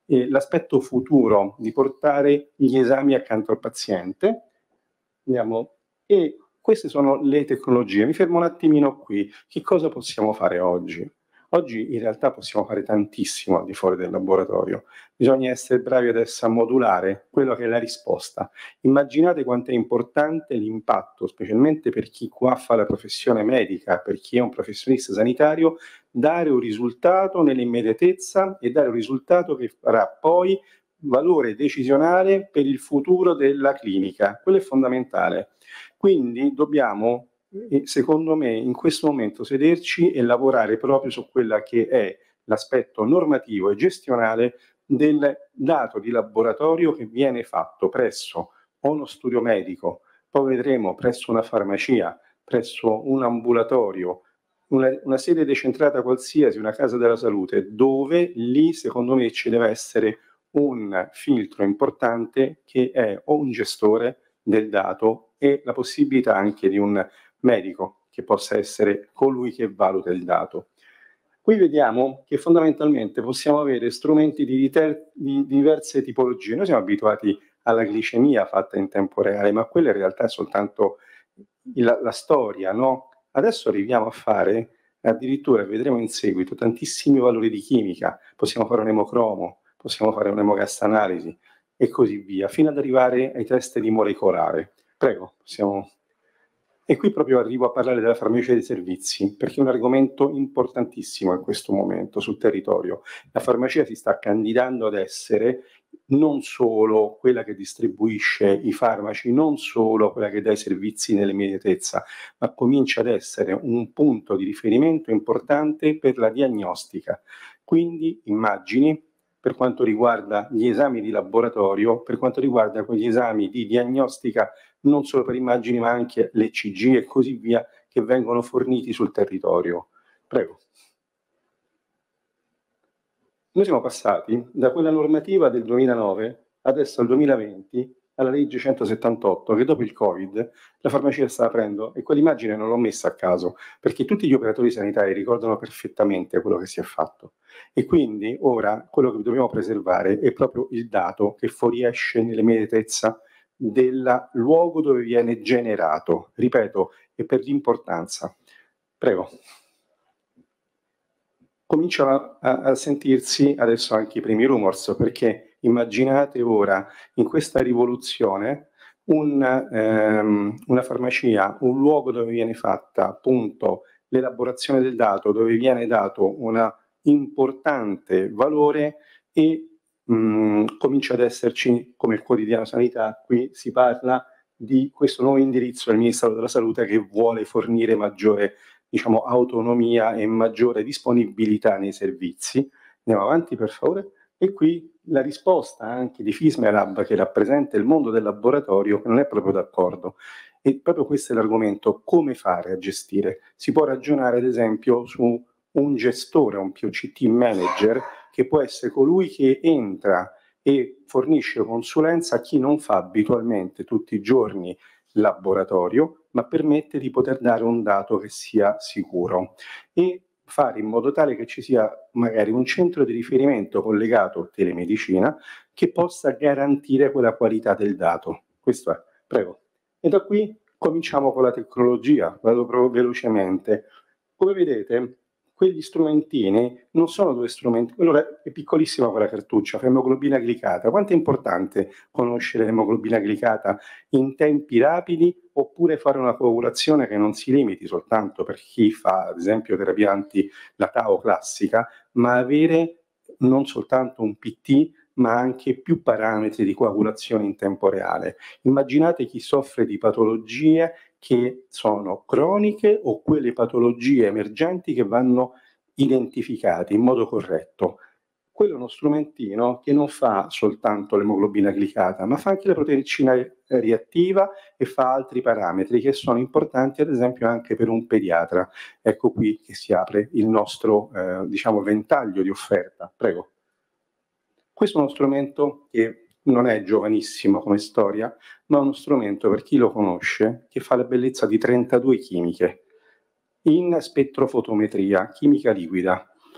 l'aspetto futuro di portare gli esami accanto al paziente. Andiamo. E queste sono le tecnologie. Mi fermo un attimino qui. Che cosa possiamo fare oggi? Oggi in realtà possiamo fare tantissimo al di fuori del laboratorio. Bisogna essere bravi adesso a modulare quello che è la risposta. Immaginate quanto è importante l'impatto, specialmente per chi qua fa la professione medica, per chi è un professionista sanitario, dare un risultato nell'immediatezza e dare un risultato che farà poi valore decisionale per il futuro della clinica. Quello è fondamentale. Quindi dobbiamo, secondo me, in questo momento sederci e lavorare proprio su quella che è l'aspetto normativo e gestionale del dato di laboratorio che viene fatto presso uno studio medico, poi vedremo presso una farmacia, presso un ambulatorio, una sede decentrata qualsiasi, una casa della salute, dove lì secondo me ci deve essere un filtro importante che è o un gestore del dato e la possibilità anche di un medico che possa essere colui che valuta il dato. Qui vediamo che fondamentalmente possiamo avere strumenti di diverse tipologie. Noi siamo abituati alla glicemia fatta in tempo reale, ma quella in realtà è soltanto la storia, no? Adesso arriviamo a fare, addirittura vedremo in seguito, tantissimi valori di chimica. Possiamo fare un emocromo, possiamo fare un'emogas analisi e così via, fino ad arrivare ai test di molecolare. Prego, possiamo... E qui proprio arrivo a parlare della farmacia dei servizi, perché è un argomento importantissimo in questo momento sul territorio. La farmacia si sta candidando ad essere non solo quella che distribuisce i farmaci, non solo quella che dà i servizi nell'immediatezza, ma comincia ad essere un punto di riferimento importante per la diagnostica. Quindi immagini per quanto riguarda gli esami di laboratorio, per quanto riguarda quegli esami di diagnostica non solo per immagini ma anche l'ECG e così via che vengono forniti sul territorio. Prego. Noi siamo passati da quella normativa del 2009 adesso al 2020 alla legge 178 che dopo il Covid la farmacia sta aprendo e quell'immagine non l'ho messa a caso perché tutti gli operatori sanitari ricordano perfettamente quello che si è fatto e quindi ora quello che dobbiamo preservare è proprio il dato che fuoriesce nell'immediatezza del luogo dove viene generato, ripeto, e per l'importanza. Prego. Cominciano a sentirsi adesso anche i primi rumors, perché immaginate ora in questa rivoluzione una farmacia, un luogo dove viene fatta appunto l'elaborazione del dato, dove viene dato un importante valore e comincia ad esserci, come il quotidiano Sanità, qui si parla di questo nuovo indirizzo del Ministero della Salute che vuole fornire maggiore autonomia e maggiore disponibilità nei servizi. Andiamo avanti per favore. E qui la risposta anche di Fismelab che rappresenta il mondo del laboratorio che non è proprio d'accordo. E proprio questo è l'argomento, come fare a gestire. Si può ragionare ad esempio su un gestore, un POCT manager, che può essere colui che entra e fornisce consulenza a chi non fa abitualmente tutti i giorni laboratorio, ma permette di poter dare un dato che sia sicuro e fare in modo tale che ci sia magari un centro di riferimento collegato a telemedicina che possa garantire quella qualità del dato. Questo è. Prego. E da qui cominciamo con la tecnologia, vado proprio velocemente. Come vedete, quegli strumentini non sono due strumenti, allora è piccolissima quella cartuccia, fa emoglobina glicata. Quanto è importante conoscere l'emoglobina glicata in tempi rapidi oppure fare una coagulazione che non si limiti soltanto per chi fa ad esempio terapia anti la Tau classica, ma avere non soltanto un PT ma anche più parametri di coagulazione in tempo reale. Immaginate chi soffre di patologie che sono croniche o quelle patologie emergenti che vanno identificate in modo corretto. Quello è uno strumentino che non fa soltanto l'emoglobina glicata, ma fa anche la proteinina reattiva e fa altri parametri che sono importanti ad esempio anche per un pediatra. Ecco qui che si apre il nostro ventaglio di offerta. Prego. Questo è uno strumento che non è giovanissimo come storia, ma è uno strumento, per chi lo conosce, che fa la bellezza di 32 chimiche in spettrofotometria, chimica liquida.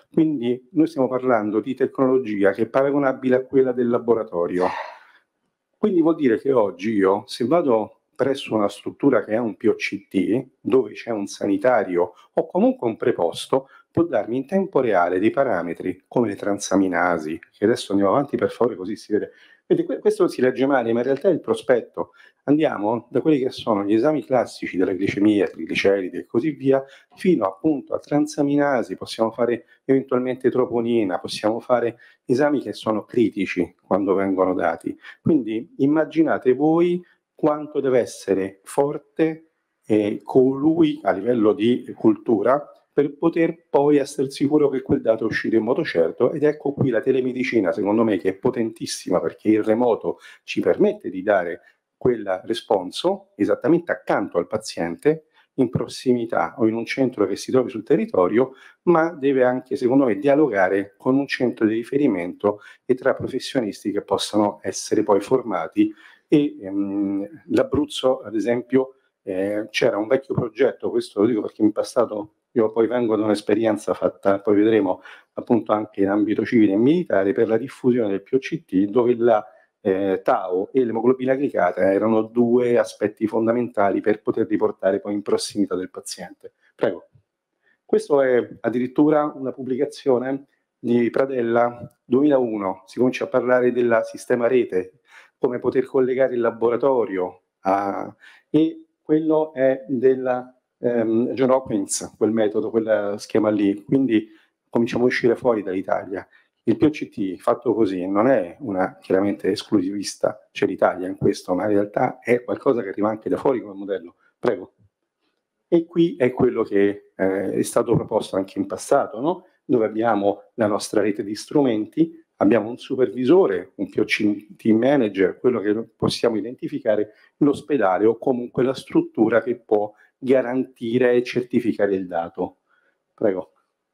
Quindi noi stiamo parlando di tecnologia che è paragonabile a quella del laboratorio. Quindi vuol dire che oggi io, se vado presso una struttura che è un POCT, dove c'è un sanitario o comunque un preposto, può darmi in tempo reale dei parametri come le transaminasi, che adesso andiamo avanti per favore così si vede. Quindi questo si legge male, ma in realtà è il prospetto. Andiamo da quelli che sono gli esami classici della glicemia, trigliceridi e così via, fino appunto a transaminasi, possiamo fare eventualmente troponina, possiamo fare esami che sono critici quando vengono dati. Quindi immaginate voi quanto deve essere forte colui a livello di cultura per poter poi essere sicuro che quel dato uscirà in modo certo. Ed ecco qui la telemedicina, secondo me, che è potentissima, perché il remoto ci permette di dare quel responso esattamente accanto al paziente, in prossimità o in un centro che si trovi sul territorio, ma deve anche, secondo me, dialogare con un centro di riferimento e tra professionisti che possano essere poi formati. E l'Abruzzo, ad esempio, c'era un vecchio progetto, questo lo dico perché in passato io poi vengo da un'esperienza fatta, poi vedremo appunto anche in ambito civile e militare, per la diffusione del POCT, dove la Tau e l'emoglobina glicata erano due aspetti fondamentali per poter riportare poi in prossimità del paziente. Prego. Questo è addirittura una pubblicazione di Pradella 2001, si comincia a parlare del sistema rete, come poter collegare il laboratorio e quello è della John Hopkins, quel metodo, quel schema lì, quindi cominciamo a uscire fuori dall'Italia. Il POCT fatto così non è una chiaramente esclusivista, c'è l'Italia in questo, ma in realtà è qualcosa che arriva anche da fuori come modello. Prego. E qui è quello che è stato proposto anche in passato, no? Dove abbiamo la nostra rete di strumenti, abbiamo un supervisore, un POCT manager, quello che possiamo identificare l'ospedale o comunque la struttura che può garantire e certificare il dato. Prego.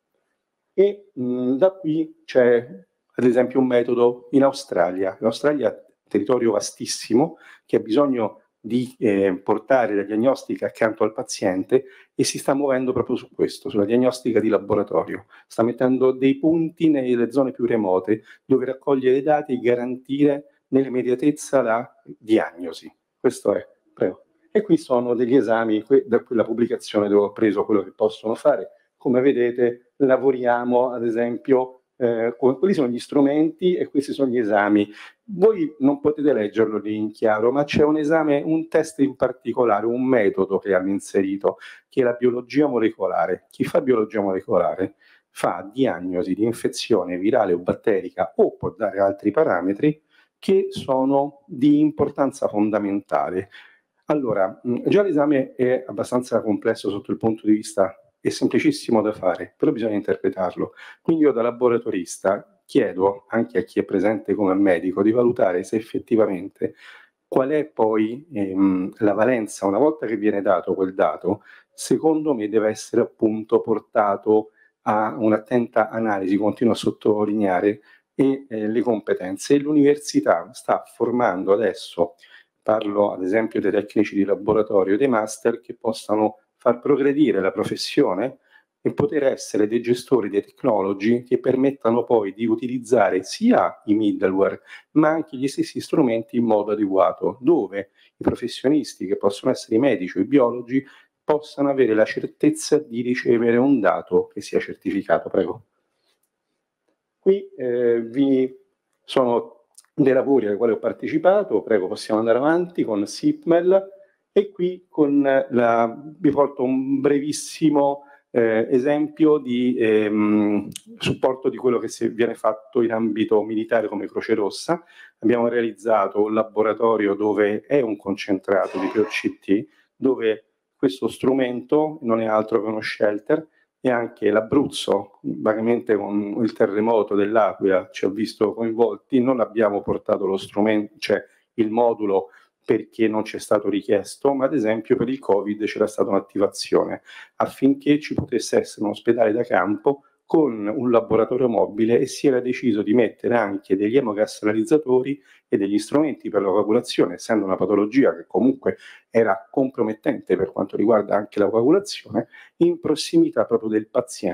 E da qui c'è ad esempio un metodo in Australia. L'Australia è un territorio vastissimo che ha bisogno di portare la diagnostica accanto al paziente e si sta muovendo proprio su questo, sulla diagnostica di laboratorio. Sta mettendo dei punti nelle zone più remote dove raccogliere i dati e garantire nell'immediatezza la diagnosi. Questo è, prego. E qui sono degli esami, da quella pubblicazione dove ho preso quello che possono fare. Come vedete lavoriamo ad esempio, quelli sono gli strumenti e questi sono gli esami. Voi non potete leggerlo lì in chiaro, ma c'è un esame, un test in particolare, un metodo che hanno inserito, che è la biologia molecolare. Chi fa biologia molecolare fa diagnosi di infezione virale o batterica o può dare altri parametri che sono di importanza fondamentale. Allora, già l'esame è abbastanza complesso sotto il punto di vista, è semplicissimo da fare, però bisogna interpretarlo. Quindi io da laboratorista chiedo anche a chi è presente come medico di valutare se effettivamente qual è poi la valenza, una volta che viene dato quel dato, secondo me deve essere appunto portato a un'attenta analisi, continuo a sottolineare, e le competenze. E l'università sta formando adesso, parlo ad esempio dei tecnici di laboratorio, dei master che possano far progredire la professione e poter essere dei gestori dei tecnologi che permettano poi di utilizzare sia i middleware ma anche gli stessi strumenti in modo adeguato, dove i professionisti che possono essere i medici o i biologi possano avere la certezza di ricevere un dato che sia certificato. Prego. Qui vi sono dei lavori ai quali ho partecipato, prego possiamo andare avanti con SIPMEL. E qui vi porto un brevissimo esempio di supporto di quello che viene fatto in ambito militare come Croce Rossa. Abbiamo realizzato un laboratorio dove è un concentrato di POCT, dove questo strumento non è altro che uno shelter, e anche l'Abruzzo, vagamente con il terremoto dell'Aquila, ci ha visto coinvolti. Non abbiamo portato lo strumento, cioè il modulo, perché non ci è stato richiesto, ma ad esempio per il Covid c'era stata un'attivazione affinché ci potesse essere un ospedale da campo con un laboratorio mobile, e si era deciso di mettere anche degli emogas realizzatori e degli strumenti per la coagulazione, essendo una patologia che comunque era compromettente per quanto riguarda anche la coagulazione, in prossimità proprio del paziente,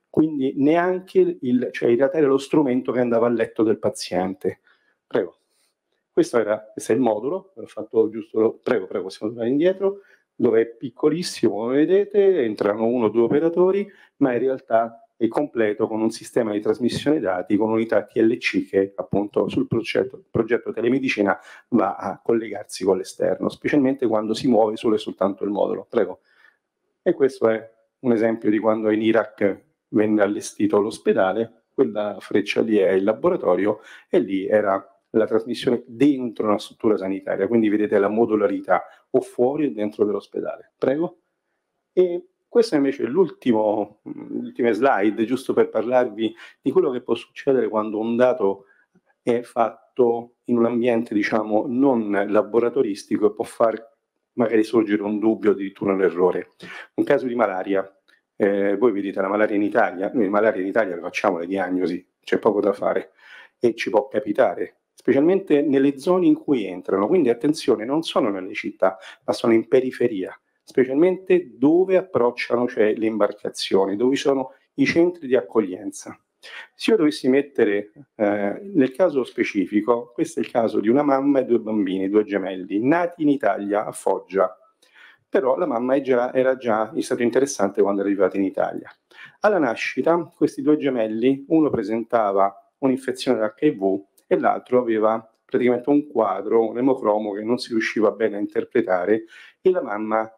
quindi neanche cioè in realtà era lo strumento che andava al letto del paziente. Prego. Questo è il modulo, l'ho fatto giusto, prego, possiamo tornare indietro, dove è piccolissimo, come vedete, entrano 1 o 2 operatori, ma in realtà è completo con un sistema di trasmissione dati con unità TLC che appunto sul progetto telemedicina va a collegarsi con l'esterno, specialmente quando si muove solo e soltanto il modulo. Prego. E questo è un esempio di quando in Iraq venne allestito l'ospedale, quella freccia lì è il laboratorio e lì era la trasmissione dentro una struttura sanitaria, quindi vedete la modularità o fuori o dentro dell'ospedale. Prego. E questo invece è l'ultima slide, giusto per parlarvi di quello che può succedere quando un dato è fatto in un ambiente, diciamo, non laboratoristico e può far magari sorgere un dubbio, addirittura un errore. Un caso di malaria, voi vedete la malaria in Italia, noi malaria in Italia facciamo le diagnosi, c'è poco da fare e ci può capitare, specialmente nelle zone in cui entrano, quindi attenzione, non sono nelle città, ma sono in periferia, specialmente dove approcciano, cioè le imbarcazioni, dove sono i centri di accoglienza. Se io dovessi mettere nel caso specifico, questo è il caso di una mamma e 2 bambini, 2 gemelli, nati in Italia, a Foggia, però la mamma era già in stato interessante quando è arrivata in Italia. Alla nascita questi 2 gemelli, uno presentava un'infezione da HIV e l'altro aveva praticamente un quadro, un emocromo che non si riusciva bene a interpretare e la mamma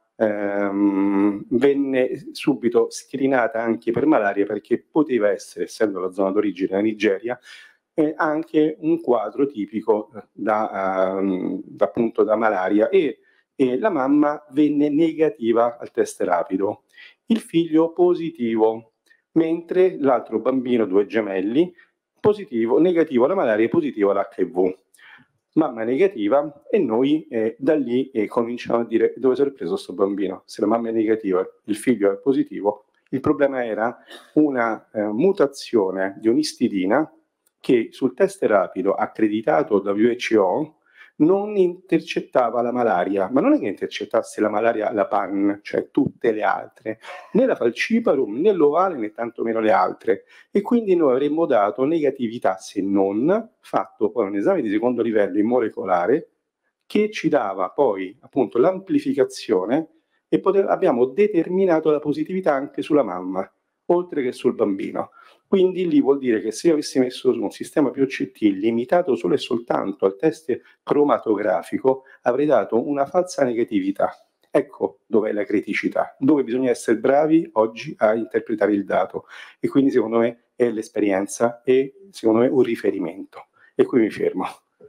venne subito screenata anche per malaria perché poteva essere, essendo la zona d'origine la Nigeria, anche un quadro tipico appunto da malaria e la mamma venne negativa al test rapido, il figlio positivo, mentre l'altro bambino, 2 gemelli, negativo alla malaria e positivo all'HIV. Mamma negativa e noi da lì cominciamo a dire dove si è preso questo bambino. Se la mamma è negativa, il figlio è positivo, il problema era una mutazione di un'istidina che sul test rapido accreditato da WHO non intercettava la malaria, ma non è che intercettasse la malaria, la PAN, cioè tutte le altre, né la falciparum, né l'ovale, né tantomeno le altre, e quindi noi avremmo dato negatività se non fatto poi un esame di secondo livello in molecolare che ci dava poi appunto l'amplificazione e abbiamo determinato la positività anche sulla mamma, oltre che sul bambino. Quindi lì vuol dire che se io avessi messo su un sistema POCT limitato solo e soltanto al test cromatografico avrei dato una falsa negatività. Ecco dov'è la criticità, dove bisogna essere bravi oggi a interpretare il dato e quindi secondo me è l'esperienza e secondo me un riferimento. E qui mi fermo.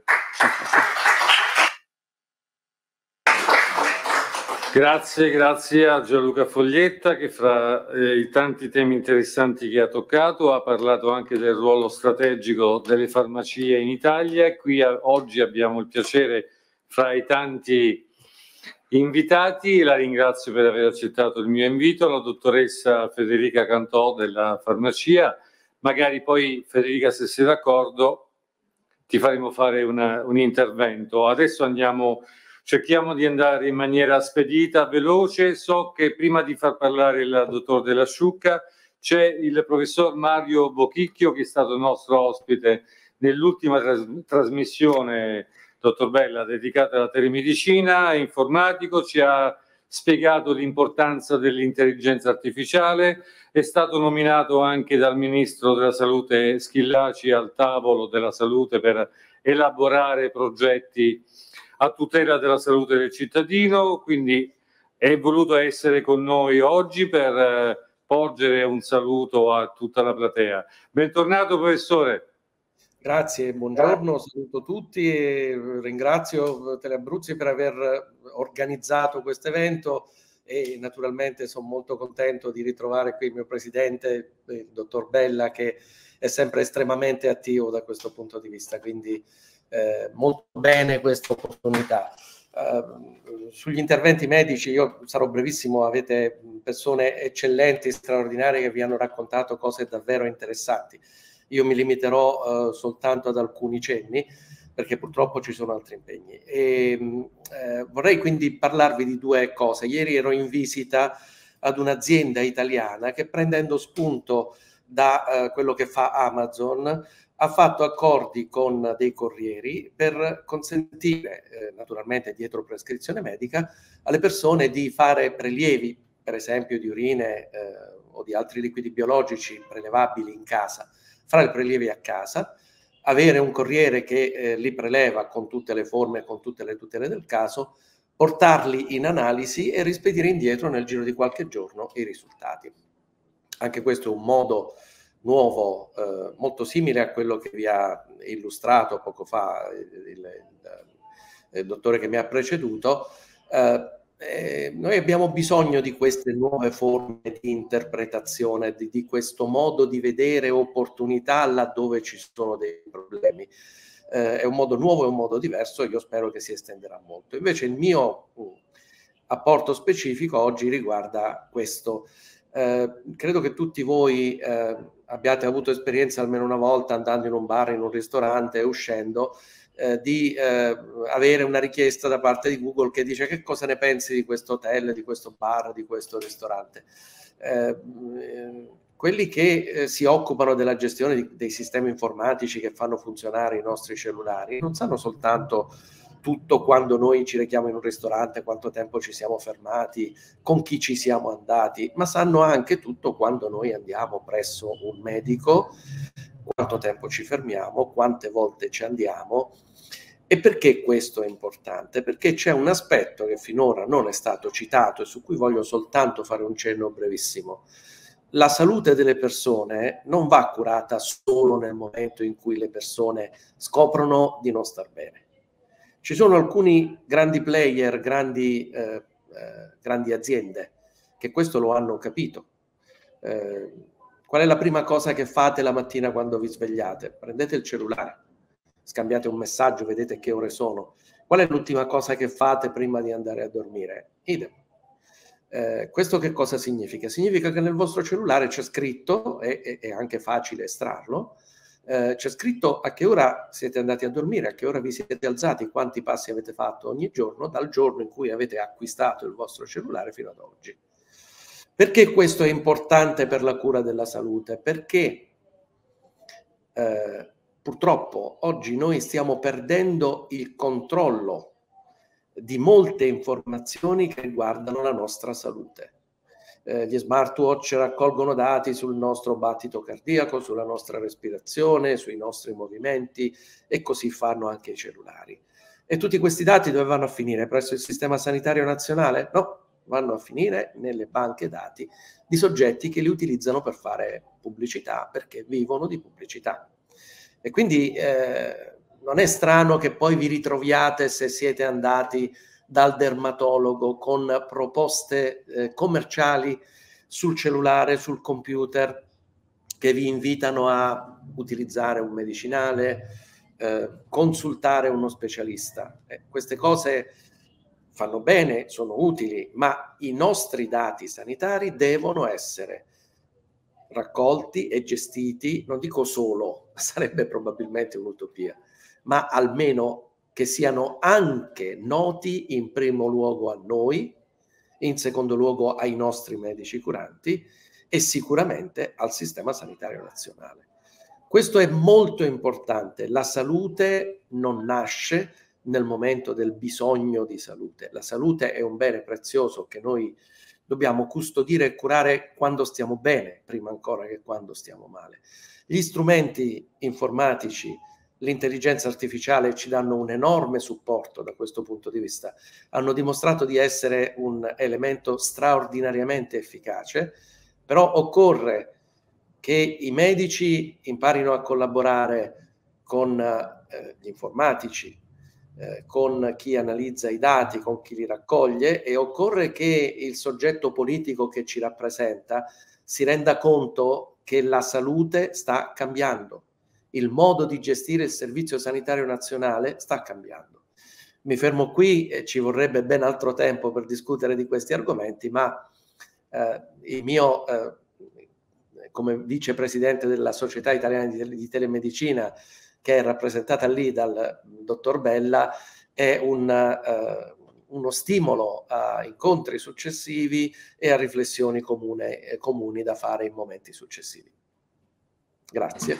Grazie a Gianluca Foglietta che fra i tanti temi interessanti che ha toccato ha parlato anche del ruolo strategico delle farmacie in Italia e qui oggi abbiamo il piacere fra i tanti invitati, la ringrazio per aver accettato il mio invito, la dottoressa Federica Cantò della farmacia, magari poi Federica se sei d'accordo ti faremo fare un intervento. Adesso cerchiamo di andare in maniera spedita, veloce. So che prima di far parlare il dottor Della Sciucca c'è il professor Mario Bochicchio che è stato nostro ospite nell'ultima trasmissione, dottor Bella, dedicata alla telemedicina, informatico, ci ha spiegato l'importanza dell'intelligenza artificiale, è stato nominato anche dal Ministro della Salute Schillaci al tavolo della salute per elaborare progetti a tutela della salute del cittadino, quindi è voluto essere con noi oggi per porgere un saluto a tutta la platea. Bentornato professore. Grazie, buongiorno, saluto tutti e ringrazio Teleabruzzi per aver organizzato questo evento e naturalmente sono molto contento di ritrovare qui il mio presidente, il dottor Bella, che è sempre estremamente attivo da questo punto di vista, quindi molto bene questa opportunità. Sugli interventi medici io sarò brevissimo, avete persone eccellenti, straordinarie che vi hanno raccontato cose davvero interessanti. Io mi limiterò soltanto ad alcuni cenni perché purtroppo ci sono altri impegni. Vorrei quindi parlarvi di 2 cose. Ieri ero in visita ad un'azienda italiana che, prendendo spunto da quello che fa Amazon, ha fatto accordi con dei corrieri per consentire, naturalmente dietro prescrizione medica, alle persone di fare prelievi, per esempio di urine o di altri liquidi biologici prelevabili in casa, fare i prelievi a casa, avere un corriere che li preleva con tutte le forme e con tutte le tutele del caso, portarli in analisi e rispedire indietro nel giro di qualche giorno i risultati. Anche questo è un modo nuovo, molto simile a quello che vi ha illustrato poco fa il dottore che mi ha preceduto. Noi abbiamo bisogno di queste nuove forme di interpretazione, di questo modo di vedere opportunità laddove ci sono dei problemi. È un modo nuovo, è un modo diverso, io spero che si estenderà molto. Invece il mio apporto specifico oggi riguarda questo. Credo che tutti voi abbiate avuto esperienza almeno una volta andando in un bar, in un ristorante e uscendo, di avere una richiesta da parte di Google che dice: che cosa ne pensi di questo hotel, di questo bar, di questo ristorante. Quelli che si occupano della gestione dei sistemi informatici che fanno funzionare i nostri cellulari non sanno soltanto tutto quando noi ci rechiamo in un ristorante, quanto tempo ci siamo fermati, con chi ci siamo andati, ma sanno anche tutto quando noi andiamo presso un medico, quanto tempo ci fermiamo, quante volte ci andiamo. E perché questo è importante? Perché c'è un aspetto che finora non è stato citato e su cui voglio soltanto fare un cenno brevissimo. La salute delle persone non va curata solo nel momento in cui le persone scoprono di non star bene. Ci sono alcuni grandi player, grandi aziende che questo lo hanno capito. Qual è la prima cosa che fate la mattina quando vi svegliate? Prendete il cellulare, scambiate un messaggio, vedete che ore sono. Qual è l'ultima cosa che fate prima di andare a dormire? Idem. Questo che cosa significa? Significa che nel vostro cellulare c'è scritto, e è anche facile estrarlo, c'è scritto a che ora siete andati a dormire, a che ora vi siete alzati, quanti passi avete fatto ogni giorno, dal giorno in cui avete acquistato il vostro cellulare fino ad oggi. Perché questo è importante per la cura della salute? Perché purtroppo oggi noi stiamo perdendo il controllo di molte informazioni che riguardano la nostra salute. Gli smartwatch raccolgono dati sul nostro battito cardiaco, sulla nostra respirazione, sui nostri movimenti, e così fanno anche i cellulari. E tutti questi dati dove vanno a finire? Presso il Sistema Sanitario Nazionale? No, vanno a finire nelle banche dati di soggetti che li utilizzano per fare pubblicità, perché vivono di pubblicità. E quindi non è strano che poi vi ritroviate, se siete andati dal dermatologo, con proposte commerciali sul cellulare, sul computer, che vi invitano a utilizzare un medicinale, consultare uno specialista. Queste cose fanno bene, sono utili, ma i nostri dati sanitari devono essere raccolti e gestiti, non dico solo, sarebbe probabilmente un'utopia, ma almeno che siano anche noti in primo luogo a noi, in secondo luogo ai nostri medici curanti e sicuramente al Sistema Sanitario Nazionale. Questo è molto importante. La salute non nasce nel momento del bisogno di salute. La salute è un bene prezioso che noi dobbiamo custodire e curare quando stiamo bene, prima ancora che quando stiamo male. Gli strumenti informatici, l'intelligenza artificiale ci danno un enorme supporto da questo punto di vista. Hanno dimostrato di essere un elemento straordinariamente efficace, però occorre che i medici imparino a collaborare con gli informatici, con chi analizza i dati, con chi li raccoglie, e occorre che il soggetto politico che ci rappresenta si renda conto che la salute sta cambiando. Il modo di gestire il Servizio Sanitario Nazionale sta cambiando. Mi fermo qui, ci vorrebbe ben altro tempo per discutere di questi argomenti, ma il mio, come vicepresidente della Società Italiana di Telemedicina, che è rappresentata lì dal dottor Bella, è uno stimolo a incontri successivi e a riflessioni comuni da fare in momenti successivi. Grazie.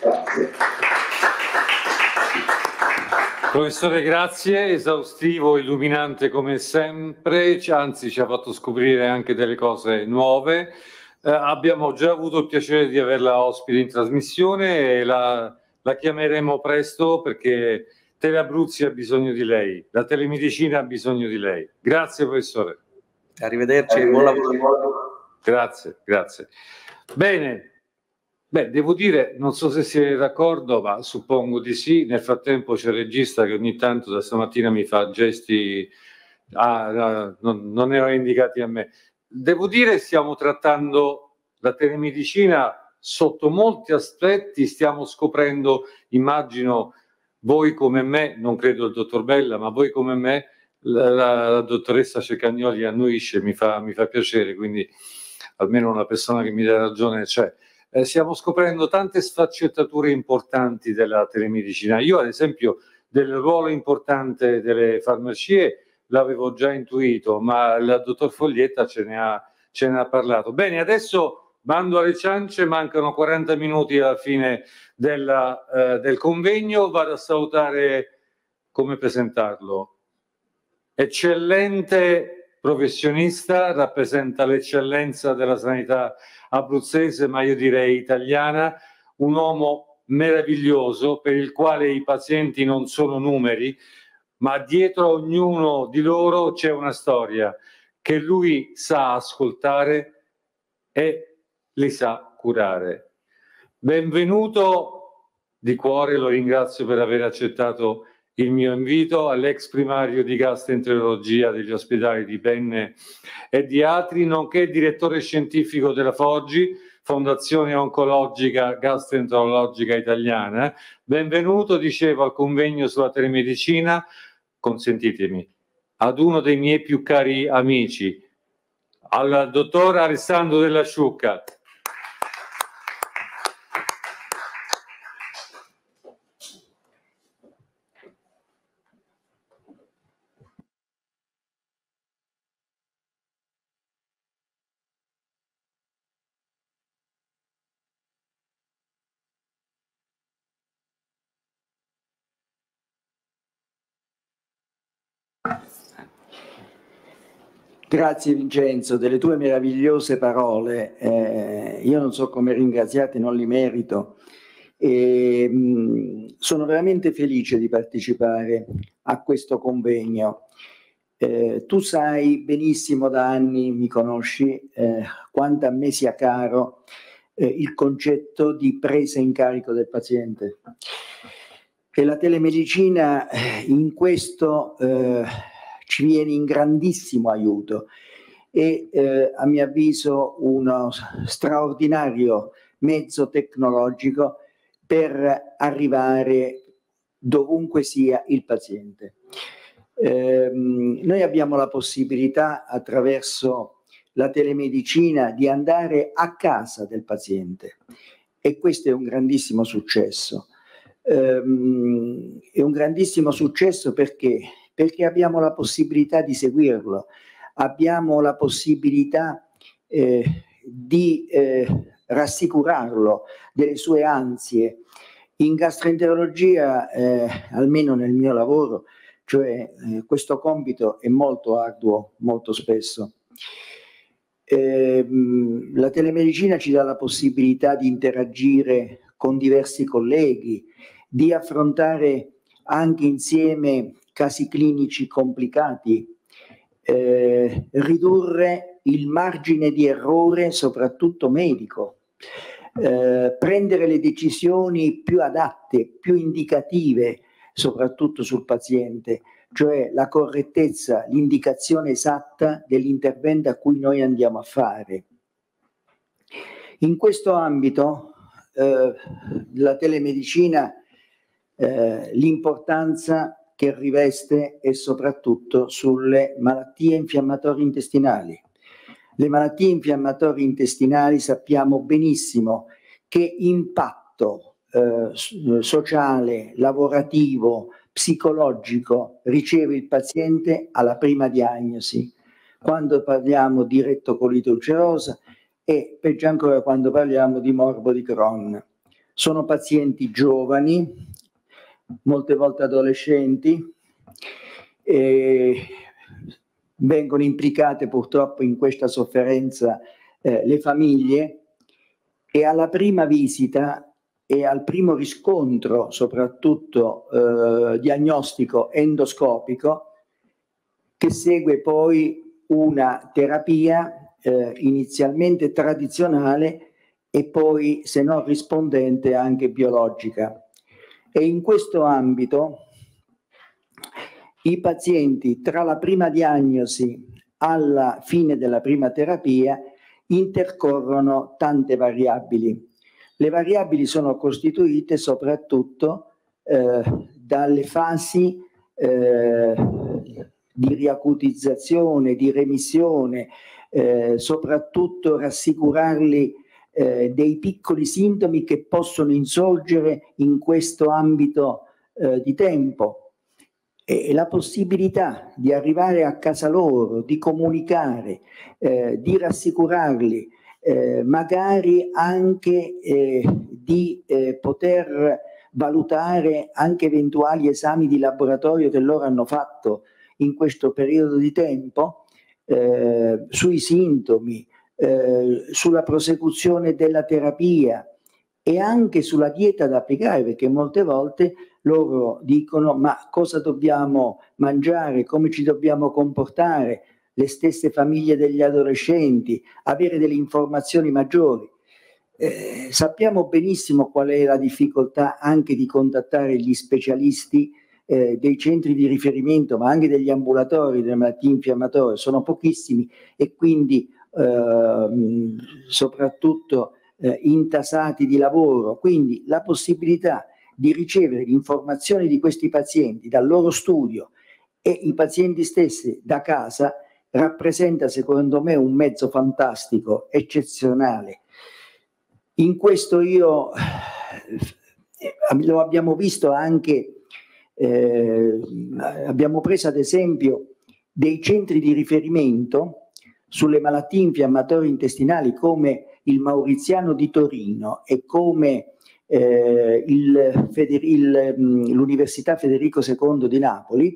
Professore, grazie, esaustivo, illuminante come sempre, anzi ci ha fatto scoprire anche delle cose nuove. Abbiamo già avuto il piacere di averla ospite in trasmissione e la chiameremo presto perché Tele Abruzzi ha bisogno di lei, la telemedicina ha bisogno di lei. Grazie professore. Arrivederci, buon lavoro. Grazie, grazie. Bene. Beh, devo dire, non so se siete d'accordo, ma suppongo di sì. Nel frattempo c'è il regista che ogni tanto da stamattina mi fa gesti, non erano indicati a me. Devo dire, stiamo trattando la telemedicina sotto molti aspetti, stiamo scoprendo, immagino voi come me, non credo il dottor Bella, ma voi come me, la dottoressa Cecagnoli annuisce, mi fa piacere, quindi almeno una persona che mi dà ragione c'è. Stiamo scoprendo tante sfaccettature importanti della telemedicina. Io, ad esempio, del ruolo importante delle farmacie l'avevo già intuito, ma il dottor Foglietta ce ne ha parlato. Bene, adesso bando alle ciance, mancano 40 minuti alla fine del convegno. Vado a salutare, come presentarlo? Eccellente professionista, rappresenta l'eccellenza della sanità abruzzese, ma io direi italiana, un uomo meraviglioso per il quale i pazienti non sono numeri, ma dietro ognuno di loro c'è una storia che lui sa ascoltare e li sa curare. Benvenuto di cuore, lo ringrazio per aver accettato il mio invito, all'ex primario di gastroenterologia degli ospedali di Penne e di Atri, nonché direttore scientifico della Foggi, Fondazione Oncologica Gastroenterologica Italiana. Benvenuto, dicevo, al convegno sulla telemedicina, consentitemi, ad uno dei miei più cari amici, al dottor Alessandro Della Sciucca. Grazie Vincenzo, delle tue meravigliose parole. Io non so come ringraziarti, non li merito. Sono veramente felice di partecipare a questo convegno. Tu sai benissimo, da anni mi conosci, quanto a me sia caro il concetto di presa in carico del paziente. E la telemedicina in questo ci viene in grandissimo aiuto e a mio avviso uno straordinario mezzo tecnologico per arrivare dovunque sia il paziente. Noi abbiamo la possibilità attraverso la telemedicina di andare a casa del paziente e questo è un grandissimo successo. È un grandissimo successo perché abbiamo la possibilità di seguirlo, abbiamo la possibilità di rassicurarlo delle sue ansie. In gastroenterologia, almeno nel mio lavoro, cioè questo compito è molto arduo, molto spesso. La telemedicina ci dà la possibilità di interagire con diversi colleghi, di affrontare anche insieme casi clinici complicati, ridurre il margine di errore, soprattutto medico, prendere le decisioni più adatte, più indicative, soprattutto sul paziente, cioè la correttezza, l'indicazione esatta dell'intervento a cui noi andiamo a fare. In questo ambito la telemedicina, l'importanza che riveste è soprattutto sulle malattie infiammatorie intestinali. Le malattie infiammatorie intestinali sappiamo benissimo che impatto sociale, lavorativo, psicologico riceve il paziente alla prima diagnosi, quando parliamo di rettocolite ulcerosa e peggio ancora quando parliamo di morbo di Crohn. Sono pazienti giovani, molte volte adolescenti, vengono implicate purtroppo in questa sofferenza le famiglie, e alla prima visita e al primo riscontro, soprattutto diagnostico endoscopico, che segue poi una terapia inizialmente tradizionale e poi, se non rispondente, anche biologica. E in questo ambito i pazienti, tra la prima diagnosi alla fine della prima terapia, intercorrono tante variabili. Le variabili sono costituite soprattutto dalle fasi di riacutizzazione, di remissione, soprattutto rassicurarli dei piccoli sintomi che possono insorgere in questo ambito di tempo, e la possibilità di arrivare a casa loro, di comunicare, di rassicurarli, magari anche di poter valutare anche eventuali esami di laboratorio che loro hanno fatto in questo periodo di tempo, sui sintomi, sulla prosecuzione della terapia e anche sulla dieta da applicare, perché molte volte loro dicono: ma cosa dobbiamo mangiare, come ci dobbiamo comportare, le stesse famiglie degli adolescenti, avere delle informazioni maggiori. Sappiamo benissimo qual è la difficoltà anche di contattare gli specialisti dei centri di riferimento, ma anche degli ambulatori delle malattie infiammatorie, sono pochissimi, e quindi soprattutto intasati di lavoro. Quindi la possibilità di ricevere informazioni di questi pazienti dal loro studio e i pazienti stessi da casa rappresenta, secondo me, un mezzo fantastico, eccezionale. In questo lo abbiamo visto anche, abbiamo preso ad esempio dei centri di riferimento sulle malattie infiammatorie intestinali come il Mauriziano di Torino e come l'Università Federico II di Napoli,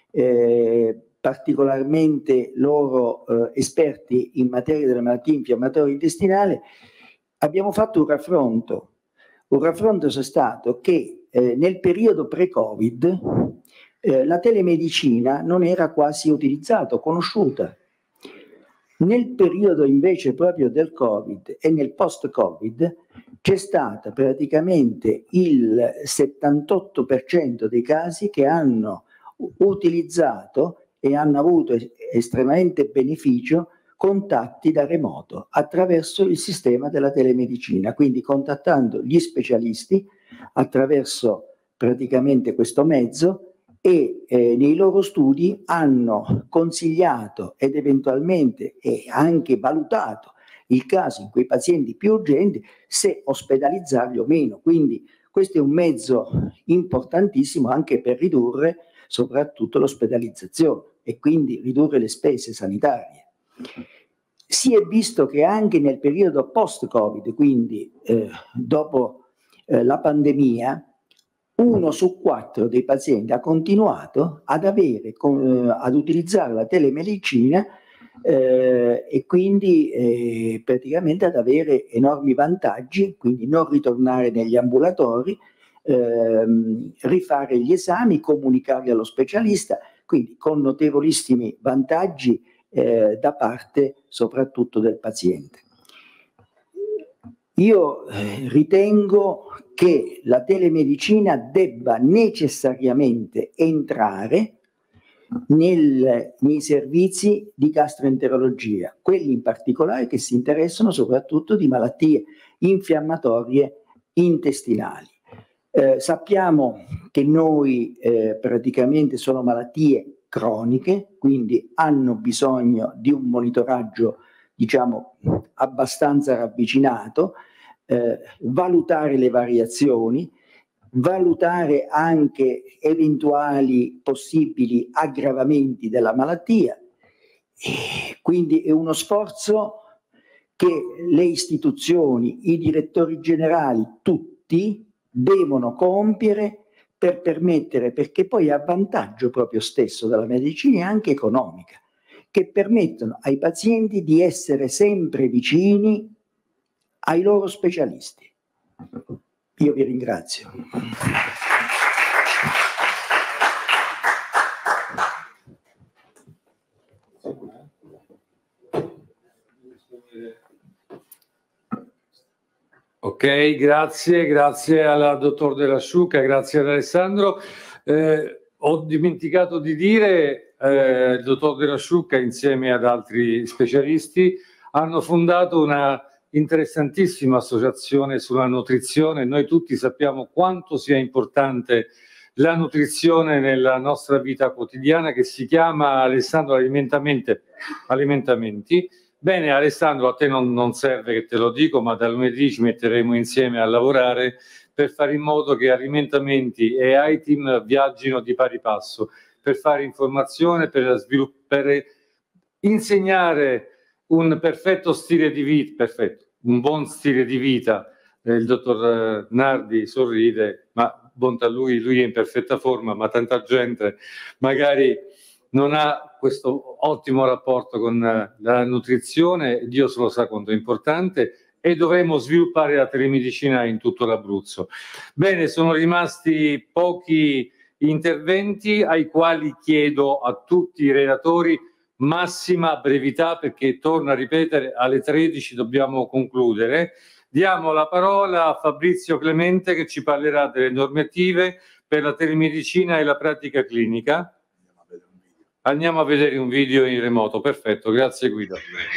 particolarmente loro esperti in materia delle malattie infiammatorie intestinali. Abbiamo fatto un raffronto. Un raffronto è stato che nel periodo pre-Covid la telemedicina non era quasi utilizzata, conosciuta. Nel periodo invece proprio del Covid e nel post-Covid c'è stata praticamente il 78% dei casi che hanno utilizzato e hanno avuto estremamente beneficio contatti da remoto attraverso il sistema della telemedicina, quindi contattando gli specialisti attraverso praticamente questo mezzo, e nei loro studi hanno consigliato ed eventualmente anche valutato il caso in quei pazienti più urgenti se ospedalizzarli o meno. Quindi questo è un mezzo importantissimo anche per ridurre soprattutto l'ospedalizzazione e quindi ridurre le spese sanitarie. Si è visto che anche nel periodo post-Covid, quindi dopo la pandemia, 1 su 4 dei pazienti ha continuato ad utilizzare la telemedicina e quindi praticamente ad avere enormi vantaggi, quindi non ritornare negli ambulatori, rifare gli esami, comunicarli allo specialista, quindi con notevolissimi vantaggi da parte soprattutto del paziente. Io ritengo che la telemedicina debba necessariamente entrare nei servizi di gastroenterologia, quelli in particolare che si interessano soprattutto di malattie infiammatorie intestinali. Sappiamo che praticamente sono malattie croniche, quindi hanno bisogno di un monitoraggio, diciamo, abbastanza ravvicinato, valutare le variazioni, valutare anche eventuali possibili aggravamenti della malattia. E quindi è uno sforzo che le istituzioni, i direttori generali, tutti tutti devono compiere per permettere, perché poi è a vantaggio proprio stesso della medicina e anche economica, che permettono ai pazienti di essere sempre vicini ai loro specialisti. Io vi ringrazio. Ok, grazie alla dottor Della Sciuca, grazie ad Alessandro. Ho dimenticato di dire, il dottor Della Sciuca insieme ad altri specialisti hanno fondato una interessantissima associazione sulla nutrizione. Noi tutti sappiamo quanto sia importante la nutrizione nella nostra vita quotidiana, che si chiama, Alessandro, Alimentamenti. Bene Alessandro, a te non serve che te lo dico, ma da lunedì ci metteremo insieme a lavorare per fare in modo che Alimentamenti e ITIM viaggino di pari passo, per fare informazione, per insegnare un perfetto stile di vita, un buon stile di vita. Il dottor Nardi sorride, ma bontà lui è in perfetta forma, ma tanta gente magari non ha questo ottimo rapporto con la nutrizione. Dio se lo sa quanto è importante, e dovremo sviluppare la telemedicina in tutto l'Abruzzo. Bene, sono rimasti pochi interventi ai quali chiedo a tutti i relatori massima brevità, perché torno a ripetere, alle 13 dobbiamo concludere. Diamo la parola a Fabrizio Clemente, che ci parlerà delle normative per la telemedicina e la pratica clinica. Andiamo a vedere un video in remoto, perfetto, grazie Guido.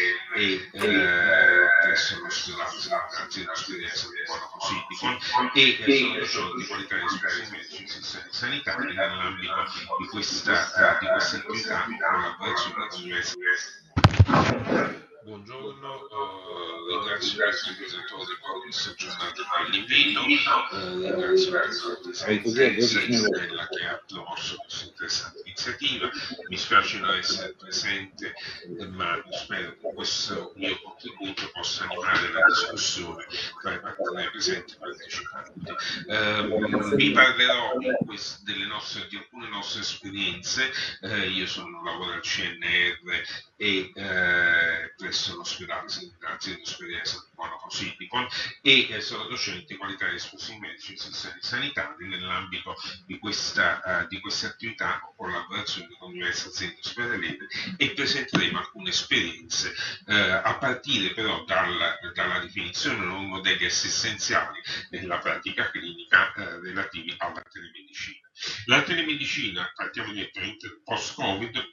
Presso l'ospedale esperienza di buona così e sono docenti di qualità di istruzione sanitaria nell'ambito di questa attività in collaborazione con l'università. Buongiorno, ringrazio il rappresentante del Congresso aggiornato per l'invito, ringrazio la presenza Isabella che ha promosso questa interessante iniziativa. Mi spiace non essere presente, ma spero che questo mio contributo possa animare la discussione tra i partner presenti e partecipanti. Vi parlerò di alcune nostre esperienze. Io lavoro al CNR e presso l'ospedale sanitario di esperienza di Monaco Silicon e sono docente di qualità di dispositivi medici e sistemi sanitari. Nell'ambito di questa attività ho collaborazione con diverse aziende ospedaliere e presenteremo alcune esperienze a partire però dalla definizione di nuovi modelli assistenziali nella pratica clinica relativi alla telemedicina. La telemedicina, partiamo direttamente post-Covid,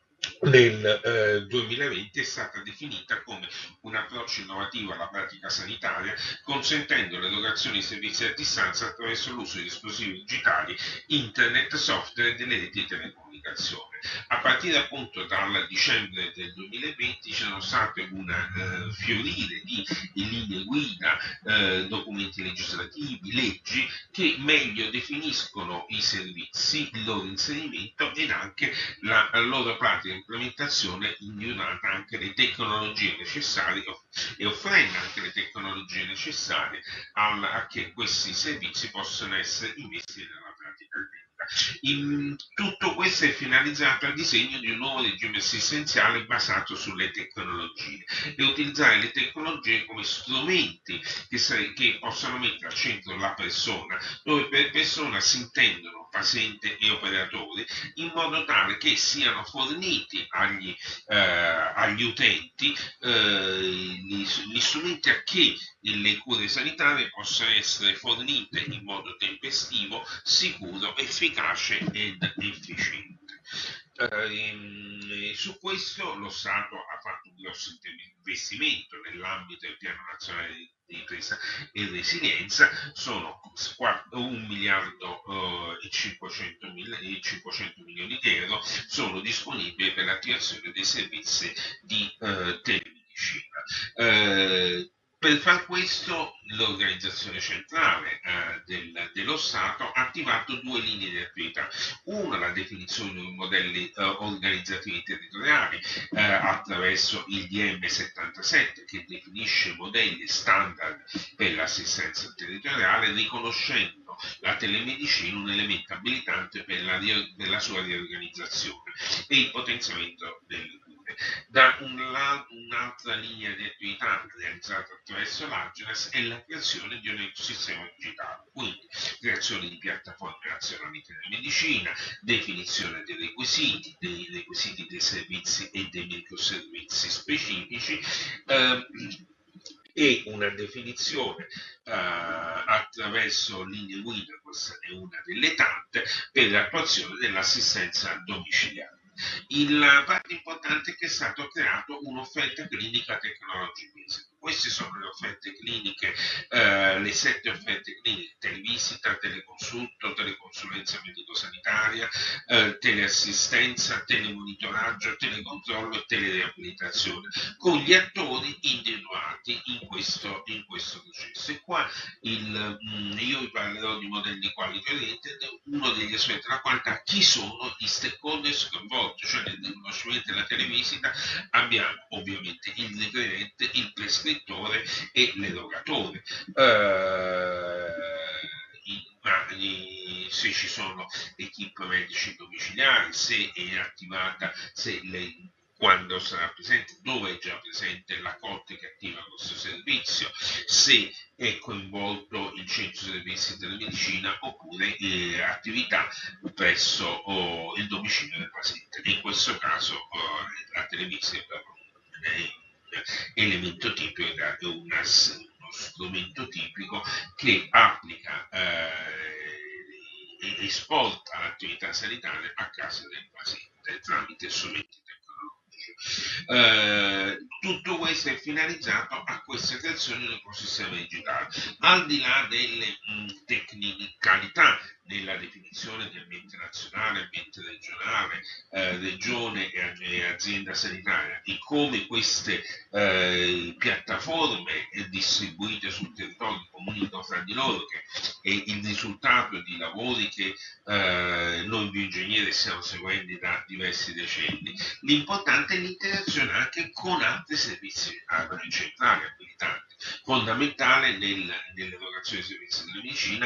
nel 2020 è stata definita come un approccio innovativo alla pratica sanitaria, consentendo l'erogazione di servizi a distanza attraverso l'uso di dispositivi digitali, internet, software e delle reti di telecomunicazione. A partire appunto dal dicembre del 2020 ci sono state un fiorire di linee guida, documenti legislativi, leggi che meglio definiscono i servizi, il loro inserimento ed anche la loro pratica implementazione, individuata anche le tecnologie necessarie e offrendo anche le tecnologie necessarie a che questi servizi possano essere investiti nella pratica clinica. Tutto questo è finalizzato al disegno di un nuovo regime assistenziale basato sulle tecnologie e utilizzare le tecnologie come strumenti che possano mettere al centro la persona, dove per persona si intendono paziente e operatori, in modo tale che siano forniti agli utenti gli strumenti a che le cure sanitarie possano essere fornite in modo tempestivo, sicuro, efficace ed efficiente. Su questo lo Stato ha fatto un grosso investimento nell'ambito del Piano Nazionale di Ripresa e Resilienza. Sono 1 miliardo e 500 milioni di euro sono disponibili per l'attivazione dei servizi di telemedicina. Per far questo l'organizzazione centrale dello Stato ha attivato due linee di attività. Una, la definizione di modelli organizzativi territoriali attraverso il DM 77, che definisce modelli standard per l'assistenza territoriale, riconoscendo la telemedicina un elemento abilitante per la sua riorganizzazione e il potenziamento delle cure. Da un lato, un'altra linea di attività realizzata attraverso l'Agenas è la creazione di un ecosistema digitale, quindi creazione di piattaforme nazionali di telemedicina, definizione dei requisiti dei servizi e dei microservizi specifici, e una definizione attraverso linee guida, questa è una delle tante, per l'attuazione dell'assistenza domiciliare. La parte importante è che è stato creato un'offerta clinica technology based. Queste sono le offerte cliniche, le 7 offerte cliniche: televisita, teleconsulto, teleconsulenza medico-sanitaria, teleassistenza, telemonitoraggio, telecontrollo e telereabilitazione, con gli attori individuati in questo processo. E qua io vi parlerò di modelli quality oriented. Uno degli aspetti della qualità: chi sono i stakeholders coinvolti, cioè nel riconoscimento della televisita abbiamo ovviamente il requirente, il prescrittore e l'erogatore. Se ci sono equip medici domiciliari, se è attivata, quando sarà presente, dove è già presente la COT che attiva questo servizio, se è coinvolto il centro servizi di telemedicina oppure attività presso il domicilio del paziente. In questo caso la televisita è elemento tipico, è uno strumento tipico che applica e esporta l'attività sanitaria a casa del paziente tramite strumenti tecnologici. Tutto questo è finalizzato a questa creazione di un ecosistema digitale. Al di là delle tecnicalità nella definizione di ambiente nazionale, ambiente regionale, regione e azienda sanitaria, di come queste piattaforme distribuite sul territorio comunicano fra di loro, che è il risultato di lavori che noi bioingegneri stiamo seguendo da diversi decenni. L'importante è l'interazione anche con altri servizi centrali abilitanti. Fondamentale nell'erogazione dei servizi della medicina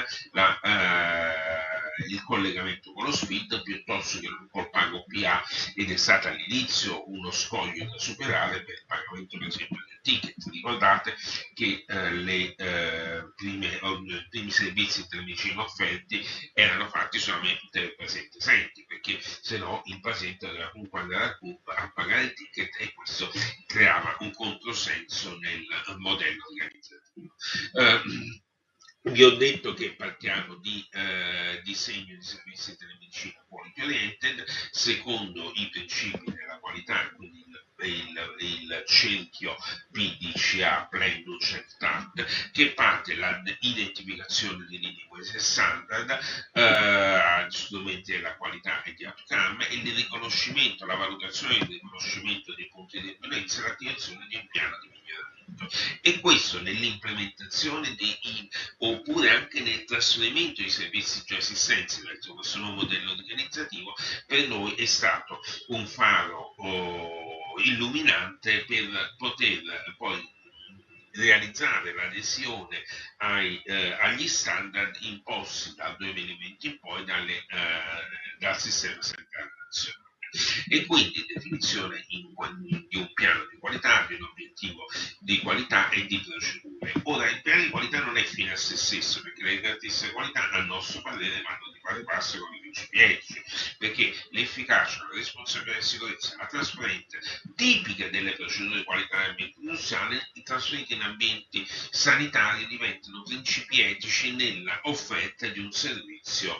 il collegamento con lo SPID piuttosto che col pago PA, ed è stato all'inizio uno scoglio da superare per il pagamento per esempio del ticket. Ricordate che i primi servizi di telemedicina offerti erano fatti solamente per il paziente senti, perché se no il paziente doveva comunque andare al CUP a pagare il ticket, e questo creava un controsenso nel modello organizzativo. Vi ho detto che partiamo di disegno di servizi di telemedicina quality oriented secondo i principi della qualità, quindi il cerchio PDCA, Plan Do Check Act, che parte dall'identificazione di linee guida standard, strumenti della qualità e di outcome, e il riconoscimento, la valutazione e il riconoscimento dei punti di debolezza e l'attivazione di un piano di miglioramento. E questo nell'implementazione oppure anche nel trasferimento di servizi già esistenti verso questo nuovo modello organizzativo, per noi è stato un faro illuminante per poter poi realizzare l'adesione agli standard imposti dal 2020 in poi dal sistema sanitario nazionale. E quindi definizione di un piano di qualità, di un obiettivo di qualità e di procedure. Ora, il piano di qualità non è fine a se stesso, perché le caratteristiche di qualità, a nostro parere, vanno di pari passo con i principi etici, perché l'efficacia, la responsabilità e la sicurezza, la trasparenza tipica delle procedure di qualità nell'ambiente industriale, trasferite in ambienti sanitari, diventano principi etici nella offerta di un servizio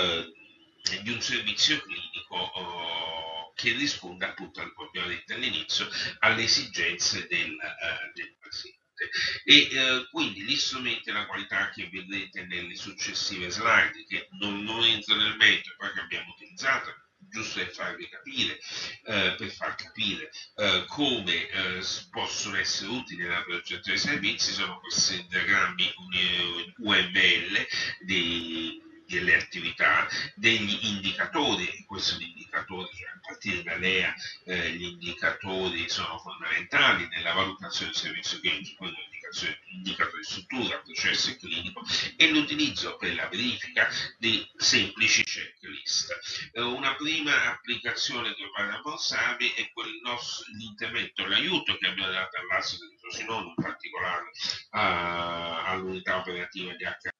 clinico che risponda, appunto, come abbiamo detto all'inizio, alle esigenze del paziente. E quindi gli strumenti della qualità che vedrete nelle successive slide, che non entro nel merito, poi che abbiamo utilizzato giusto per far capire come possono essere utili nella progettazione dei servizi, sono questi diagrammi UML delle attività, degli indicatori, questi sono indicatori a partire da LEA, gli indicatori sono fondamentali nella valutazione del servizio clinico, indicatori di struttura, processo clinico, e l'utilizzo per la verifica di semplici checklist. Una prima applicazione che parliamo Savi è l'intervento, l'aiuto che abbiamo dato all'ASL di Frosinone, in particolare all'unità operativa di H.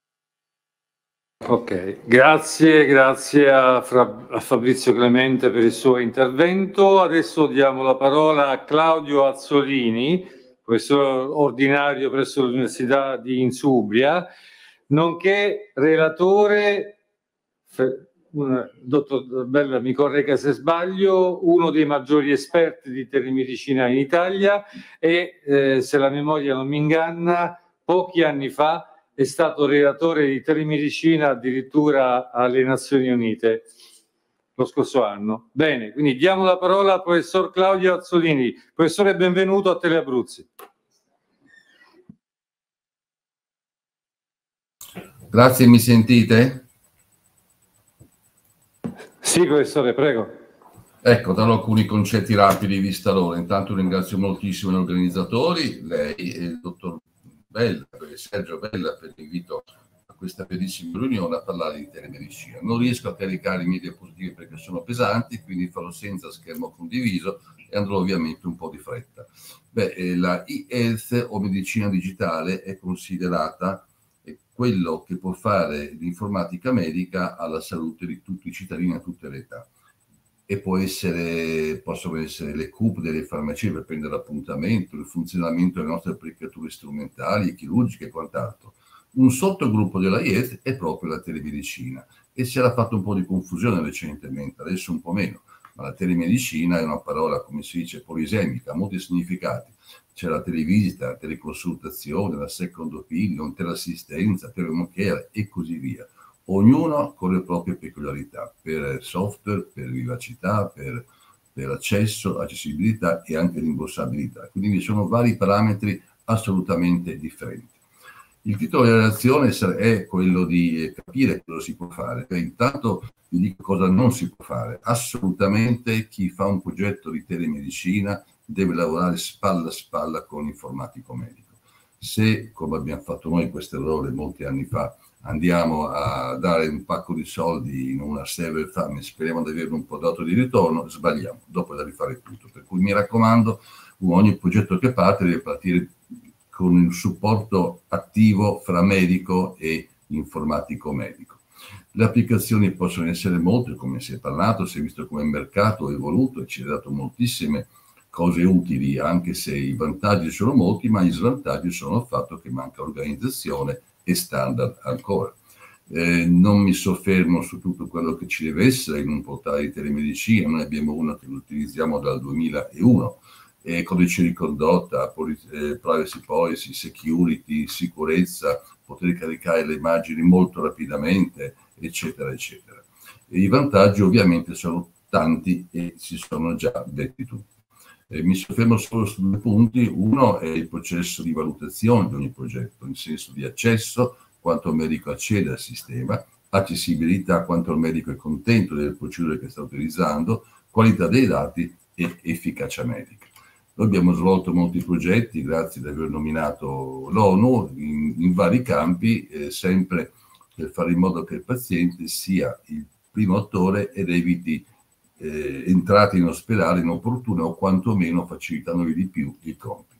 Ok, grazie a Fabrizio Clemente per il suo intervento. Adesso diamo la parola a Claudio Azzolini, professore ordinario presso l'Università di Insubria, nonché relatore, dottor Bella mi corregga se sbaglio, uno dei maggiori esperti di telemedicina in Italia e, se la memoria non mi inganna, pochi anni fa è stato relatore di telemedicina addirittura alle Nazioni Unite lo scorso anno. Bene, quindi diamo la parola al professor Claudio Azzolini. Professore, benvenuto a Tele Abruzzi. Grazie, mi sentite? Sì, professore, prego. Ecco, darò alcuni concetti rapidi vista l'ora. Intanto ringrazio moltissimo gli organizzatori, lei e il dottor Bella, Sergio Bella, per l'invito a questa bellissima riunione a parlare di telemedicina. Non riesco a caricare i miei diapositive perché sono pesanti, quindi farò senza schermo condiviso e andrò ovviamente un po' di fretta. La e-health o medicina digitale è considerata quello che può fare l'informatica medica alla salute di tutti i cittadini a tutte le età. E possono essere le CUP delle farmacie per prendere appuntamento, il funzionamento delle nostre applicature strumentali, chirurgiche e quant'altro. Un sottogruppo della IES è proprio la telemedicina e si era fatto un po' di confusione recentemente, adesso un po' meno, ma la telemedicina è una parola, come si dice, polisemica, ha molti significati. C'è la televisita, la teleconsultazione, la second opinion, teleassistenza, telemocare e così via. Ognuno con le proprie peculiarità, per software, per vivacità, per accesso, accessibilità e anche rimborsabilità. Quindi vi sono vari parametri assolutamente differenti. Il titolo della relazione è quello di capire cosa si può fare. Intanto vi dico cosa non si può fare. Assolutamente chi fa un progetto di telemedicina deve lavorare spalla a spalla con l'informatico medico. Se, come abbiamo fatto noi questo errore molti anni fa, andiamo a dare un pacco di soldi in una server farm e speriamo di avere un prodotto di ritorno, sbagliamo, dopo da rifare tutto. Per cui mi raccomando, ogni progetto che parte deve partire con il supporto attivo fra medico e informatico medico. Le applicazioni possono essere molte, come si è parlato, si è visto come il mercato è evoluto e ci ha dato moltissime cose utili, anche se i vantaggi sono molti, ma gli svantaggi sono il fatto che manca organizzazione e standard ancora. Non mi soffermo su tutto quello che ci deve essere in un portale di telemedicina, noi abbiamo uno che lo utilizziamo dal 2001, codice di condotta, privacy policy, security, sicurezza, poter caricare le immagini molto rapidamente, eccetera, eccetera. E i vantaggi ovviamente sono tanti e si sono già detti tutti. Mi soffermo solo su due punti. Uno è il processo di valutazione di ogni progetto, in senso di accesso, quanto il medico accede al sistema, accessibilità, quanto il medico è contento delle procedure che sta utilizzando, qualità dei dati e efficacia medica. Noi abbiamo svolto molti progetti, grazie ad aver nominato l'ONU, in vari campi, sempre per fare in modo che il paziente sia il primo attore ed eviti entrate in ospedale inopportune o quantomeno facilitandogli di più il compito.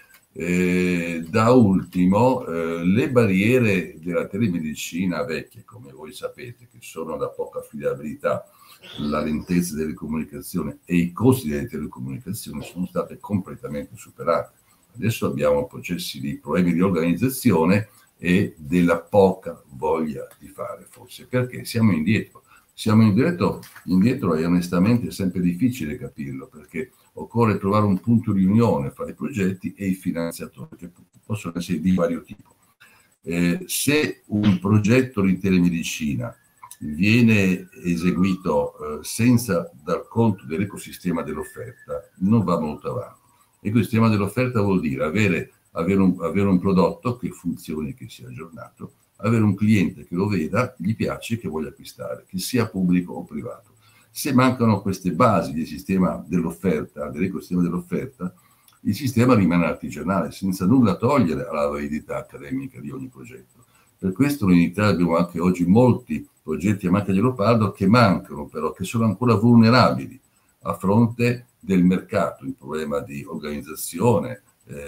Da ultimo, le barriere della telemedicina vecchie, come voi sapete, che sono la poca affidabilità, la lentezza delle comunicazioni e i costi delle telecomunicazioni sono state completamente superate. Adesso abbiamo processi di problemi di organizzazione e della poca voglia di fare, forse perché siamo indietro. Siamo indietro e onestamente è sempre difficile capirlo, perché occorre trovare un punto di unione fra i progetti e i finanziatori, che possono essere di vario tipo. Se un progetto di telemedicina viene eseguito senza dar conto dell'ecosistema dell'offerta, non va molto avanti. L'ecosistema dell'offerta vuol dire avere un prodotto che funzioni, che sia aggiornato, avere un cliente che lo veda, gli piace, che voglia acquistare, che sia pubblico o privato. Se mancano queste basi del sistema dell'offerta, dell'ecosistema dell'offerta, il sistema rimane artigianale, senza nulla togliere alla validità accademica di ogni progetto. Per questo noi in Italia abbiamo anche oggi molti progetti a macchia di leopardo che mancano, però, che sono ancora vulnerabili a fronte del mercato, il problema di organizzazione,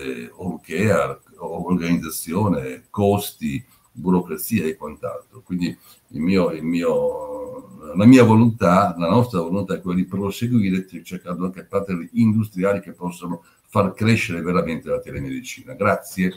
organizzazione, costi, burocrazia e quant'altro. Quindi la mia volontà, la nostra volontà è quella di proseguire cercando anche partner industriali che possano far crescere veramente la telemedicina. Grazie.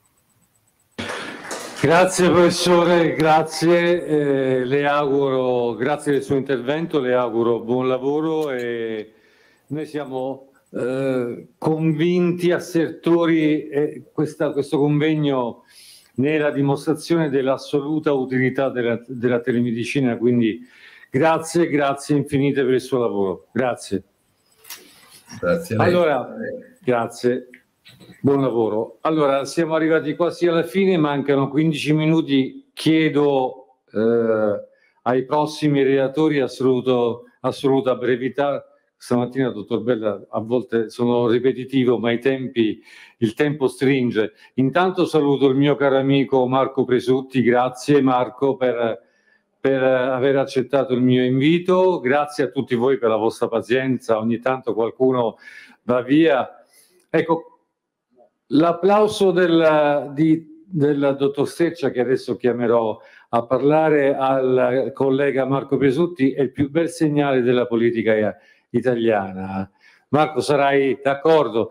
Grazie professore, grazie, le auguro, grazie del suo intervento, le auguro buon lavoro e noi siamo convinti, assertori, questo convegno ne è la dimostrazione dell'assoluta utilità della telemedicina, quindi grazie infinite per il suo lavoro, grazie. Grazie a lei. Allora, grazie. Buon lavoro. Allora, siamo arrivati quasi alla fine, mancano 15 minuti. Chiedo ai prossimi relatori assoluta brevità. Stamattina, dottor Bella, a volte sono ripetitivo, ma il tempo stringe. Intanto saluto il mio caro amico Marco Presutti. Grazie Marco per aver accettato il mio invito. Grazie a tutti voi per la vostra pazienza. Ogni tanto qualcuno va via. Ecco, l'applauso del dottor Steccia, che adesso chiamerò a parlare, al collega Marco Presutti, è il più bel segnale della politica italiana. Marco, sarai d'accordo?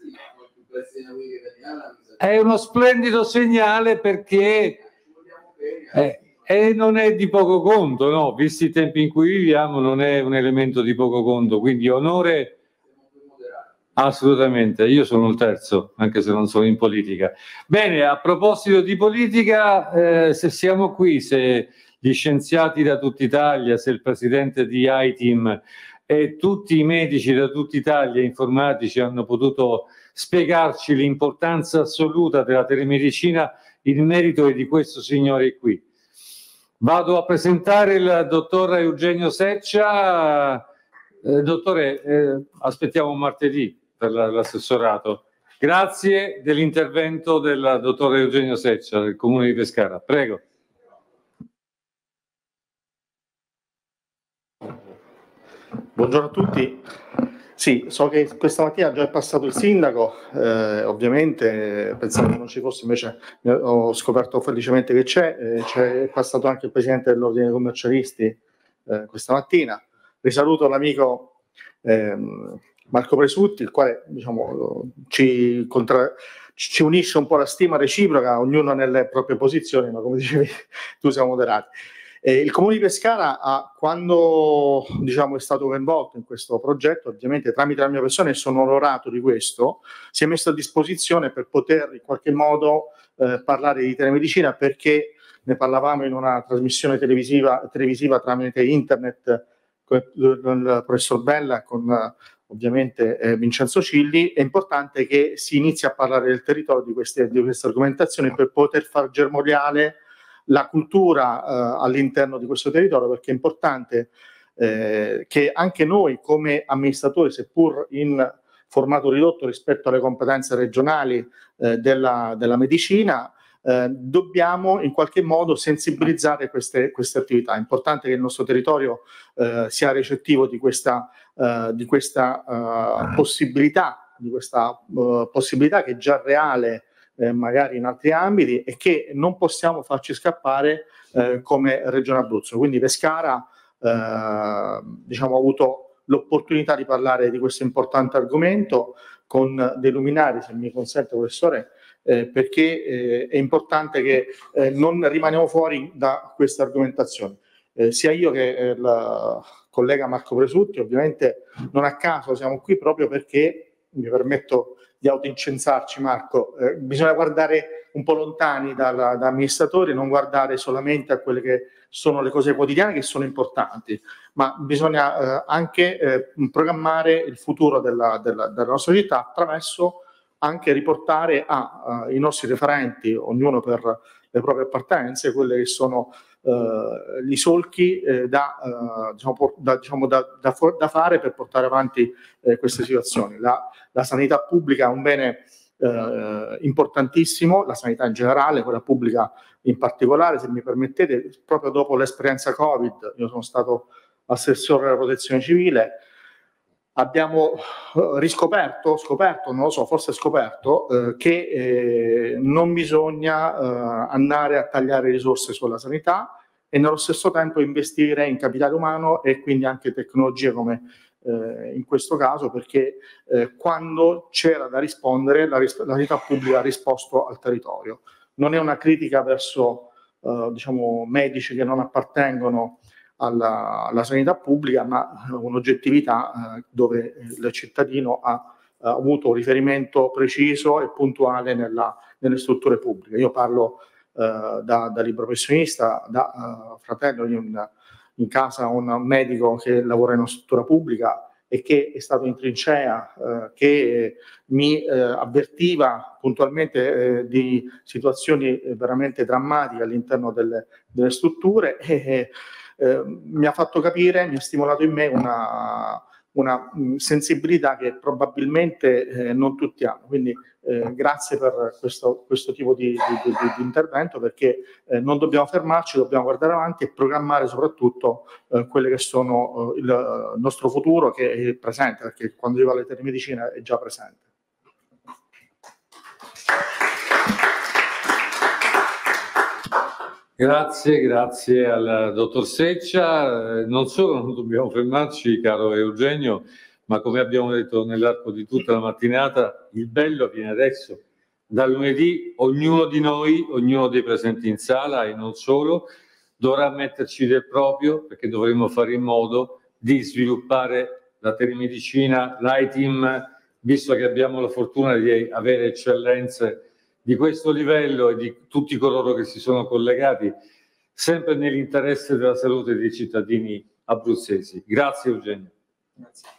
È uno splendido segnale perché non è di poco conto, no? Visti i tempi in cui viviamo, non è un elemento di poco conto, quindi onore. Assolutamente, io sono il terzo, anche se non sono in politica. Bene, a proposito di politica, se siamo qui, se gli scienziati da tutta Italia, se il presidente di ITIM e tutti i medici da tutta Italia, informatici, hanno potuto spiegarci l'importanza assoluta della telemedicina, il merito è di questo signore qui. Vado a presentare il dottor Eugenio Seccia. Dottore, aspettiamo martedì per l'assessorato. Grazie dell'intervento del dottor Eugenio Seccia del Comune di Pescara. Prego. Buongiorno a tutti. Sì, so che questa mattina già è passato il sindaco, ovviamente pensavo che non ci fosse, invece ho scoperto felicemente che è passato anche il presidente dell'ordine dei commercialisti questa mattina. Risaluto l'amico Marco Presutti, il quale diciamo, ci unisce un po' la stima reciproca, ognuno nelle proprie posizioni, ma come dicevi tu siamo moderati. Il Comune di Pescara, quando diciamo, è stato coinvolto in questo progetto, ovviamente tramite la mia persona, e sono onorato di questo, si è messo a disposizione per poter in qualche modo parlare di telemedicina, perché ne parlavamo in una trasmissione televisiva tramite internet con il professor Bella, con ovviamente Vincenzo Cilli. È importante che si inizi a parlare del territorio di queste argomentazioni per poter far germogliare la cultura all'interno di questo territorio, perché è importante che anche noi come amministratori, seppur in formato ridotto rispetto alle competenze regionali della medicina, dobbiamo in qualche modo sensibilizzare queste attività. È importante che il nostro territorio sia recettivo di questa possibilità che è già reale magari in altri ambiti, e che non possiamo farci scappare come Regione Abruzzo. Quindi Pescara diciamo, ha avuto l'opportunità di parlare di questo importante argomento con dei luminari, se mi consente professore, perché è importante che non rimaniamo fuori da queste argomentazioni. Sia io che il collega Marco Presutti, ovviamente non a caso siamo qui proprio perché, mi permetto di autoincensarci Marco, bisogna guardare un po' lontani da amministratori, non guardare solamente a quelle che sono le cose quotidiane, che sono importanti, ma bisogna anche programmare il futuro della nostra città attraverso anche riportare ai nostri referenti, ognuno per le proprie appartenenze, quelle che sono gli solchi da fare per portare avanti queste situazioni. La sanità pubblica è un bene importantissimo, la sanità in generale, quella pubblica in particolare. Se mi permettete, proprio dopo l'esperienza Covid, io sono stato assessore della protezione civile, abbiamo scoperto, non lo so, forse scoperto che non bisogna andare a tagliare risorse sulla sanità e nello stesso tempo investire in capitale umano e quindi anche tecnologie come in questo caso, perché quando c'era da rispondere la sanità pubblica ha risposto al territorio. Non è una critica verso medici che non appartengono alla sanità pubblica, ma un'oggettività dove il cittadino ha avuto un riferimento preciso e puntuale nelle strutture pubbliche. Io parlo da libero professionista, da fratello in casa un medico che lavora in una struttura pubblica e che è stato in trincea, che mi avvertiva puntualmente di situazioni veramente drammatiche all'interno delle strutture e mi ha fatto capire, mi ha stimolato in me una sensibilità che probabilmente non tutti hanno. Quindi grazie per questo tipo di intervento, perché non dobbiamo fermarci, dobbiamo guardare avanti e programmare soprattutto quelle che sono il nostro futuro, che è presente, perché quando arriva alla telemedicina è già presente. Grazie al dottor Seccia. Non solo non dobbiamo fermarci, caro Eugenio, ma come abbiamo detto nell'arco di tutta la mattinata, il bello viene adesso. Da lunedì ognuno di noi, ognuno dei presenti in sala e non solo, dovrà metterci del proprio, perché dovremo fare in modo di sviluppare la telemedicina, l'ITIM, visto che abbiamo la fortuna di avere eccellenze di questo livello e di tutti coloro che si sono collegati, sempre nell'interesse della salute dei cittadini abruzzesi. Grazie Eugenio. Grazie.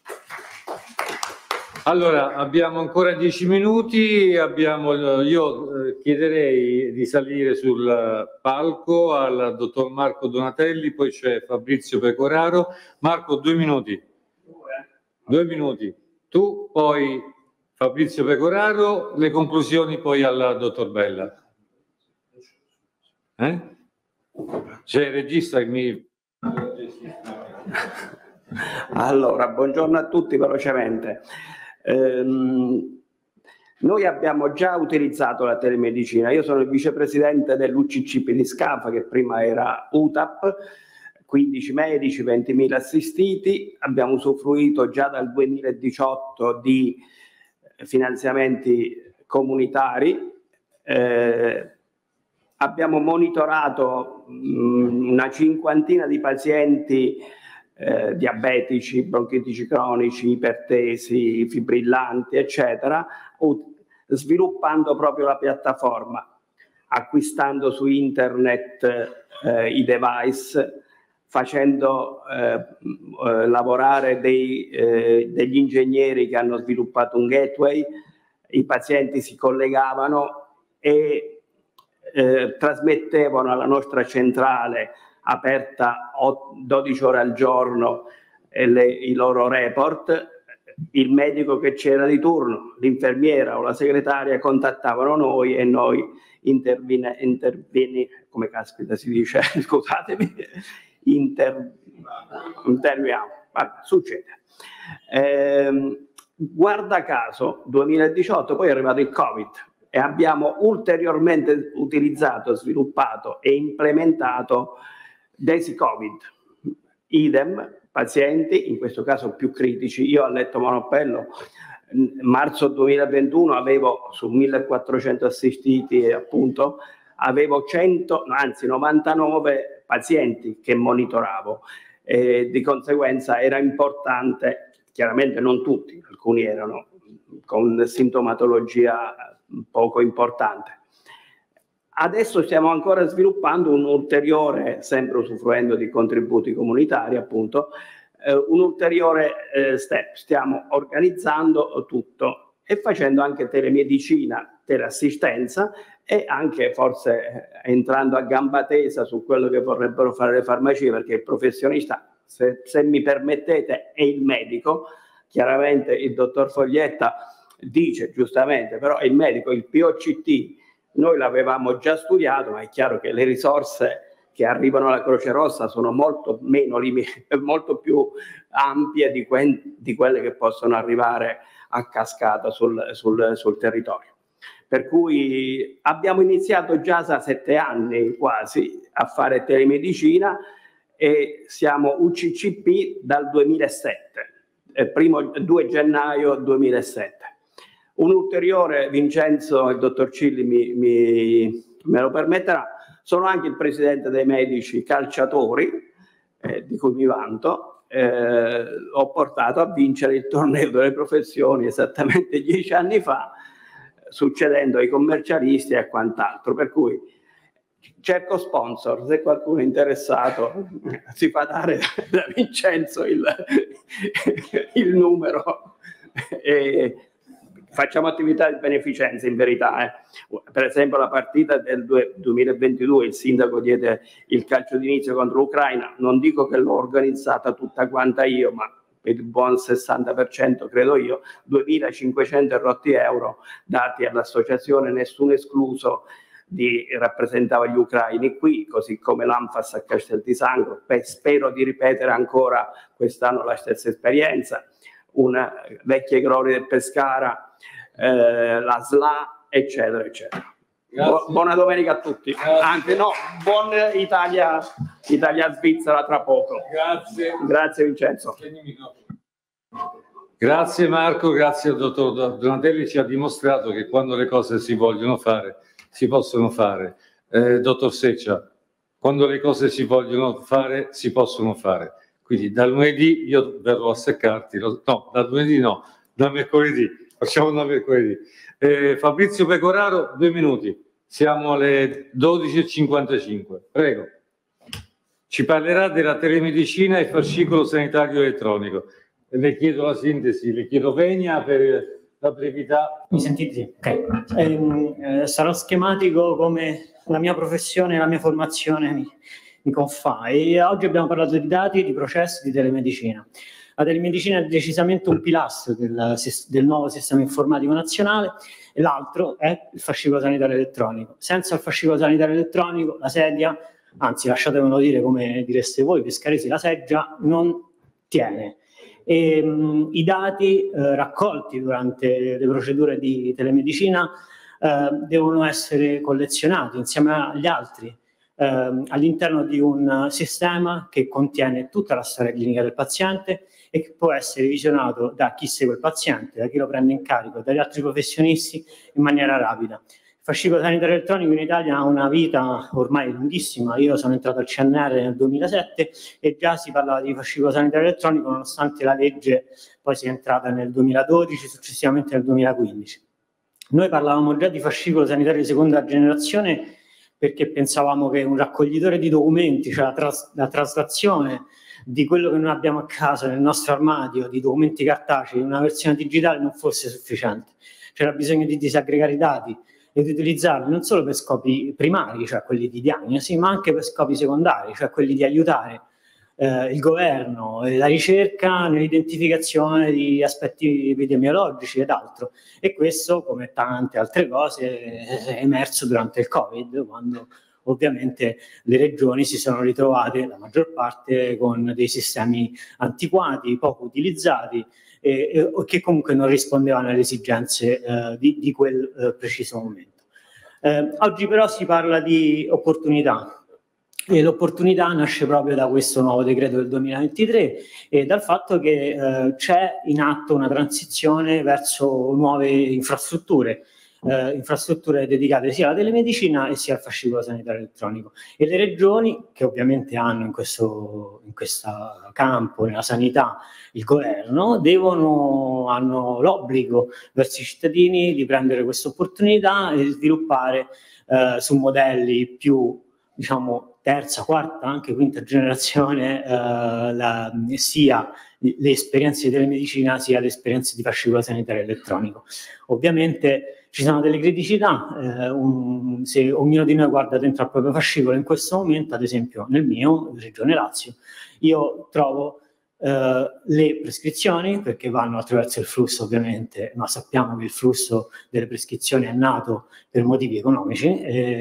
Allora, abbiamo ancora 10 minuti, io chiederei di salire sul palco al dottor Marco Donatelli, poi c'è Fabrizio Pecoraro. Marco, 2 minuti. 2 minuti. Tu, poi Fabrizio Pecoraro, le conclusioni poi al dottor Bella. C'è il regista che mi... Allora, buongiorno a tutti velocemente. Noi abbiamo già utilizzato la telemedicina. Io sono il vicepresidente dell'UCCP di Scafa, che prima era UTAP, 15 medici, 20.000 assistiti. Abbiamo usufruito già dal 2018 di finanziamenti comunitari. Abbiamo monitorato una 50ina di pazienti diabetici, bronchitici cronici, ipertesi, fibrillanti, eccetera, sviluppando proprio la piattaforma, acquistando su internet i device, facendo lavorare degli ingegneri che hanno sviluppato un gateway. I pazienti si collegavano e trasmettevano alla nostra centrale aperta 12 ore al giorno i loro report. Il medico che c'era di turno, l'infermiera o la segretaria contattavano noi e noi come caspita si dice, scusatemi, interveniamo. Succede. Guarda caso, 2018, poi è arrivato il Covid e abbiamo ulteriormente utilizzato, sviluppato e implementato Desi Covid, idem, pazienti, in questo caso più critici. Io a letto monoppello, marzo 2021 avevo su 1400 assistiti, appunto, avevo 99 pazienti che monitoravo. Di conseguenza era importante, chiaramente non tutti, alcuni erano con sintomatologia poco importante. Adesso stiamo ancora sviluppando un ulteriore, sempre usufruendo di contributi comunitari appunto, un ulteriore step. Stiamo organizzando tutto e facendo anche telemedicina, teleassistenza e anche forse entrando a gamba tesa su quello che vorrebbero fare le farmacie, perché il professionista, se mi permettete, è il medico. Chiaramente il dottor Foglietta dice giustamente, però il medico, il POCT, noi l'avevamo già studiato, ma è chiaro che le risorse che arrivano alla Croce Rossa sono molto meno molto più ampie di quelle che possono arrivare a cascata sul territorio. Per cui abbiamo iniziato già da 7 anni quasi a fare telemedicina e siamo UCCP dal 2007, 2 gennaio 2007. Un ulteriore, Vincenzo, il dottor Cilli me lo permetterà, sono anche il presidente dei medici calciatori, di cui mi vanto. Ho portato a vincere il torneo delle professioni esattamente 10 anni fa, succedendo ai commercialisti e quant'altro, per cui cerco sponsor, se qualcuno è interessato si fa dare da Vincenzo il numero e facciamo attività di beneficenza in verità. Per esempio la partita del 2022 il sindaco diede il calcio d'inizio contro l'Ucraina, non dico che l'ho organizzata tutta quanta io, ma per il buon 60% credo io, 2.500 rotti euro dati all'associazione Nessuno Escluso rappresentava gli ucraini qui, così come l'Anfas a Castel di Sangro. Spero di ripetere ancora quest'anno la stessa esperienza, una vecchie glorie del Pescara, la SLA, eccetera, eccetera. Buona domenica a tutti. Anche no, buon Italia-Svizzera tra poco. Grazie. Grazie Vincenzo. Grazie Marco, grazie al dottor Donatelli, ci ha dimostrato che quando le cose si vogliono fare, si possono fare. Dottor Seccia, quando le cose si vogliono fare, si possono fare. Quindi da lunedì io verrò a seccarti, no, da lunedì no, da mercoledì, facciamo da mercoledì. Fabrizio Pecoraro, 2 minuti, siamo alle 12:55, prego. Ci parlerà della telemedicina e fascicolo sanitario elettronico. Le chiedo la sintesi, le chiedo venia per la brevità. Mi sentite? Ok. Sarò schematico come la mia professione e la mia formazione mi confà. E oggi abbiamo parlato di dati, di processi, di telemedicina. La telemedicina è decisamente un pilastro del nuovo sistema informativo nazionale e l'altro è il fascicolo sanitario elettronico. Senza il fascicolo sanitario elettronico la sedia, anzi lasciatemelo dire come direste voi, pescaresi, la seggia non tiene. E, i dati raccolti durante le procedure di telemedicina devono essere collezionati insieme agli altri all'interno di un sistema che contiene tutta la storia clinica del paziente e che può essere visionato da chi segue il paziente, da chi lo prende in carico, dagli altri professionisti in maniera rapida. Il fascicolo sanitario elettronico in Italia ha una vita ormai lunghissima. Io sono entrato al CNR nel 2007 e già si parlava di fascicolo sanitario elettronico, nonostante la legge poi sia entrata nel 2012, successivamente nel 2015. Noi parlavamo già di fascicolo sanitario di seconda generazione perché pensavamo che un raccoglitore di documenti, cioè la traslazione di quello che noi abbiamo a casa nel nostro armadio, di documenti cartacei, in una versione digitale non fosse sufficiente. C'era bisogno di disaggregare i dati e di utilizzarli non solo per scopi primari, cioè quelli di diagnosi, ma anche per scopi secondari, cioè quelli di aiutare il governo e la ricerca nell'identificazione di aspetti epidemiologici ed altro. E questo, come tante altre cose, è emerso durante il Covid, quando ovviamente le regioni si sono ritrovate, la maggior parte, con dei sistemi antiquati, poco utilizzati, che comunque non rispondevano alle esigenze di quel preciso momento. Oggi però si parla di opportunità. E l'opportunità nasce proprio da questo nuovo decreto del 2023 e dal fatto che c'è in atto una transizione verso nuove infrastrutture dedicate sia alla telemedicina e sia al fascicolo sanitario elettronico. E le regioni, che ovviamente hanno in questo campo, nella sanità, il governo, hanno l'obbligo verso i cittadini di prendere questa opportunità e sviluppare su modelli più, diciamo, terza, quarta, anche quinta generazione, sia le esperienze di telemedicina sia le esperienze di fascicolo sanitario elettronico. Ovviamente ci sono delle criticità, se ognuno di noi guarda dentro al proprio fascicolo in questo momento, ad esempio nel mio, Regione Lazio, io trovo le prescrizioni, perché vanno attraverso il flusso ovviamente, ma sappiamo che il flusso delle prescrizioni è nato per motivi economici,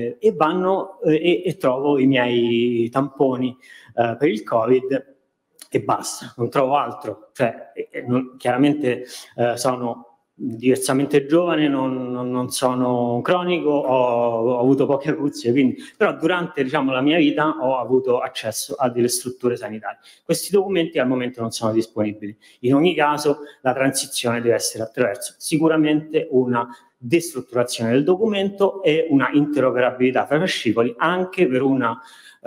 e trovo i miei tamponi per il Covid e basta, non trovo altro. Cioè, chiaramente sono diversamente giovane, non sono cronico, ho avuto poche acuzie, quindi, però durante, diciamo, la mia vita ho avuto accesso a delle strutture sanitarie. Questi documenti al momento non sono disponibili. In ogni caso la transizione deve essere attraverso sicuramente una destrutturazione del documento e una interoperabilità tra fascicoli, anche per una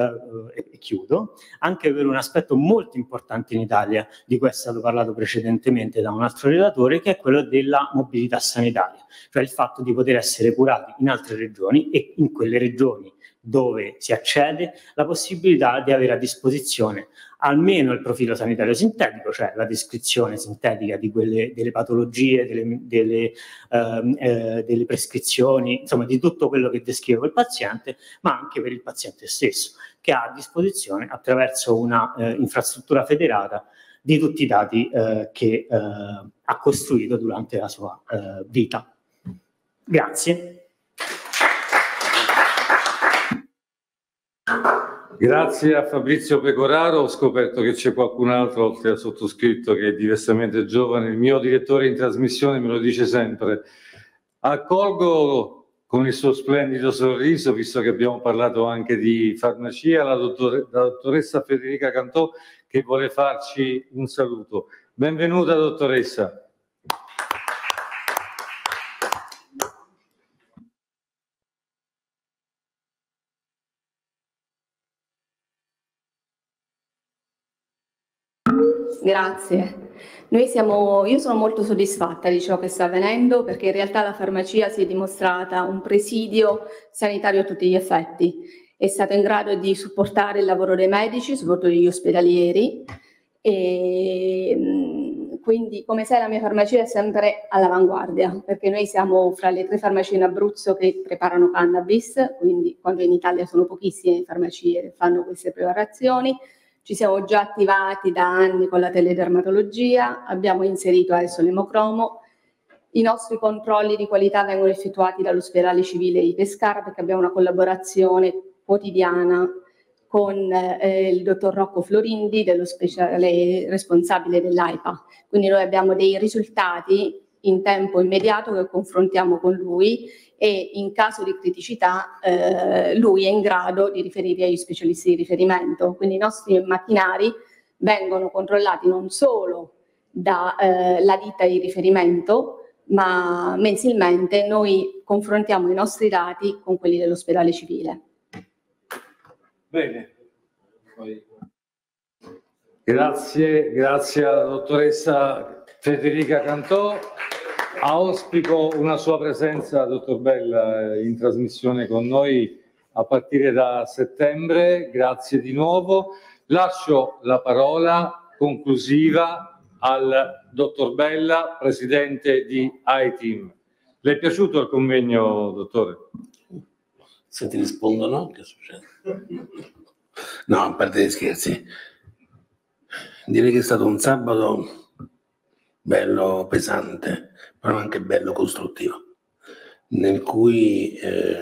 anche per un aspetto molto importante in Italia, di cui è stato parlato precedentemente da un altro relatore, che è quello della mobilità sanitaria, cioè il fatto di poter essere curati in altre regioni e in quelle regioni dove si accede la possibilità di avere a disposizione almeno il profilo sanitario sintetico, cioè la descrizione sintetica di delle patologie, delle prescrizioni, insomma di tutto quello che descrive quel paziente, ma anche per il paziente stesso, che ha a disposizione attraverso una infrastruttura federata di tutti i dati che ha costruito durante la sua vita. Grazie. Grazie a Fabrizio Pecoraro. Ho scoperto che c'è qualcun altro oltre al sottoscritto che è diversamente giovane. Il mio direttore in trasmissione me lo dice sempre. Accolgo con il suo splendido sorriso, visto che abbiamo parlato anche di farmacia, la dottoressa Federica Cantò, che vuole farci un saluto. Benvenuta, dottoressa. Grazie. Io sono molto soddisfatta di ciò che sta avvenendo, perché in realtà la farmacia si è dimostrata un presidio sanitario a tutti gli effetti. È stato in grado di supportare il lavoro dei medici, soprattutto degli ospedalieri, e quindi come sai la mia farmacia è sempre all'avanguardia, perché noi siamo fra le 3 farmacie in Abruzzo che preparano cannabis, quindi quando in Italia sono pochissime farmacie che fanno queste preparazioni. Ci siamo già attivati da anni con la teledermatologia, abbiamo inserito adesso l'emocromo. I nostri controlli di qualità vengono effettuati dall'ospedale civile di Pescara, perché abbiamo una collaborazione quotidiana con il dottor Rocco Florindi, dell'ospedale responsabile dell'AIPA. Quindi noi abbiamo dei risultati in tempo immediato che confrontiamo con lui, e in caso di criticità lui è in grado di riferire agli specialisti di riferimento. Quindi i nostri macchinari vengono controllati non solo dalla ditta di riferimento, ma mensilmente noi confrontiamo i nostri dati con quelli dell'ospedale civile. Bene. Grazie alla dottoressa Federica Cantò. Auspico una sua presenza, dottor Bella, in trasmissione con noi a partire da settembre. Grazie di nuovo. Lascio la parola conclusiva al dottor Bella, presidente di iTeam. Le è piaciuto il convegno, dottore? Se ti rispondono, che succede? No, a parte gli scherzi. Direi che è stato un sabato bello pesante, però anche bello costruttivo, nel cui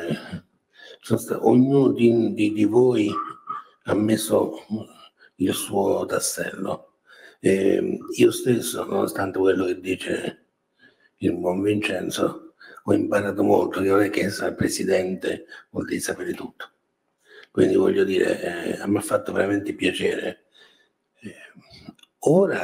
ognuno di voi ha messo il suo tassello. Io stesso, nonostante quello che dice il buon Vincenzo, ho imparato molto, che non è che essere presidente vuol dire sapere tutto. Quindi voglio dire, a me ha fatto veramente piacere. Ora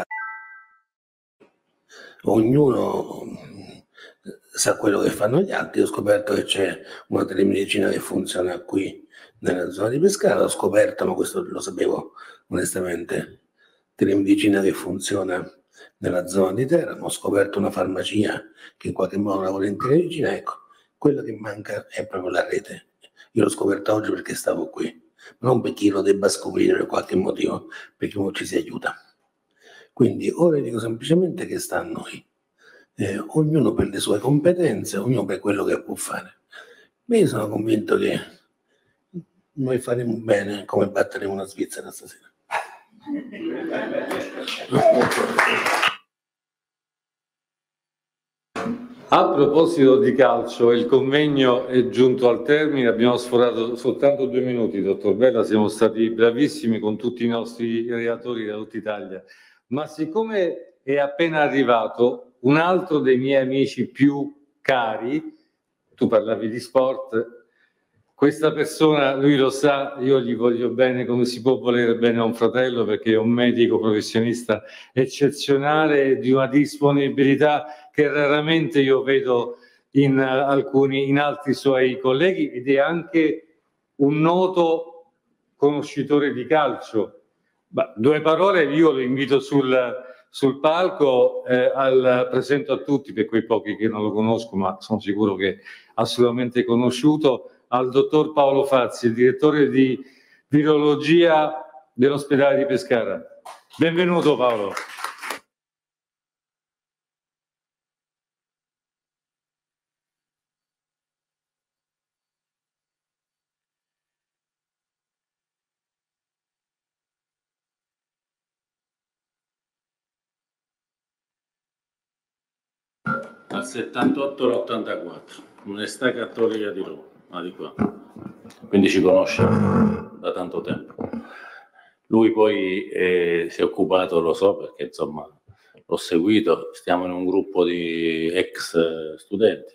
ognuno sa quello che fanno gli altri. Ho scoperto che c'è una telemedicina che funziona qui nella zona di Pescara, l'ho scoperto, ma questo lo sapevo onestamente, telemedicina che funziona nella zona di Teramo, ho scoperto una farmacia che in qualche modo lavora in telemedicina. Ecco, quello che manca è proprio la rete, Io l'ho scoperta oggi perché stavo qui, non perché lo debba scoprire per qualche motivo, perché uno ci si aiuta. Quindi ora dico semplicemente che sta a noi, ognuno per le sue competenze, ognuno per quello che può fare. Ma io sono convinto che noi faremo bene come batteremo una Svizzera stasera. A proposito di calcio, il convegno è giunto al termine, abbiamo sforato soltanto 2 minuti, dottor Bella, siamo stati bravissimi con tutti i nostri relatori da tutta Italia, ma siccome è appena arrivato un altro dei miei amici più cari, tu parlavi di sport, questa persona, lui lo sa, io gli voglio bene come si può volere bene a un fratello, perché è un medico professionista eccezionale, di una disponibilità che raramente io vedo in altri suoi colleghi, ed è anche un noto conoscitore di calcio. 2 parole, io lo invito sul palco, presento a tutti, per quei pochi che non lo conosco, ma sono sicuro che è assolutamente conosciuto, al dottor Paolo Fazzi, il direttore di virologia dell'ospedale di Pescara. Benvenuto Paolo. Al 78 all'84, Università Cattolica di Roma, di qua. Quindi ci conosce da tanto tempo. Lui poi si è occupato, lo so perché insomma l'ho seguito, stiamo in un gruppo di ex studenti,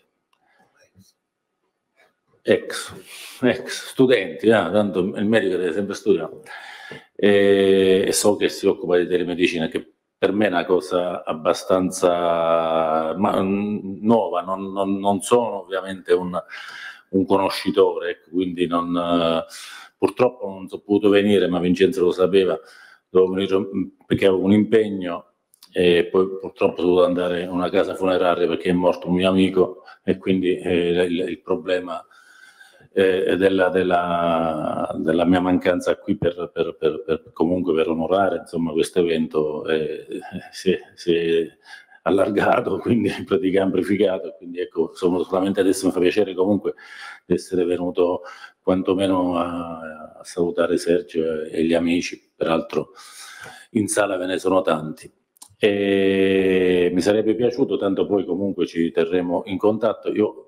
ex studenti, tanto il medico deve sempre studiare, e so che si occupa di telemedicina, che per me è una cosa abbastanza nuova, non sono ovviamente un conoscitore, quindi purtroppo non sono potuto venire, ma Vincenzo lo sapeva, dovevo venire perché avevo un impegno e poi purtroppo sono dovuto andare a una casa funeraria perché è morto un mio amico, e quindi il problema della mia mancanza qui comunque per onorare insomma questo evento si è allargato, quindi praticamente amplificato, quindi ecco, solamente adesso mi fa piacere comunque di essere venuto quantomeno a salutare Sergio e gli amici, peraltro in sala ve ne sono tanti. E mi sarebbe piaciuto, tanto poi comunque ci terremo in contatto. Io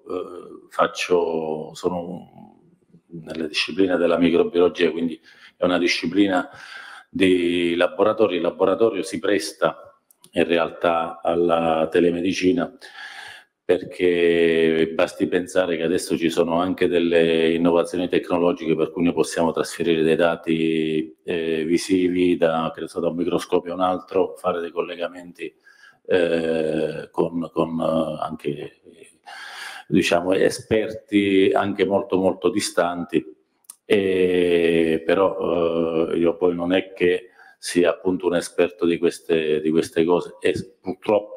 sono nella disciplina della microbiologia, quindi è una disciplina di laboratorio. Il laboratorio si presta in realtà alla telemedicina, perché basti pensare che adesso ci sono anche delle innovazioni tecnologiche per cui noi possiamo trasferire dei dati visivi da un microscopio a un altro, fare dei collegamenti con anche diciamo esperti anche molto molto distanti, però io poi non è che sia appunto un esperto di queste cose, e purtroppo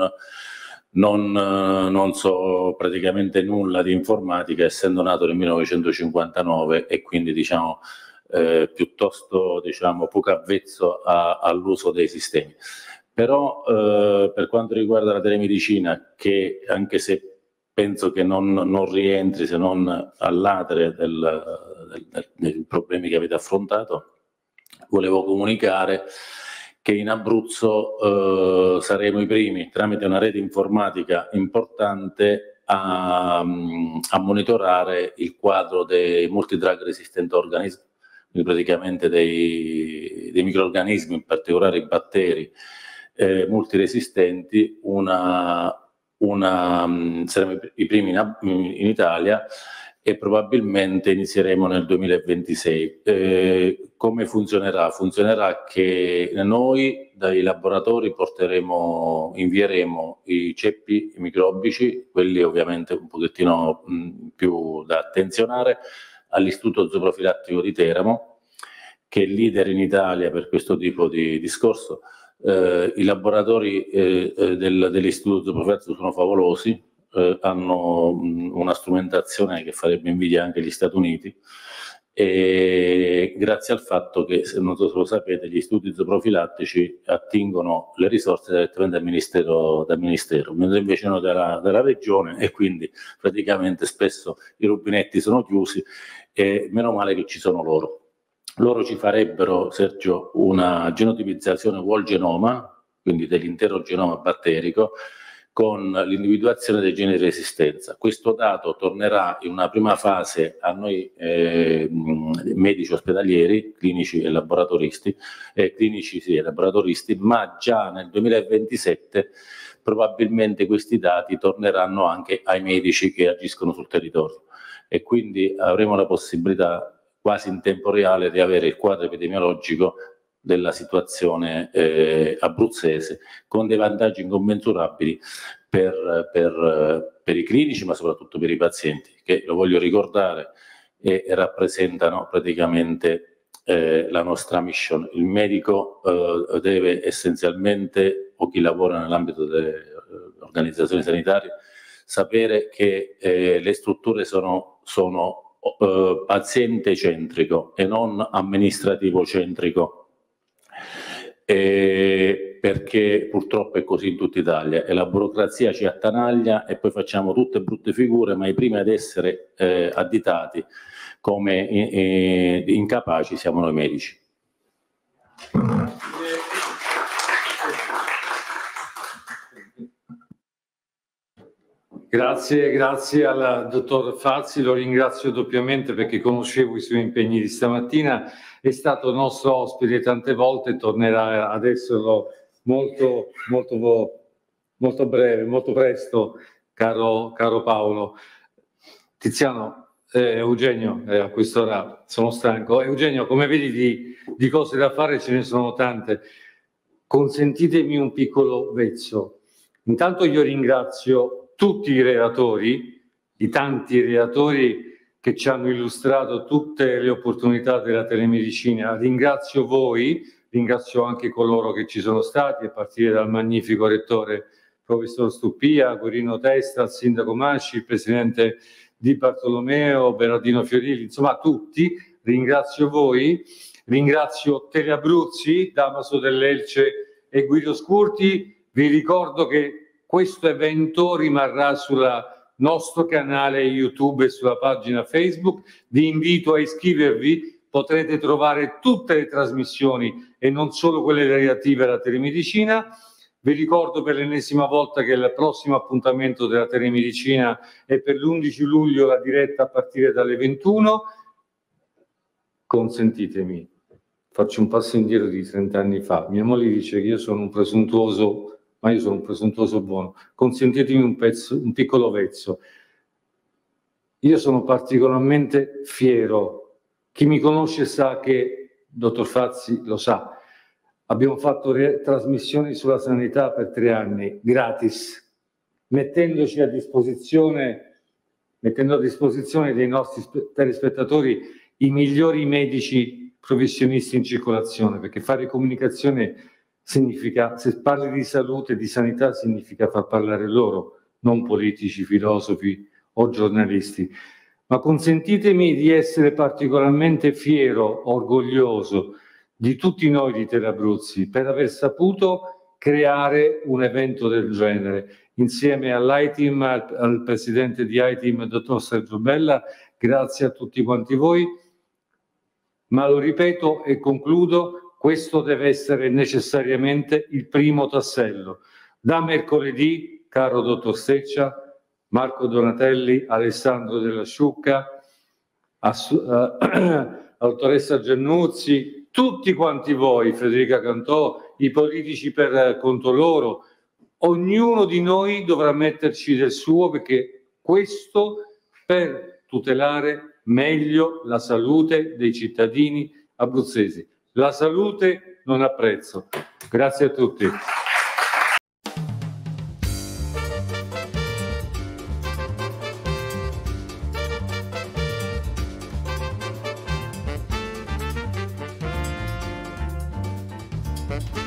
non so praticamente nulla di informatica, essendo nato nel 1959, e quindi diciamo piuttosto poco avvezzo all'uso dei sistemi. Però per quanto riguarda la telemedicina, che anche se penso che non rientri se non all'atere dei problemi che avete affrontato, volevo comunicare che in Abruzzo saremo i primi, tramite una rete informatica importante, a monitorare il quadro dei multidrug resistant organism, quindi praticamente dei microrganismi, in particolare i batteri multiresistenti. Saremo i primi in Italia, e probabilmente inizieremo nel 2026. Come funzionerà? Funzionerà che noi dai laboratori invieremo i ceppi microbici, quelli ovviamente un pochettino più da attenzionare, all'Istituto Zooprofilattico di Teramo, che è leader in Italia per questo tipo di discorso. I laboratori dell'Istituto Zooprofilattico sono favolosi, hanno una strumentazione che farebbe invidia anche agli Stati Uniti, e grazie al fatto che, se non lo sapete, gli studi idroprofilattici attingono le risorse direttamente dal ministero, mentre invece noi dalla regione, e quindi praticamente spesso i rubinetti sono chiusi, e meno male che ci sono loro. Loro ci farebbero, Sergio, una genotipizzazione whole genoma, quindi dell'intero genoma batterico, con l'individuazione dei geni di resistenza. Questo dato tornerà in una prima fase a noi medici ospedalieri, clinici e laboratoristi, ma già nel 2027 probabilmente questi dati torneranno anche ai medici che agiscono sul territorio, e quindi avremo la possibilità quasi in tempo reale di avere il quadro epidemiologico della situazione abruzzese, con dei vantaggi incommensurabili per i clinici, ma soprattutto per i pazienti, che, lo voglio ricordare, rappresentano praticamente la nostra mission. Il medico deve essenzialmente, o chi lavora nell'ambito delle organizzazioni sanitarie, sapere che le strutture sono paziente centrico e non amministrativo centrico, perché purtroppo è così in tutta Italia, e la burocrazia ci attanaglia e poi facciamo tutte brutte figure, ma i primi ad essere additati come incapaci siamo noi medici. Grazie al dottor Fazzi, lo ringrazio doppiamente perché conoscevo i suoi impegni di stamattina, è stato nostro ospite tante volte e tornerà ad esserlo molto breve, molto presto, caro Paolo. Tiziano, Eugenio, a quest'ora sono stanco. Eugenio, come vedi di cose da fare ce ne sono tante. Consentitemi un piccolo vezzo. Intanto io ringrazio tutti i relatori, i tanti relatori che ci hanno illustrato tutte le opportunità della telemedicina. Ringrazio voi, ringrazio anche coloro che ci sono stati, a partire dal magnifico rettore professor Stuppia, Guerino Testa, il sindaco Masci, il presidente Di Bartolomeo, Bernardino Fiorilli, insomma tutti. Ringrazio voi, ringrazio Teleabruzzi, Damaso dell'Elce e Guido Scurti. Vi ricordo che questo evento rimarrà sul nostro canale YouTube e sulla pagina Facebook. Vi invito a iscrivervi, potrete trovare tutte le trasmissioni e non solo quelle relative alla telemedicina. Vi ricordo per l'ennesima volta che il prossimo appuntamento della telemedicina è per l'11 luglio, la diretta a partire dalle 21. Consentitemi, faccio un passo indietro di 30 anni fa. Mia moglie dice che io sono un presuntuoso, ma io sono un presuntuoso buono. Consentitemi un piccolo vezzo. Io sono particolarmente fiero. Chi mi conosce sa che, dottor Fazzi lo sa, abbiamo fatto trasmissioni sulla sanità per 3 anni, gratis, mettendo a disposizione dei nostri telespettatori i migliori medici professionisti in circolazione, perché fare comunicazione significa, se parli di salute, di sanità, significa far parlare loro, non politici, filosofi o giornalisti. Ma consentitemi di essere particolarmente fiero, orgoglioso di tutti noi di Teleabruzzi per aver saputo creare un evento del genere. Insieme all'ITIM, al presidente di ITIM, dottor Sergio Bella, grazie a tutti quanti voi. Ma lo ripeto e concludo, questo deve essere necessariamente il primo tassello. Da mercoledì, caro dottor Steccia, Marco Donatelli, Alessandro Della Sciucca, dottoressa Giannuzzi, tutti quanti voi, Federica Cantò, i politici per conto loro, ognuno di noi dovrà metterci del suo, perché questo per tutelare meglio la salute dei cittadini abruzzesi. La salute non ha prezzo. Grazie a tutti. Thank you.